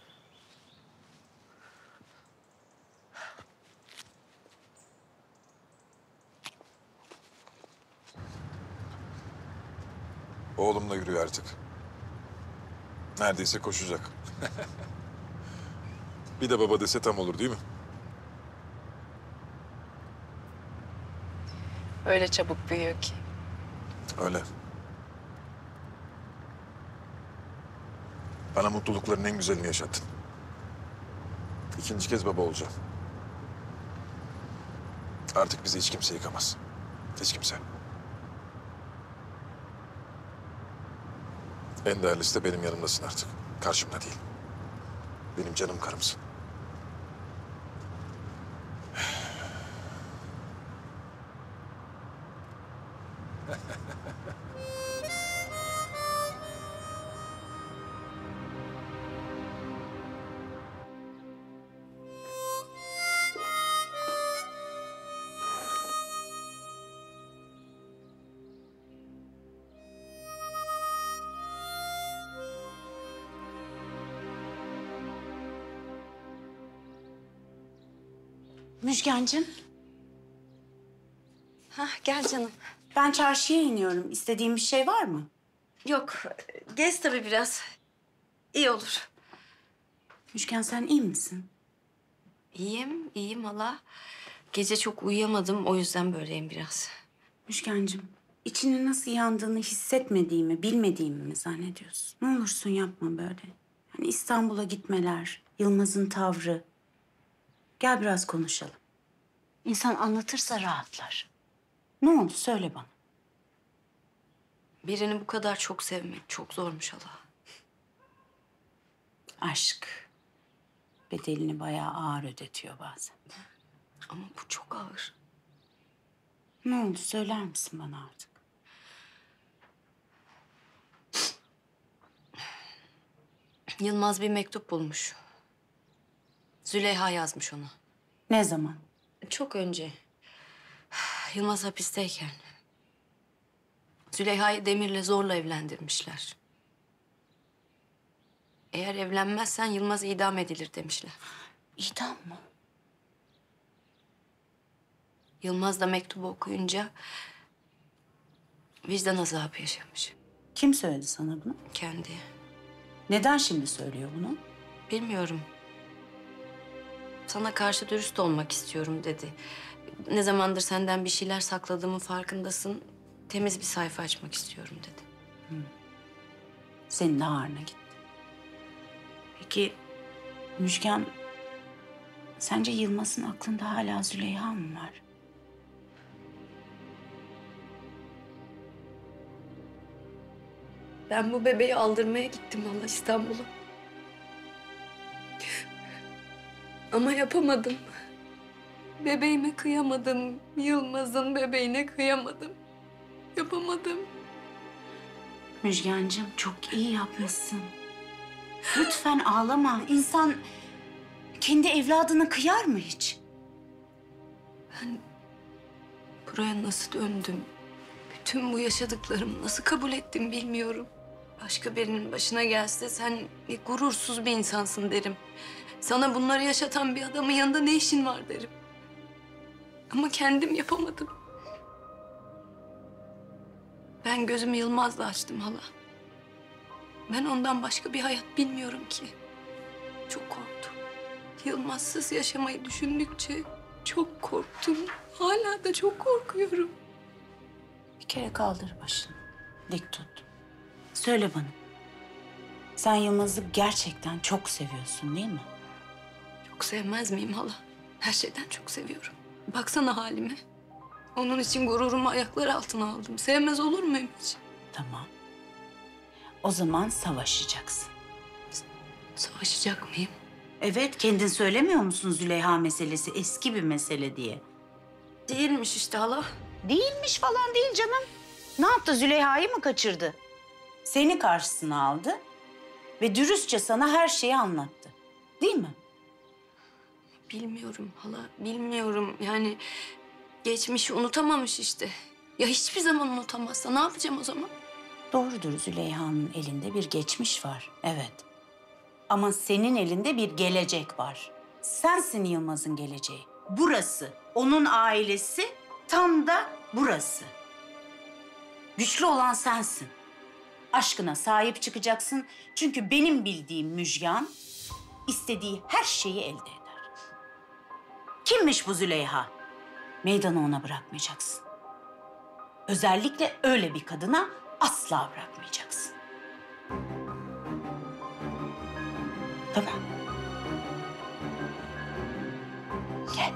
Oğlumla yürüyor artık. Neredeyse koşacak. Bir de baba dese tam olur değil mi? Öyle çabuk büyüyor ki. Öyle. Bana mutlulukların en güzelini yaşattın. İkinci kez baba olacağım. Artık bizi hiç kimse yıkamaz. Hiç kimse. En değerlisi de benim yanımdasın artık. Karşımda değil. Benim canım karımsın. Müjgancığım, Hah gel canım. ben çarşıya iniyorum. İstediğin bir şey var mı? Yok gez tabii biraz. İyi olur. Müjgan sen iyi misin? İyiyim, iyiyim hala. Gece çok uyuyamadım o yüzden böyleyim biraz. Müjgancığım, içinin nasıl yandığını hissetmediğimi, bilmediğimi mi zannediyorsun? Ne olursun yapma böyle. Yani İstanbul'a gitmeler, Yılmaz'ın tavrı. Gel biraz konuşalım. İnsan anlatırsa rahatlar. Ne oldu söyle bana. Birini bu kadar çok sevmek çok zormuş hala. Aşk bedelini bayağı ağır ödetiyor bazen. Ama bu çok ağır. Ne oldu söyler misin bana artık? Yılmaz bir mektup bulmuş. Züleyha yazmış onu. Ne zaman? Çok önce. Yılmaz hapisteyken. Züleyha'yı Demir'le zorla evlendirmişler. Eğer evlenmezsen Yılmaz idam edilir demişler. İdam mı? Yılmaz da mektubu okuyunca vicdan azabı yaşamış. Kim söyledi sana bunu? Kendi. Neden şimdi söylüyor bunu? Bilmiyorum. Sana karşı dürüst olmak istiyorum dedi. Ne zamandır senden bir şeyler sakladığımın farkındasın. Temiz bir sayfa açmak istiyorum dedi. Hı. Senin de ağrına gitti. Peki Müjgan, sence Yılmaz'ın aklında hala Züleyha mı var? Ben bu bebeği aldırmaya gittim valla İstanbul'a. Ama yapamadım. Bebeğime kıyamadım. Yılmaz'ın bebeğine kıyamadım. Yapamadım. Müjgancığım çok iyi yapmışsın. Lütfen ağlama. İnsan kendi evladına kıyar mı hiç? Ben buraya nasıl döndüm? Bütün bu yaşadıklarımı nasıl kabul ettim bilmiyorum. Başka birinin başına gelse sen ne gurursuz bir insansın derim. Sana bunları yaşatan bir adamın yanında ne işin var derim. Ama kendim yapamadım. Ben gözümü Yılmaz'la açtım hala. Ben ondan başka bir hayat bilmiyorum ki. Çok korktum. Yılmazsız yaşamayı düşündükçe çok korktum. Hala da çok korkuyorum. Bir kere kaldır başını. Dik tut. Söyle bana. Sen Yılmaz'ı gerçekten çok seviyorsun değil mi? Çok sevmez miyim hala? Her şeyden çok seviyorum. Baksana halime. Onun için gururumu ayaklar altına aldım. Sevmez olur muyum hiç? Tamam. O zaman savaşacaksın. Savaşacak mıyım? Evet, kendin söylemiyor musun Züleyha meselesi eski bir mesele diye? Değilmiş işte hala. Değilmiş falan değil canım. Ne yaptı, Züleyha'yı mı kaçırdı? Seni karşısına aldı ve dürüstçe sana her şeyi anlattı. Değil mi? Bilmiyorum hala, bilmiyorum. Yani geçmişi unutamamış işte. Ya hiçbir zaman unutamazsa ne yapacağım o zaman? Doğrudur, Züleyha'nın elinde bir geçmiş var, evet. Ama senin elinde bir gelecek var. Sensin Yılmaz'ın geleceği. Burası, onun ailesi, tam da burası. Güçlü olan sensin. Aşkına sahip çıkacaksın. Çünkü benim bildiğim Müjgan istediği her şeyi elde eder. Kimmiş bu Züleyha? Meydanı ona bırakmayacaksın. Özellikle öyle bir kadına asla bırakmayacaksın. Tamam. Gel.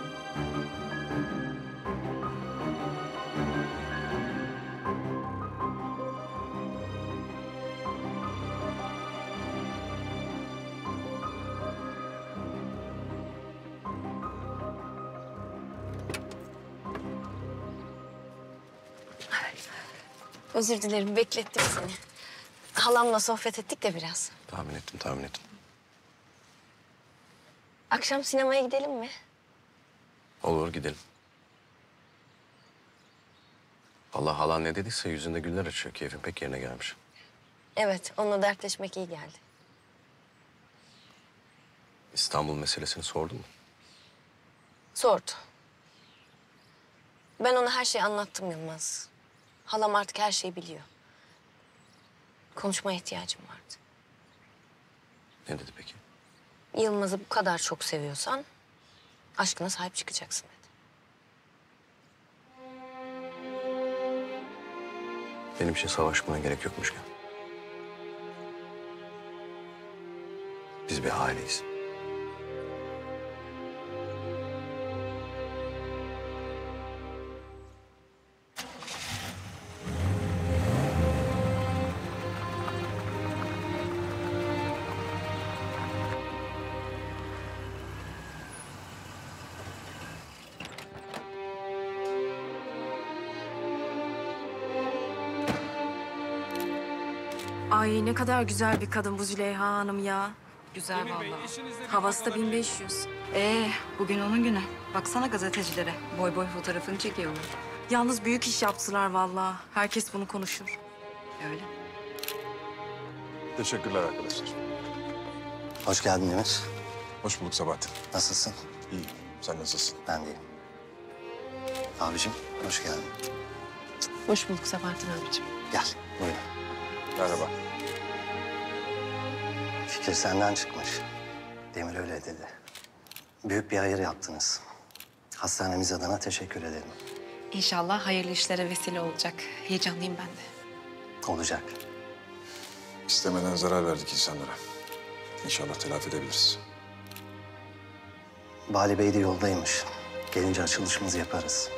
Özür dilerim, beklettim seni. Halamla sohbet ettik de biraz. Tahmin ettim, tahmin ettim. Akşam sinemaya gidelim mi? Olur, gidelim. Allah halan ne dediyse yüzünde güller açıyor. Keyfin pek yerine gelmiş. Evet, onunla dertleşmek iyi geldi. İstanbul meselesini sordun mu? Sordu. Ben ona her şeyi anlattım Yılmaz. Halam artık her şeyi biliyor. Konuşmaya ihtiyacım vardı. Ne dedi peki? Yılmaz'ı bu kadar çok seviyorsan aşkına sahip çıkacaksın dedi. Benim için savaşmana gerek yokmuş ki. Biz bir aileyiz. Ay ne kadar güzel bir kadın bu Züleyha Hanım ya. Güzel vallahi. Havası da bin beş yüz. Ee, bugün onun günü. Baksana gazetecilere. Boy boy fotoğrafını çekiyorlar. Yalnız büyük iş yaptılar vallahi. Herkes bunu konuşur. Öyle. Teşekkürler arkadaşlar. Hoş geldin Demir. Hoş bulduk Sabahattin. Nasılsın? İyiyim. Sen nasılsın? Ben de iyiyim. Abicim hoş geldin. Hoş bulduk Sabahattin abicim. Gel buyurun. Merhaba. Fikir senden çıkmış. Demir öyle dedi. Büyük bir hayır yaptınız. Hastanemiz adına teşekkür ederim. İnşallah hayırlı işlere vesile olacak. Heyecanlıyım ben de. Olacak. İstemeden zarar verdik insanlara. İnşallah telafi edebiliriz. Bali Bey de yoldaymış. Gelince açılışımızı yaparız.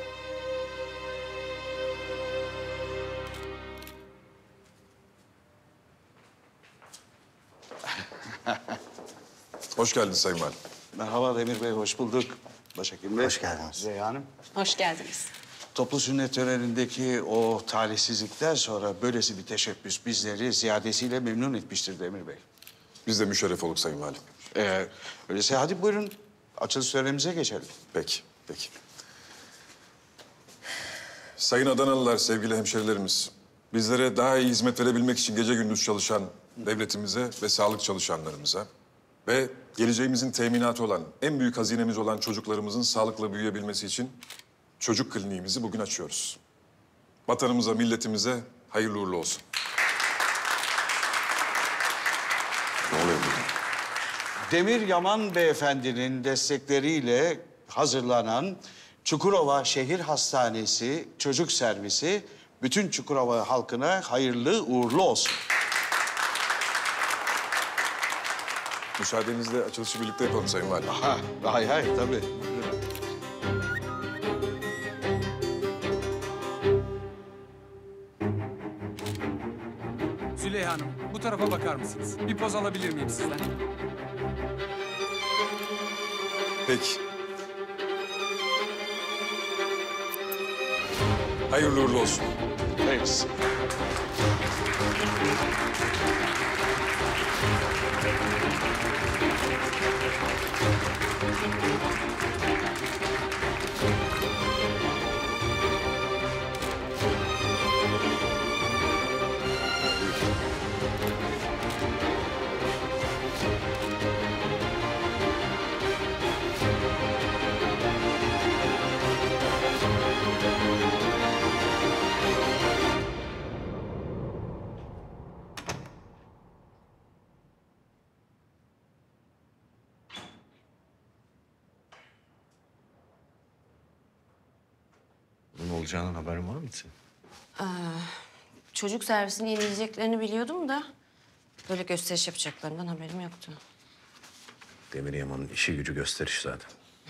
Hoş geldin Sayın Valim. Merhaba Demir Bey, hoş bulduk. Başhekim Bey. Hoş geldiniz. Zeyha Hanım. Hoş geldiniz. Toplu sünnet törenindeki o talihsizlikten sonra böylesi bir teşebbüs bizleri ziyadesiyle memnun etmiştir Demir Bey. Biz de müşerref olduk Sayın Valim. Ee, öyleyse hadi buyurun açılış törenimize geçelim. Peki, peki. Sayın Adanalılar, sevgili hemşerilerimiz, bizlere daha iyi hizmet verebilmek için gece gündüz çalışan devletimize ve sağlık çalışanlarımıza ve geleceğimizin teminatı olan, en büyük hazinemiz olan çocuklarımızın sağlıkla büyüyebilmesi için çocuk kliniğimizi bugün açıyoruz. Vatanımıza, milletimize hayırlı uğurlu olsun. Ne oluyor burada? Demir Yaman Beyefendi'nin destekleriyle hazırlanan Çukurova Şehir Hastanesi Çocuk Servisi bütün Çukurova halkına hayırlı uğurlu olsun. Müsaadenizle açılışı birlikte yapalım Sayın Valim. Aha, hay hay tabii. Züleyha Hanım, bu tarafa bakar mısınız? Bir poz alabilir miyim sizden? Peki. Hayırlı uğurlu olsun. Hayırlısı. Bunun olacağının haberin var mı senin? Ee, çocuk servisini yenileyeceklerini biliyordum da böyle gösteriş yapacaklarından haberim yoktu. Demir Yaman'ın işi gücü gösteriş zaten.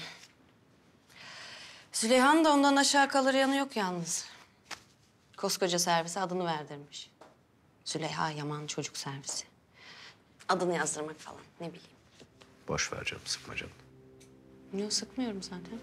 Züleyha'nın da ondan aşağı kalır yanı yok yalnız. Koskoca servise adını verdirmiş. Züleyha Yaman Çocuk Servisi. Adını yazdırmak falan ne bileyim. Boş ver canım, sıkma canım. Yok sıkmıyorum zaten.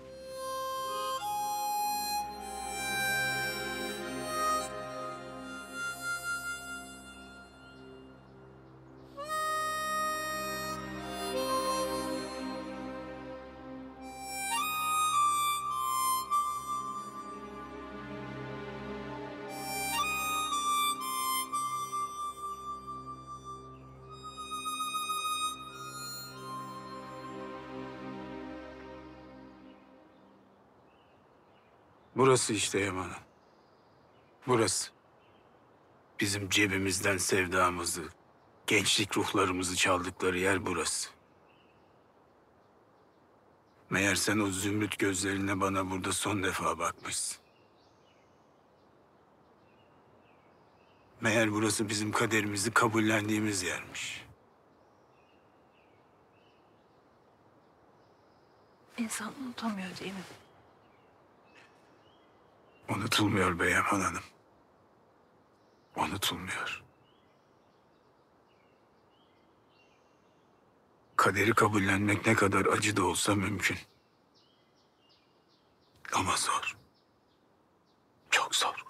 Burası işte Yaman'ın. Burası. Bizim cebimizden sevdamızı, gençlik ruhlarımızı çaldıkları yer burası. Meğer sen o zümrüt gözlerine bana burada son defa bakmışsın. Meğer burası bizim kaderimizi kabullendiğimiz yermiş. İnsan unutamıyor değil mi? Unutulmuyor be Yaman Hanım. Unutulmuyor. Kaderi kabullenmek ne kadar acı da olsa mümkün. Ama zor. Çok zor.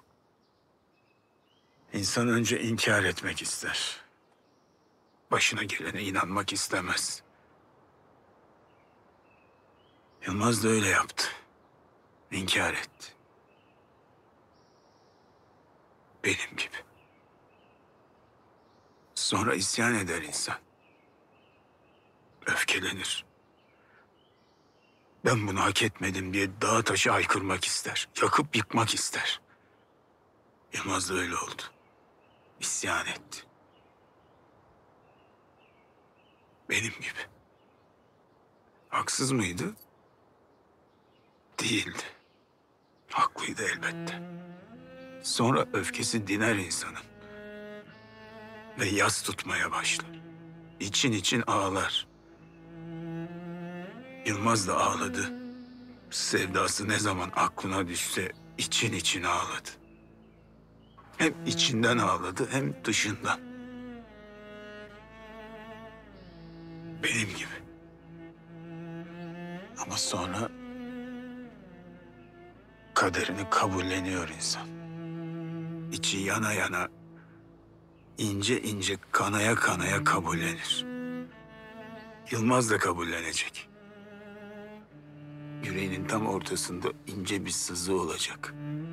İnsan önce inkar etmek ister. Başına gelene inanmak istemez. Yılmaz da öyle yaptı. İnkar etti. Benim gibi. Sonra isyan eder insan. Öfkelenir. Ben bunu hak etmedim diye dağa taşı haykırmak ister. Yakıp yıkmak ister. Yılmaz da öyle oldu. İsyan etti. Benim gibi. Haksız mıydı? Değildi. Haklıydı elbette. Sonra öfkesi diner insanın. Ve yas tutmaya başlar. İçin için ağlar. Yılmaz da ağladı. Sevdası ne zaman aklına düşse için için ağladı. Hem içinden ağladı hem dışından. Benim gibi. Ama sonra kaderini kabulleniyor insan. İçi yana yana, ince ince kanaya kanaya kabullenir. Yılmaz da kabullenecek. Yüreğinin tam ortasında ince bir sızı olacak.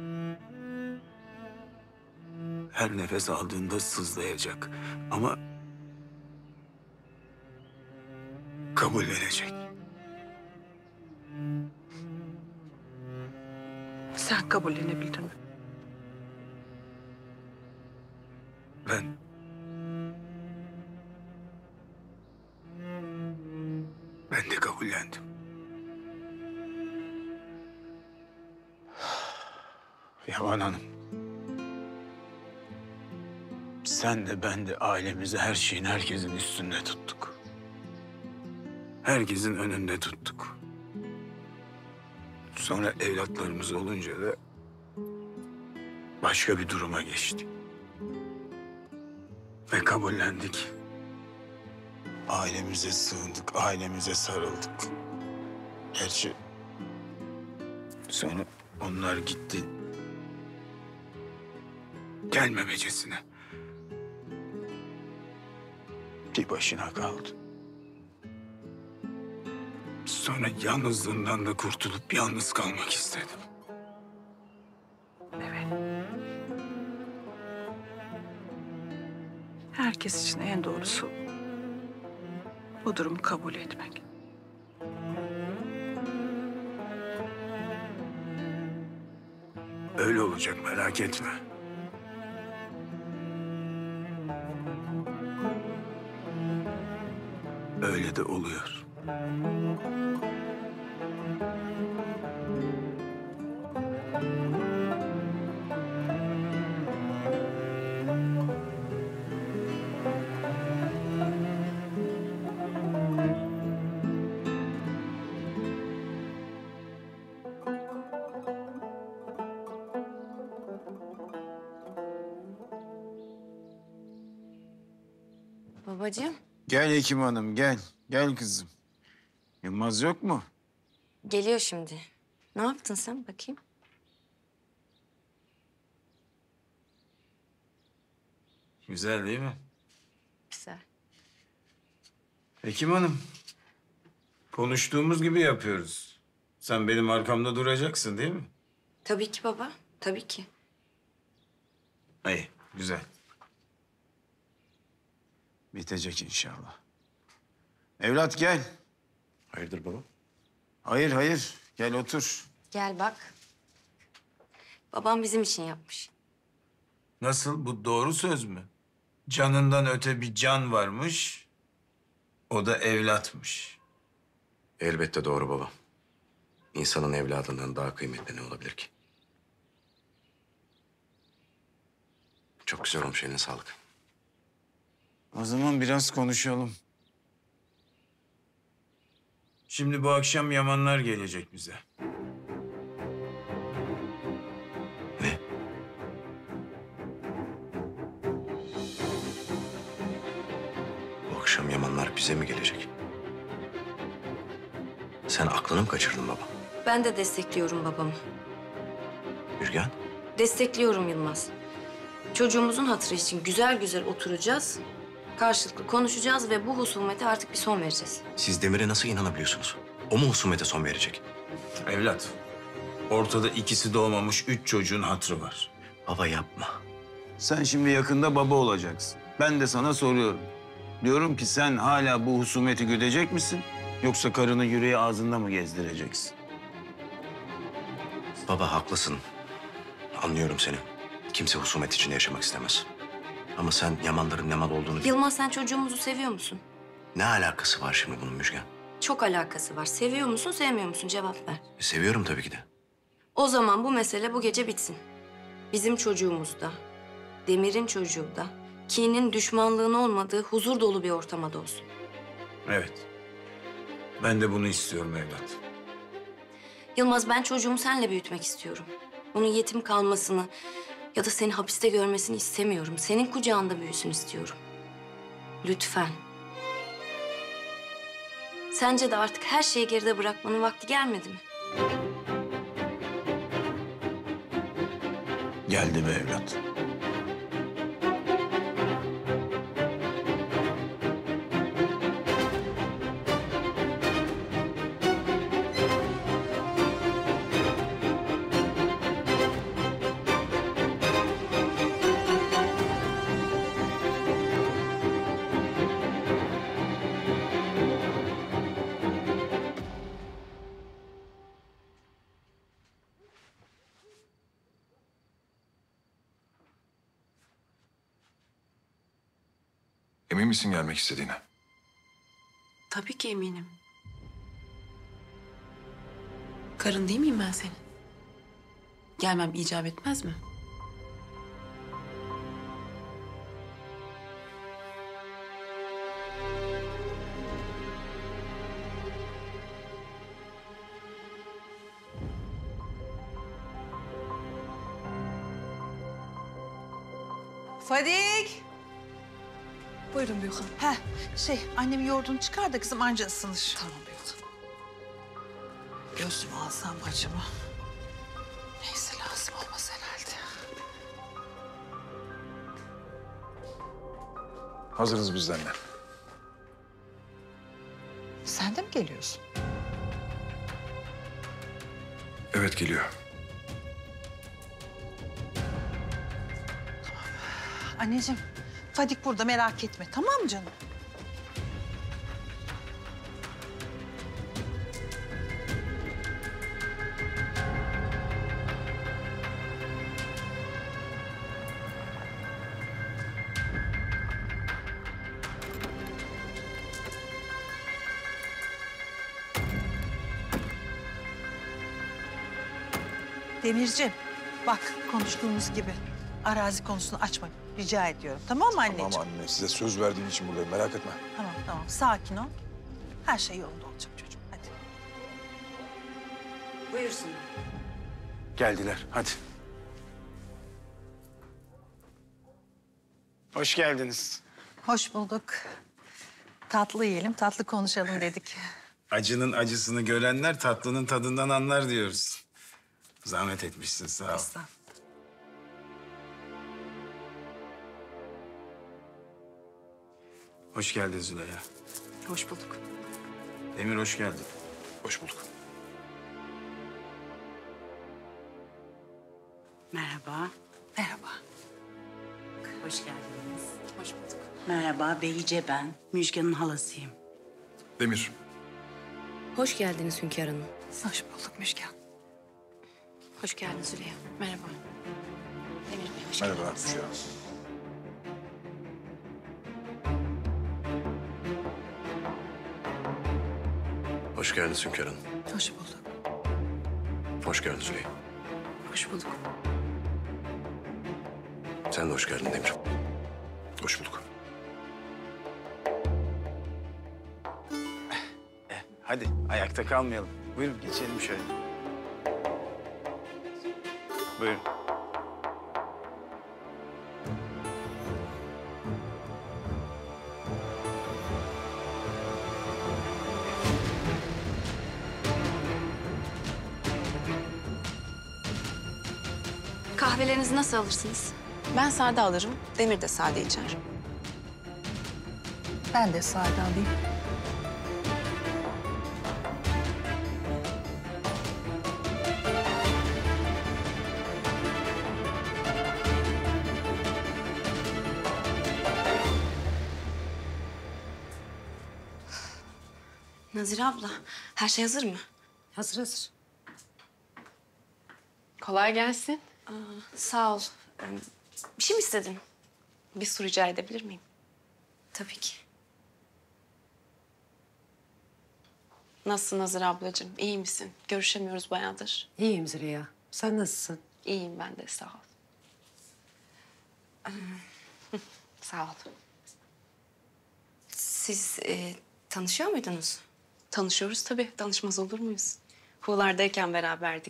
Her nefes aldığında sızlayacak. Ama kabullenecek. Sen kabullenebildin mi? Ben... Ben de kabullendim. Yaman Hanım. Sen de ben de ailemizi her şeyin herkesin üstünde tuttuk. Herkesin önünde tuttuk. Sonra evlatlarımız olunca da başka bir duruma geçtik. Ve kabullendik. Ailemize sığındık, ailemize sarıldık. Gerçi sonra onlar gitti. Gelmemecesine. Bir başına kaldı. Sonra yalnızlığından da kurtulup yalnız kalmak istedim. Evet. Herkes için en doğrusu bu durumu kabul etmek. Öyle olacak, merak etme. Öyle de oluyor. Babacığım, Gel Hekim Hanım, gel. Gel kızım. Yılmaz yok mu? geliyor şimdi. Ne yaptın sen bakayım? Güzel değil mi? Güzel. Hekim Hanım, konuştuğumuz gibi yapıyoruz. Sen benim arkamda duracaksın değil mi? Tabii ki baba, tabii ki. İyi, güzel. Bitecek inşallah. Evlat gel. Hayırdır baba? Hayır, hayır. Gel otur. Gel bak. Babam bizim için yapmış. Nasıl? Bu doğru söz mü? Canından öte bir can varmış. O da evlatmış. Elbette doğru baba. İnsanın evladından daha kıymetli ne olabilir ki? Çok güzel olmuş, eline sağlık. O zaman biraz konuşalım. Şimdi bu akşam Yamanlar gelecek bize. Ne? Bu akşam Yamanlar bize mi gelecek? Sen aklını mı kaçırdın baba? Ben de destekliyorum babamı. Müjgan? Destekliyorum Yılmaz. Çocuğumuzun hatırı için güzel güzel oturacağız. Karşılıklı konuşacağız ve bu husumete artık bir son vereceğiz. Siz Demir'e nasıl inanabiliyorsunuz? O mu husumete son verecek? Evlat, ortada ikisi doğmamış üç çocuğun hatırı var. Baba yapma. Sen şimdi yakında baba olacaksın. Ben de sana soruyorum. Diyorum ki sen hala bu husumeti güdecek misin? Yoksa karının yüreği ağzında mı gezdireceksin? Baba haklısın. Anlıyorum seni. Kimse husumet içinde yaşamak istemez. Ama sen Yamanların ne mal olduğunu... Yılmaz, sen çocuğumuzu seviyor musun? Ne alakası var şimdi bunun Müjgan? Çok alakası var. Seviyor musun, sevmiyor musun? Cevap ver. E, seviyorum tabii ki de. O zaman bu mesele bu gece bitsin. Bizim çocuğumuz da, Demir'in çocuğu da, kinin, düşmanlığın olmadığı huzur dolu bir ortamda olsun. Evet. Ben de bunu istiyorum evlat. Yılmaz, ben çocuğumu seninle büyütmek istiyorum. Onun yetim kalmasını ya da seni hapiste görmesini istemiyorum. Senin kucağında büyüsün istiyorum. Lütfen. Sence de artık her şeyi geride bırakmanın vakti gelmedi mi? Geldi be evlat. Emin misin gelmek istediğine? Tabii ki eminim. Karın değil miyim ben senin? Gelmem icap etmez mi? Fadik! Buyurun Büyük Hanım. Heh, şey annemin yoğurdunu çıkar da kızım anca ısınır. Tamam Büyük Hanım. Gözlüğümü alsam acaba? Neyse, lazım olmaz herhalde. Hazırız biz de anne. Sen de mi geliyorsun? Evet, geliyor. Anneciğim, Fadik burada, merak etme. Tamam mı canım? Demirciğim, bak konuştuğumuz gibi arazi konusunu açma. Rica ediyorum. Tamam mı anneciğim? Tamam anne, size söz verdiğim için buradayım. Merak etme. Tamam, tamam. Sakin ol. Her şey yolunda olacak çocuğum. Hadi. Buyursun. Geldiler. Hadi. Hoş geldiniz. Hoş bulduk. Tatlı yiyelim, tatlı konuşalım dedik. Acının acısını görenler tatlının tadından anlar diyoruz. Zahmet etmişsin, sağ ol. Estağfurullah. Hoş geldin Züleyha. Hoş bulduk. Demir hoş geldin. Hoş bulduk. Merhaba. Merhaba. Hoş geldiniz. Hoş bulduk. Merhaba, Behice ben. Müjgan'ın halasıyım. Demir. Hoş geldiniz Hünkâr Hanım. Hoş bulduk Müjgan. Hoş geldin Züleyha. Merhaba. Demir Bey, hoş Merhaba. geldiniz. Hoş geldiniz. Hoş geldiniz Hünkâr Hanım. Hoş bulduk. Hoş geldin Züleyha. Hoş bulduk. Sen de hoş geldin Demir. Hoş bulduk. Hadi ayakta kalmayalım. Buyurun geçelim şöyle. Buyurun. Kahvelerinizi nasıl alırsınız? Ben sade alırım. Demir de sade içer. Ben de sade alayım. Nazire abla, her şey hazır mı? Hazır hazır. Kolay gelsin. Aa, sağ ol. Ee, Bir şey mi istedin? Bir su rica edebilir miyim? Tabii ki. Nasılsın Nazire ablacığım? İyi misin? Görüşemiyoruz bayağıdır. İyiyim Züleyha. Sen nasılsın? İyiyim ben de, sağ ol. Ee, sağ ol. Siz e, tanışıyor muydunuz? Tanışıyoruz tabii. Tanışmaz olur muyuz? Huğlar'dayken beraberdik.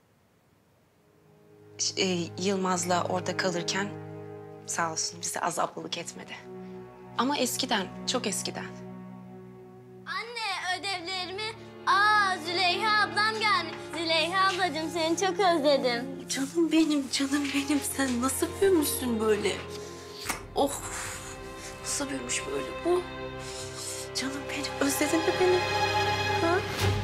Ş- e, Yılmaz'la orada kalırken sağ olsun bize azaplılık etmedi. Ama eskiden, çok eskiden. Anne ödevlerimi... Aa Züleyha ablam gelmiş. Züleyha ablacığım seni çok özledim. Canım benim, canım benim. Sen nasıl büyümüşsün böyle? Oh, nasıl büyümüş böyle bu? Canım benim, özledin mi beni? Ha?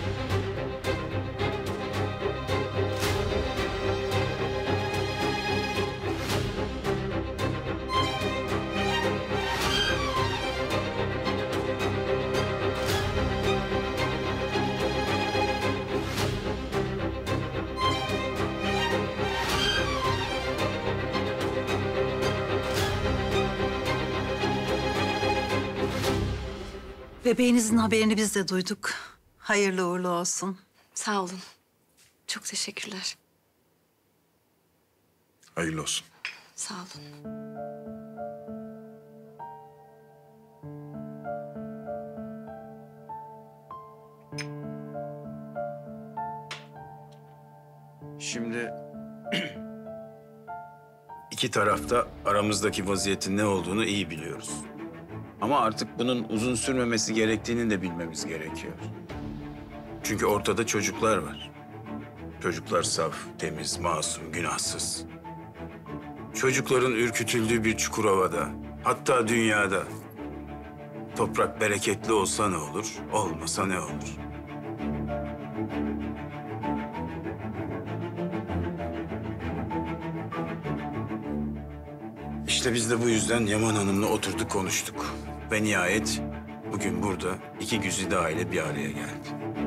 Bebeğinizin haberini biz de duyduk. Hayırlı uğurlu olsun. Sağ olun. Çok teşekkürler. Hayırlı olsun. Sağ olun. Şimdi iki tarafta aramızdaki vaziyetin ne olduğunu iyi biliyoruz. Ama artık bunun uzun sürmemesi gerektiğini de bilmemiz gerekiyor. Çünkü ortada çocuklar var. Çocuklar saf, temiz, masum, günahsız. Çocukların ürkütüldüğü bir Çukurova'da, hatta dünyada toprak bereketli olsa ne olur, olmasa ne olur? İşte biz de bu yüzden Yaman Hanım'la oturduk konuştuk. Ve nihayet bugün burada iki güzide aile bir araya geldi.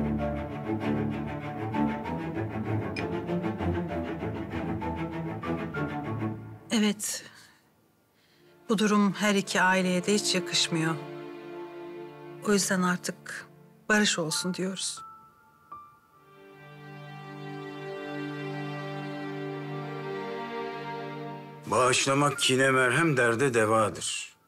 Evet. Bu durum her iki aileye de hiç yakışmıyor. O yüzden artık barış olsun diyoruz. Bağışlamak kine merhem, derde devadır.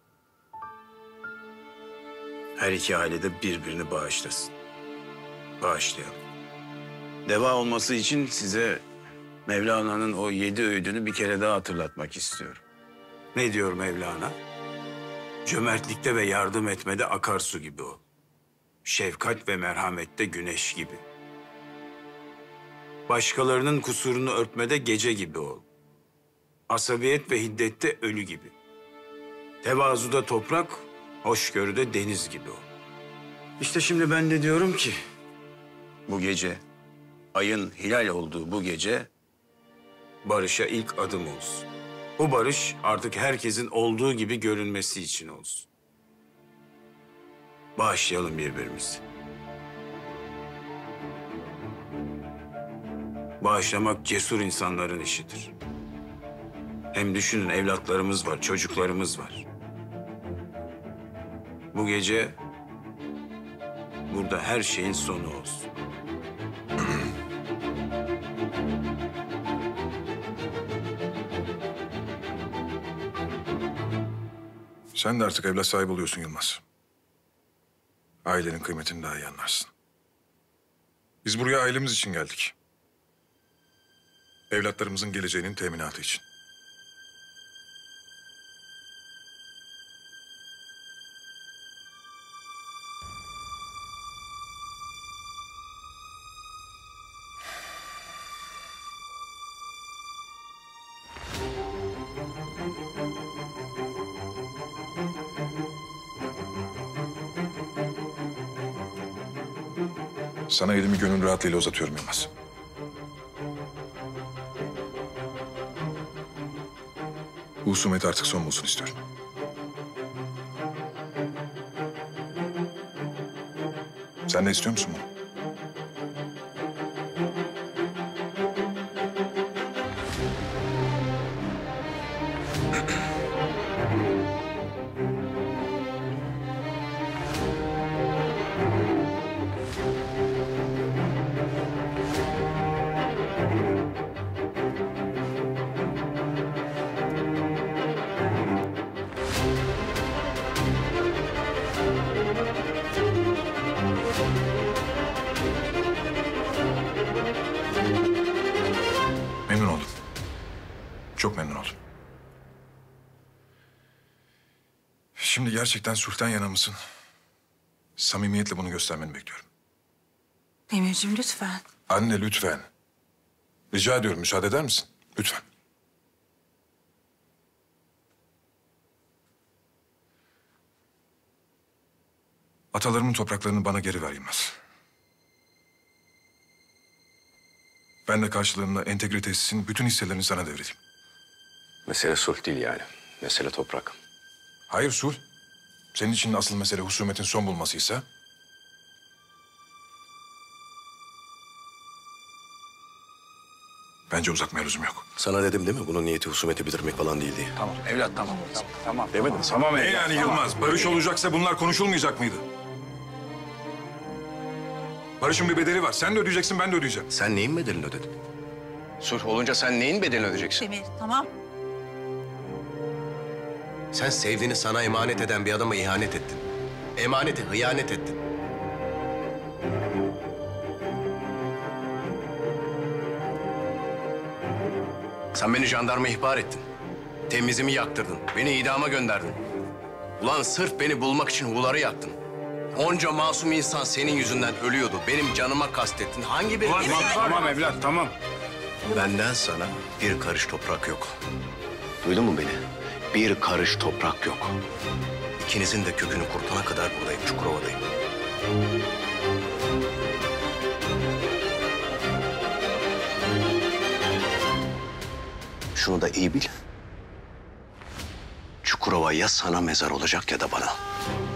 Her iki aile de birbirini bağışlasın. Bağışlayalım. Deva olması için size Mevlana'nın o yedi öğüdünü bir kere daha hatırlatmak istiyorum. Ne diyor Mevlana? Cömertlikte ve yardım etmede akarsu gibi ol. Şefkat ve merhamette güneş gibi. Başkalarının kusurunu örtmede gece gibi ol. Asabiyet ve hiddette ölü gibi. Tevazuda toprak, hoşgörüde deniz gibi ol. İşte şimdi ben de diyorum ki, bu gece, ayın hilal olduğu bu gece, barışa ilk adım olsun. Bu barış artık herkesin olduğu gibi görünmesi için olsun. Bağışlayalım birbirimizi. Bağışlamak cesur insanların işidir. Hem düşünün, evlatlarımız var, çocuklarımız var. Bu gece burada her şeyin sonu olsun. Sen de artık evlat sahibi oluyorsun Yılmaz. Ailenin kıymetini daha iyi anlarsın. Biz buraya ailemiz için geldik. Evlatlarımızın geleceğinin teminatı için. Sana elimi gönül rahatlığıyla uzatıyorum Yılmaz. Bu husumet artık son bulsun istiyorum. Sen de istiyor musun bunu? Memnun oldum. Çok memnun oldum. Şimdi gerçekten sulhtan yana mısın? Samimiyetle bunu göstermeni bekliyorum. Demirciğim lütfen. Anne lütfen. Rica ediyorum, müsaade eder misin? Lütfen. Atalarımın topraklarını bana geri ver Yılmaz. Ben de karşılığında entegre tesisin bütün hisselerini sana devredeyim. Mesele sulh değil yani. Mesele toprak. Hayır sulh. Senin için asıl mesele husumetin son bulmasıysa... bence uzatmaya lüzum yok. Sana dedim değil mi? Bunun niyeti husumeti bitirmek falan değil diye. Tamam evlat tamam. Tamam. Tamam. Demedim. Tamam Ne evlat. yani tamam. Yılmaz? Barış olacaksa bunlar konuşulmayacak mıydı? Barış'ın bir bedeli var. Sen de ödeyeceksin, ben de ödeyeceğim. Sen neyin bedelini ödedin? Sulh olunca sen neyin bedelini ödeyeceksin? Demir tamam. Sen sevdiğini sana emanet eden bir adama ihanet ettin. Emaneti hıyanet ettin. Sen beni jandarma ihbar ettin. Temizimi yaktırdın. Beni idama gönderdin. Ulan sırf beni bulmak için huları yaktın. Onca masum insan senin yüzünden ölüyordu. Benim canıma kastettin. Hangi bir... Tamam, tamam evlat tamam. Benden sana bir karış toprak yok. Duydun mu beni? Bir karış toprak yok. İkinizin de kökünü kurtana kadar buradayım, Çukurova'dayım. Şunu da iyi bil. Çukurova ya sana mezar olacak ya da bana.